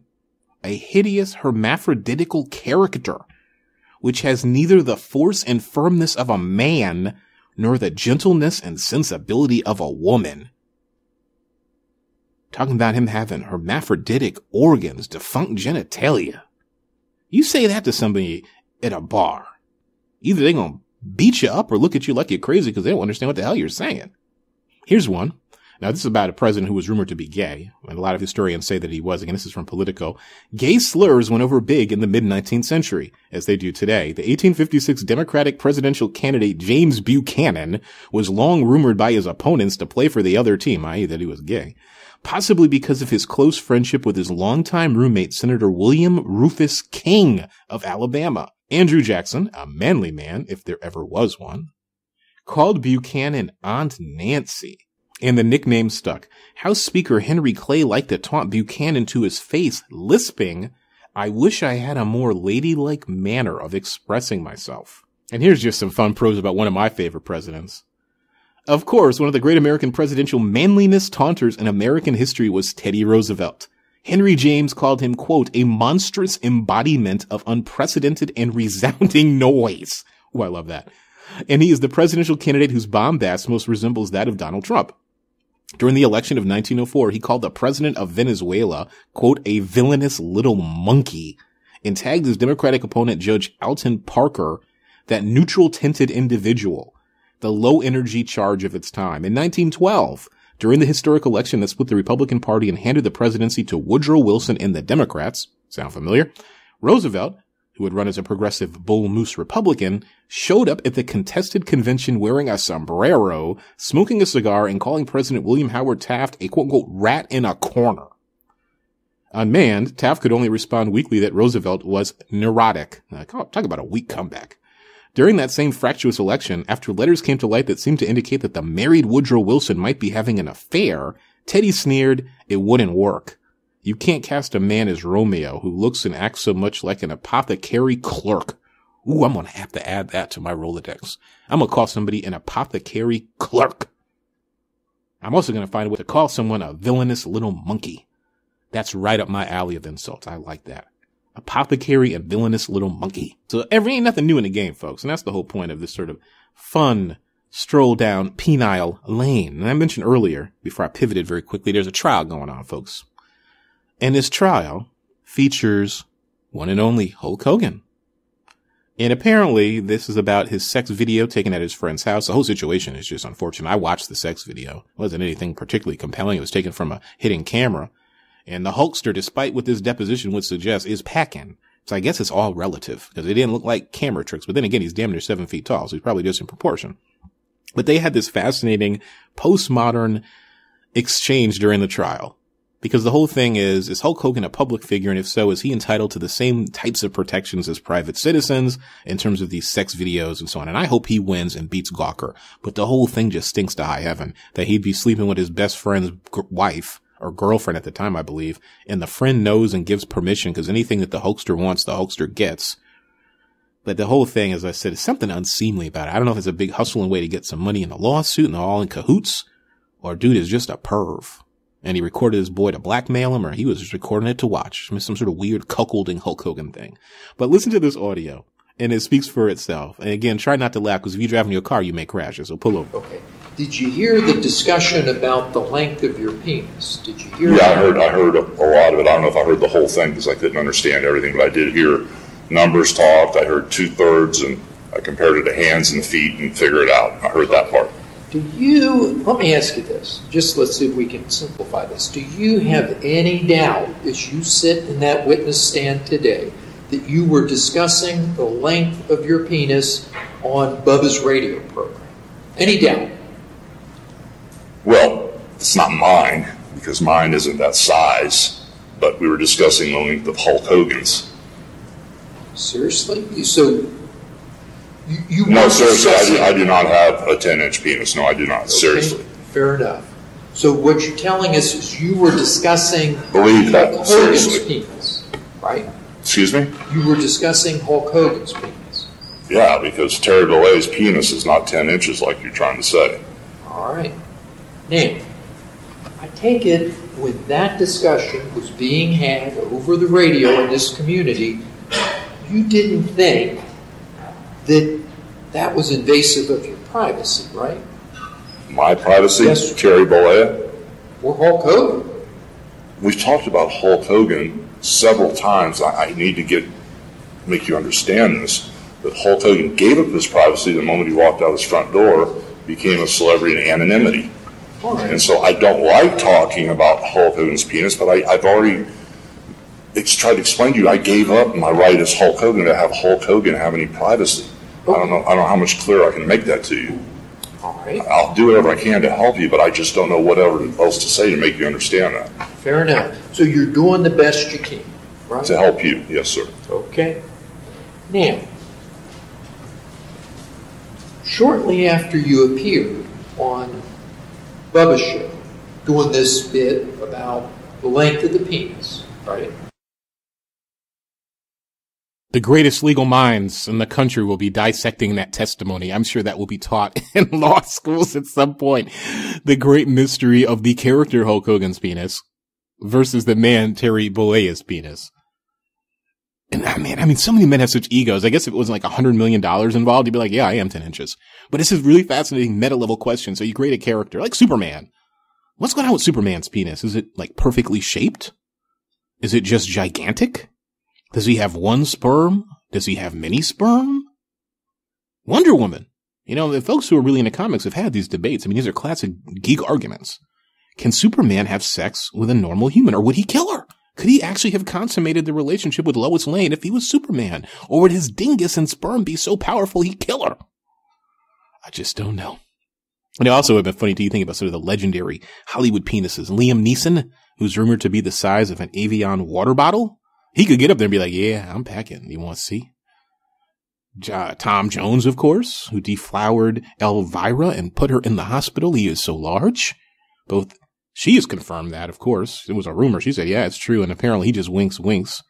hermaphroditical character, which has neither the force and firmness of a man, nor the gentleness and sensibility of a woman. Talking about him having hermaphroditic organs, defunct genitalia. You say that to somebody at a bar. Either they're going to beat you up or look at you like you're crazy because they don't understand what the hell you're saying. Here's one Now, this is about a president who was rumored to be gay, and a lot of historians say that he was. Again, this is from Politico. Gay slurs went over big in the mid-19th century, as they do today. The 1856 Democratic presidential candidate James Buchanan was long rumored by his opponents to play for the other team, i.e. that he was gay, possibly because of his close friendship with his longtime roommate, Senator William Rufus King of Alabama. Andrew Jackson, a manly man, if there ever was one, called Buchanan Aunt Nancy. And the nickname stuck. House Speaker Henry Clay liked to taunt Buchanan to his face, lisping, "I wish I had a more ladylike manner of expressing myself." And here's just some fun prose about one of my favorite presidents. Of course, one of the great American presidential manliness taunters in American history was Teddy Roosevelt. Henry James called him, quote, "a monstrous embodiment of unprecedented and resounding noise." Oh, I love that. And he is the presidential candidate whose bombast most resembles that of Donald Trump. During the election of 1904, he called the president of Venezuela, quote, "a villainous little monkey," and tagged his Democratic opponent, Judge Alton Parker, that neutral-tinted individual, the low-energy charge of its time. In 1912, during the historic election that split the Republican Party and handed the presidency to Woodrow Wilson and the Democrats, sound familiar? Roosevelt, who had run as a progressive bull moose Republican, showed up at the contested convention wearing a sombrero, smoking a cigar, and calling President William Howard Taft a quote-unquote rat in a corner. Unmanned, Taft could only respond weakly that Roosevelt was neurotic. Talk about a weak comeback. During that same fractious election, after letters came to light that seemed to indicate that the married Woodrow Wilson might be having an affair, Teddy sneered, "It wouldn't work. You can't cast a man as Romeo who looks and acts so much like an apothecary clerk." Ooh, I'm going to have to add that to my Rolodex. I'm going to call somebody an apothecary clerk. I'm also going to find a way to call someone a villainous little monkey. That's right up my alley of insults. I like that. Apothecary and villainous little monkey. So ain't nothing new in the game, folks. And that's the whole point of this sort of fun stroll down penile lane. And I mentioned earlier, before I pivoted very quickly, there's a trial going on, folks. And this trial features one and only Hulk Hogan. And apparently this is about his sex video taken at his friend's house. The whole situation is just unfortunate. I watched the sex video. It wasn't anything particularly compelling. It was taken from a hidden camera. And the Hulkster, despite what this deposition would suggest, is packing. So I guess it's all relative because it didn't look like camera tricks. But then again, he's damn near 7 feet tall. So he's probably just in proportion. But they had this fascinating postmodern exchange during the trial. Because the whole thing is Hulk Hogan a public figure? And if so, is he entitled to the same types of protections as private citizens in terms of these sex videos and so on? And I hope he wins and beats Gawker. But the whole thing just stinks to high heaven that he'd be sleeping with his best friend's wife or girlfriend at the time, I believe. And the friend knows and gives permission because anything that the Hulkster wants, the Hulkster gets. But the whole thing, as I said, is something unseemly about it. I don't know if it's a big hustling way to get some money in a lawsuit and they're all in cahoots, or dude is just a perv. And he recorded his boy to blackmail him, or he was just recording it to watch. Some sort of weird cuckolding Hulk Hogan thing. But listen to this audio, and it speaks for itself. And again, try not to laugh, because if you drive in your car, you may crash it, so pull over. Okay. Did you hear the discussion about the length of your penis? Did you hear that? I heard a lot of it. I don't know if I heard the whole thing, because I couldn't understand everything, but I did hear numbers talked. I heard 2/3, and I compared it to hands and feet and figured it out. I heard that part. Let me ask you this, just let's see if we can simplify this. Do you have any doubt, as you sit in that witness stand today, that you were discussing the length of your penis on Bubba's radio program? Any doubt? Well, it's not mine, because mine isn't that size, but we were discussing the length of Hulk Hogan's. Seriously? So... No, seriously, I do not have a 10-inch penis. No, I do not. Okay, seriously. Fair enough. So what you're telling us is you were discussing Believe that, Hulk seriously. Hogan's penis, right? Excuse me? You were discussing Hulk Hogan's penis. Yeah, because Terry Bollea's penis is not 10 inches like you're trying to say. All right. Now, I take it when that discussion was being had over the radio in this community, you didn't think that was invasive of your privacy, right? My privacy? Yes. Terry Bollea? Or Hulk Hogan? We've talked about Hulk Hogan several times. I need to make you understand this, that Hulk Hogan gave up his privacy the moment he walked out his front door, became a celebrity in anonymity. All right. And so I don't like talking about Hulk Hogan's penis, but I've already tried to explain to you, I gave up my right as Hulk Hogan to have Hulk Hogan have any privacy. Okay. I don't know how much clearer I can make that to you. All right. I'll do whatever I can to help you, but I just don't know whatever else to say to make you understand that. Fair enough. So you're doing the best you can, right? To help you, yes, sir. Okay. Now, shortly after you appeared on Bubba's show, doing this bit about the length of the penis, right? The greatest legal minds in the country will be dissecting that testimony. I'm sure that will be taught in law schools at some point. The great mystery of the character Hulk Hogan's penis versus the man Terry Bollea's penis. And I mean, so many men have such egos. I guess if it was like $100 million involved, you'd be like, yeah, I am 10 inches. But this is really fascinating meta level question. So you create a character like Superman. What's going on with Superman's penis? Is it like perfectly shaped? Is it just gigantic? Does he have one sperm? Does he have many sperm? Wonder Woman. You know, the folks who are really into comics have had these debates. I mean, these are classic geek arguments. Can Superman have sex with a normal human, or would he kill her? Could he actually have consummated the relationship with Lois Lane if he was Superman? Or would his dingus and sperm be so powerful he'd kill her? I just don't know. And it also would have been funny to you think about sort of the legendary Hollywood penises. Liam Neeson, who's rumored to be the size of an Evian water bottle. He could get up there and be like, yeah, I'm packing. You want to see? Tom Jones, of course, who deflowered Elvira and put her in the hospital. He is so large. She has confirmed that, of course. It was a rumor. She said, yeah, it's true. And apparently he just winks.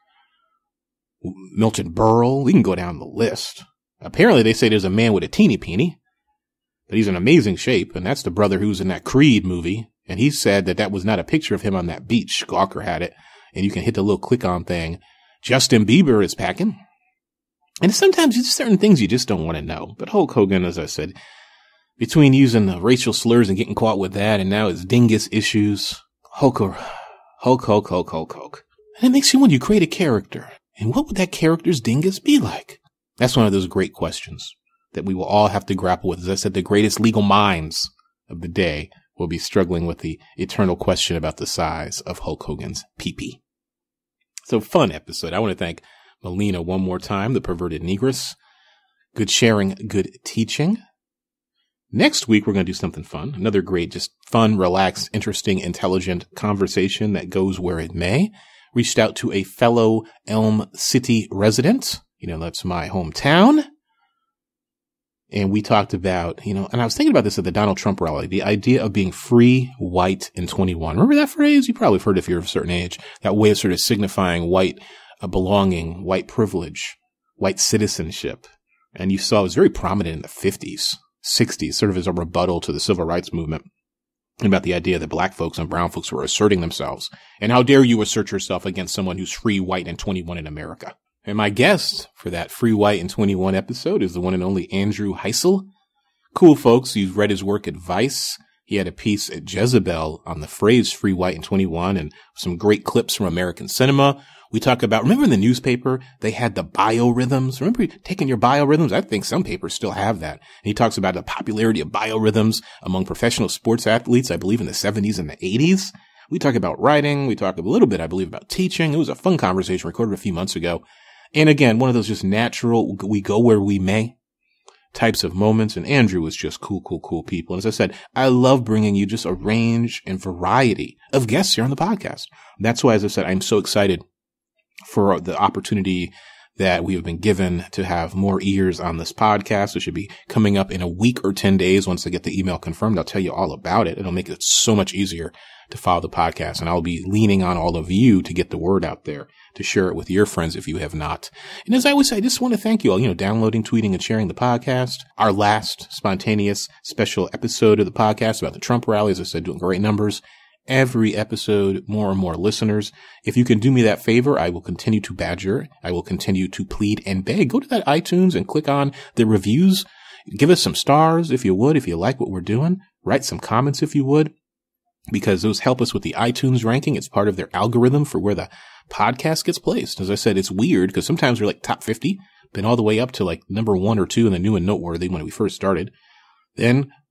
Milton Berle. We can go down the list. Apparently they say there's a man with a teeny peeny, but he's in amazing shape. And that's the brother who's in that Creed movie. And he said that was not a picture of him on that beach. Gawker had it. And you can hit the little click on thing. Justin Bieber is packing. And sometimes there's certain things you just don't want to know. But Hulk Hogan, as I said, between using the racial slurs and getting caught with that, and now his dingus issues, Hulk. And it makes you wonder, you create a character. And what would that character's dingus be like? That's one of those great questions that we will all have to grapple with. As I said, the greatest legal minds of the day will be struggling with the eternal question about the size of Hulk Hogan's pee-pee. So fun episode. I want to thank Mollena one more time, the perverted negress. Good sharing, good teaching. Next week, we're going to do something fun. Another great, just fun, relaxed, interesting, intelligent conversation that goes where it may. Reached out to a fellow Elm City resident. You know, that's my hometown. And we talked about, and I was thinking about this at the Donald Trump rally, the idea of being free, white, and 21. Remember that phrase? You probably have heard it if you're of a certain age. That way of sort of signifying white belonging, white privilege, white citizenship. And you saw it was very prominent in the 50s, 60s, sort of as a rebuttal to the civil rights movement. About the idea that black folks and brown folks were asserting themselves. And how dare you assert yourself against someone who's free, white, and 21 in America? And my guest for that Free White and 21 episode is the one and only Andrew Heisel. Cool folks. You've read his work at Vice. He had a piece at Jezebel on the phrase Free White and 21 and some great clips from American cinema. We talk about, remember in the newspaper, they had the biorhythms. Remember taking your biorhythms? I think some papers still have that. And he talks about the popularity of biorhythms among professional sports athletes, I believe in the 70s and the 80s. We talk about writing. We talk a little bit, I believe, about teaching. It was a fun conversation recorded a few months ago. And again, one of those just natural, we go where we may types of moments. And Andrew was just cool people. And as I said, I love bringing you just a range and variety of guests here on the podcast. That's why, as I said, I'm so excited for the opportunity that we have been given to have more ears on this podcast. It should be coming up in a week or 10 days. Once I get the email confirmed, I'll tell you all about it. It'll make it so much easier to follow the podcast. And I'll be leaning on all of you to get the word out there, to share it with your friends if you have not. And as I always say, I just want to thank you all, downloading, tweeting, and sharing the podcast. Our last spontaneous special episode of the podcast about the Trump rally, as I said, doing great numbers. Every episode, more and more listeners. If you can do me that favor, I will continue to badger. I will continue to plead and beg. Go to that iTunes and click on the reviews. Give us some stars if you would, if you like what we're doing. Write some comments if you would, because those help us with the iTunes ranking. It's part of their algorithm for where the podcast gets placed. As I said, it's weird because sometimes we're like top 50, been all the way up to like number 1 or 2 in the new and noteworthy when we first started. Then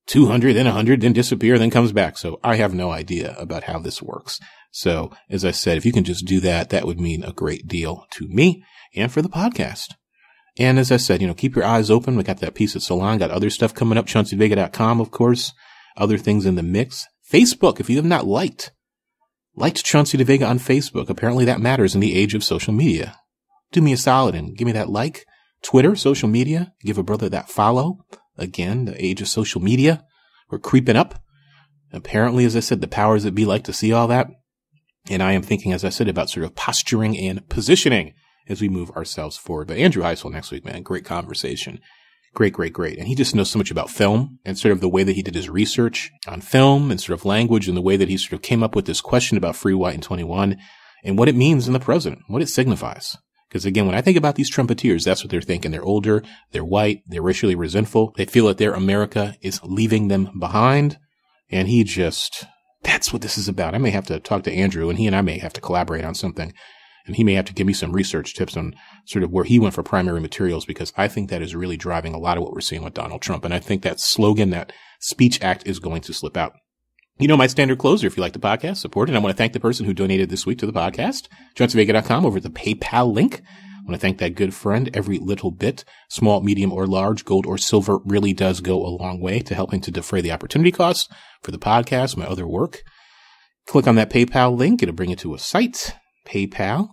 200, then 100, then disappear, then comes back. So I have no idea about how this works. So as I said, if you can just do that, that would mean a great deal to me and for the podcast. And as I said, keep your eyes open. We got that piece at Salon, got other stuff coming up, ChaunceyDeVega.com, of course, other things in the mix. Facebook, if you have not liked Chauncey DeVega on Facebook. Apparently that matters in the age of social media. Do me a solid and give me that like. Twitter, social media, give a brother that follow. Again, the age of social media, we're creeping up. Apparently, as I said, the powers that be like to see all that. And I am thinking, as I said, about sort of posturing and positioning as we move ourselves forward. But Andrew Heisel next week, man, great conversation. Great. And he just knows so much about film and sort of the way that he did his research on film and sort of language and the way that he sort of came up with this question about free, white, and 21 and what it means in the present, what it signifies. Because again, when I think about these trumpeters, that's what they're thinking. They're older, they're white, they're racially resentful. They feel that their America is leaving them behind. And that's what this is about. I may have to talk to Andrew and he and I may have to collaborate on something. And he may have to give me some research tips on sort of where he went for primary materials, because I think that is really driving a lot of what we're seeing with Donald Trump. And I think that slogan, that speech act, is going to slip out. My standard closer, if you like the podcast, support it. I want to thank the person who donated this week to the podcast, ChaunceyDeVega.com, over at the PayPal link. I want to thank that good friend. Every little bit, small, medium, or large, gold or silver, really does go a long way to helping to defray the opportunity costs for the podcast, my other work. Click on that PayPal link. It'll bring you to a site. PayPal,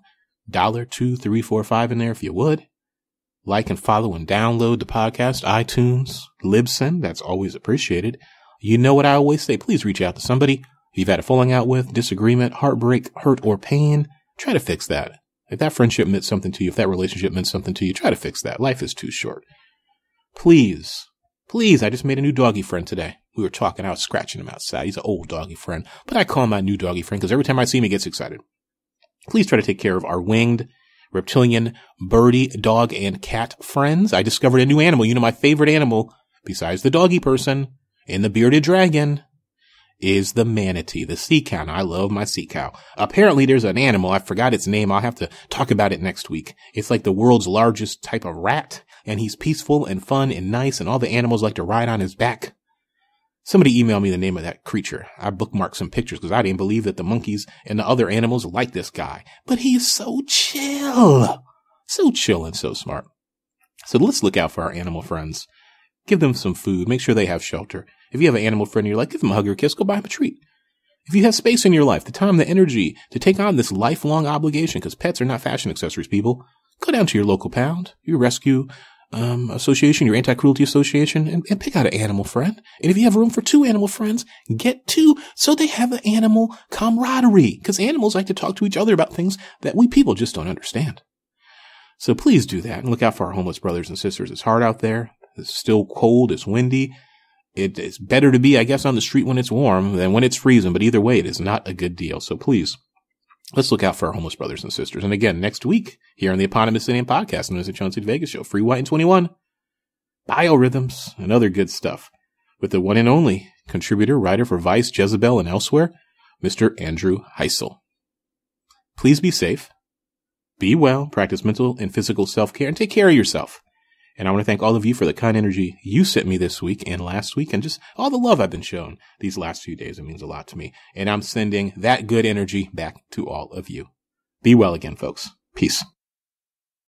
$23345 in there if you would. Like and follow and download the podcast, iTunes, Libsyn. That's always appreciated. You know what I always say, please reach out to somebody you've had a falling out with, disagreement, heartbreak, hurt, or pain. Try to fix that. If that friendship meant something to you, if that relationship meant something to you, try to fix that. Life is too short. Please, I just made a new doggy friend today. We were talking, I was scratching him outside. He's an old doggy friend, but I call him my new doggy friend because every time I see him, he gets excited. Please try to take care of our winged, reptilian, birdie, dog, and cat friends. I discovered a new animal. My favorite animal, besides the doggy person and the bearded dragon, is the manatee, the sea cow. I love my sea cow. Apparently there's an animal, I forgot its name, I'll have to talk about it next week. It's like the world's largest type of rat, and he's peaceful and fun and nice, and all the animals like to ride on his back. Somebody email me the name of that creature. I bookmarked some pictures because I didn't believe that the monkeys and the other animals like this guy. But he is so chill. So chill and so smart. So let's look out for our animal friends. Give them some food. Make sure they have shelter. If you have an animal friend in your life, give them a hug or a kiss. Go buy them a treat. If you have space in your life, the time, the energy to take on this lifelong obligation, because pets are not fashion accessories, people, go down to your local pound, your rescue association, your anti-cruelty association, and pick out an animal friend. And if you have room for 2 animal friends, get 2 so they have an animal camaraderie, because animals like to talk to each other about things that we people just don't understand. So please do that and look out for our homeless brothers and sisters. It's hard out there. It's still cold. It's windy. It's better to be, I guess, on the street when it's warm than when it's freezing. But either way, it is not a good deal. So please, let's look out for our homeless brothers and sisters. And again, next week, here on the eponymous Indian podcast, known as the Chauncey DeVega Show, Free, White, and 21, biorhythms, and other good stuff, with the one and only contributor, writer for Vice, Jezebel, and elsewhere, Mr. Andrew Heisel. Please be safe, be well, practice mental and physical self-care, and take care of yourself. And I want to thank all of you for the kind energy you sent me this week and last week, and just all the love I've been shown these last few days. It means a lot to me. And I'm sending that good energy back to all of you. Be well again, folks. Peace.